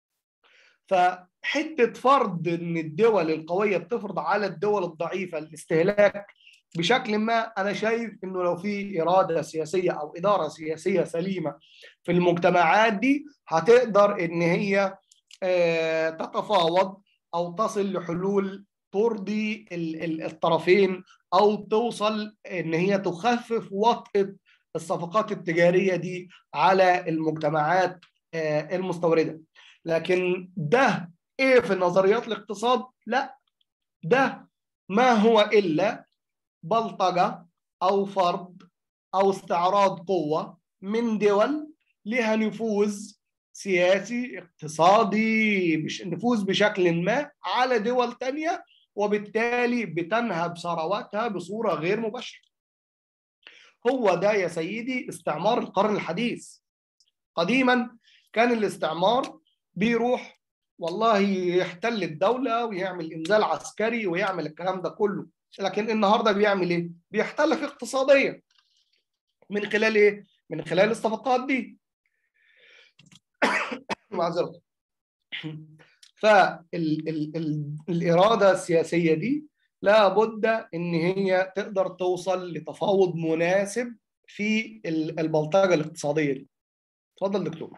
فحتة فرض ان الدول القوية بتفرض على الدول الضعيفة الاستهلاك بشكل ما، انا شايف انه لو في إرادة سياسية او إدارة سياسية سليمة في المجتمعات دي، هتقدر ان هي تتفاوض او تصل لحلول ترضي الطرفين، او توصل ان هي تخفف وطأة الصفقات التجارية دي على المجتمعات المستوردة. لكن ده ايه في نظريات الاقتصاد؟ لا، ده ما هو الا بلطجه او فرض او استعراض قوه من دول لها نفوذ سياسي اقتصادي، نفوذ بشكل ما على دول تانية، وبالتالي بتنهب ثرواتها بصوره غير مباشره. هو ده يا سيدي استعمار القرن الحديث. قديما كان الاستعمار بيروح والله يحتل الدولة ويعمل إنزال عسكري ويعمل الكلام ده كله، لكن النهاردة بيعمل إيه؟ بيحتلك اقتصاديا. من خلال إيه؟ من خلال الصفقات دي. معذرة. فالإرادة السياسية دي لابد إن هي تقدر توصل لتفاوض مناسب في البلطجة الاقتصادية دي. اتفضل دكتور.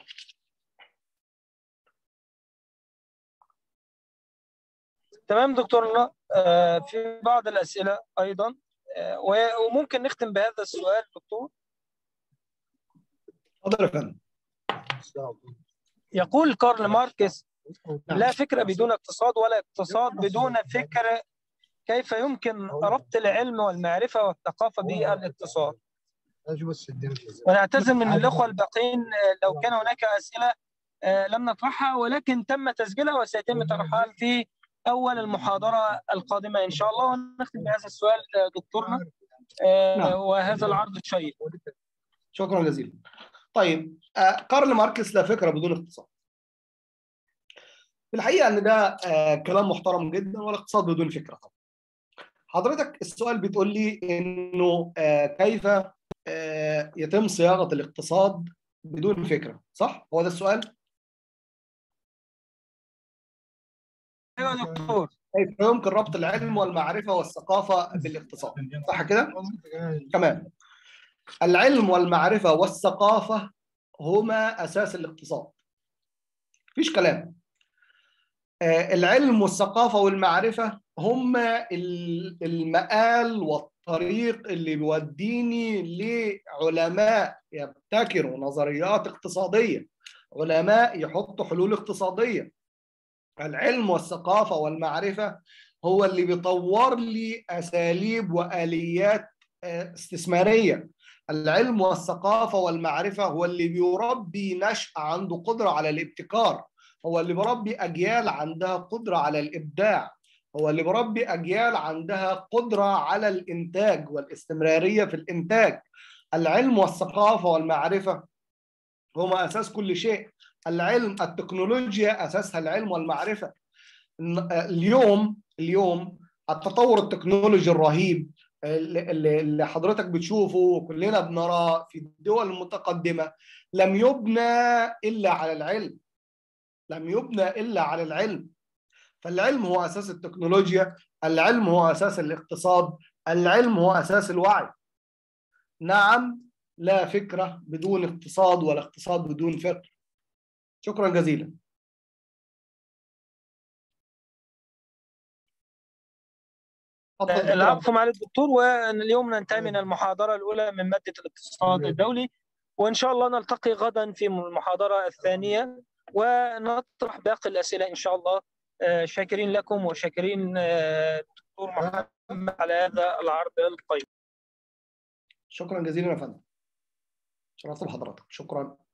تمام دكتورنا. في بعض الأسئلة أيضا، وممكن نختم بهذا السؤال دكتور. اتفضل يا فندم. يقول كارل ماركس: لا فكرة بدون اقتصاد ولا اقتصاد بدون فكر. كيف يمكن ربط العلم والمعرفة والثقافة بالاقتصاد؟ ونعتذر من الأخوة الباقين لو كان هناك أسئلة لم نطرحها، ولكن تم تسجيلها وسيتم طرحها في أول المحاضرة القادمة إن شاء الله. ونختم بهذا السؤال دكتورنا وهذا العرض الشيق. شكرا جزيلا. طيب، كارل ماركس لا فكرة بدون اقتصاد. في الحقيقة أن ده كلام محترم جدا، والاقتصاد بدون فكرة طبعا. حضرتك السؤال بتقول لي إنه كيف يتم صياغة الاقتصاد بدون فكرة، صح؟ هو ده السؤال؟ أيوة يا دكتور. كيف يمكن ربط العلم والمعرفة والثقافة بالاقتصاد، صح كده؟ تمام. العلم والمعرفة والثقافة هما أساس الاقتصاد. مفيش كلام. العلم والثقافة والمعرفة هما المآل والطريق اللي بيوديني لعلماء يبتكروا نظريات اقتصادية، علماء يحطوا حلول اقتصادية. العلم والثقافة والمعرفة هو اللي بيطور لي أساليب وآليات استثمارية. العلم والثقافة والمعرفة هو اللي بيربي نشأ عنده قدرة على الابتكار، هو اللي بربي أجيال عندها قدرة على الإبداع، هو اللي بربي أجيال عندها قدرة على الإنتاج والاستمرارية في الإنتاج. العلم والثقافة والمعرفة هما أساس كل شيء. التكنولوجيا أساسها العلم والمعرفة. اليوم التطور التكنولوجي الرهيب اللي حضرتك بتشوفه وكلنا بنراه في الدول المتقدمة لم يبنى إلا على العلم، لم يبنى إلا على العلم. فالعلم هو أساس التكنولوجيا، العلم هو أساس الاقتصاد، العلم هو أساس الوعي. نعم، لا فكرة بدون اقتصاد ولا اقتصاد بدون فكر. شكرا جزيلا. العفو معالي الدكتور. واليوم ننتهي من المحاضرة الأولى من مادة الاقتصاد الدولي، وإن شاء الله نلتقي غدا في المحاضرة الثانية ونطرح باقي الأسئلة إن شاء الله. شاكرين لكم وشاكرين دكتور محمد على هذا العرض القيم. شكرا جزيلا يا فندم. شرفت بحضرتك. شكرا.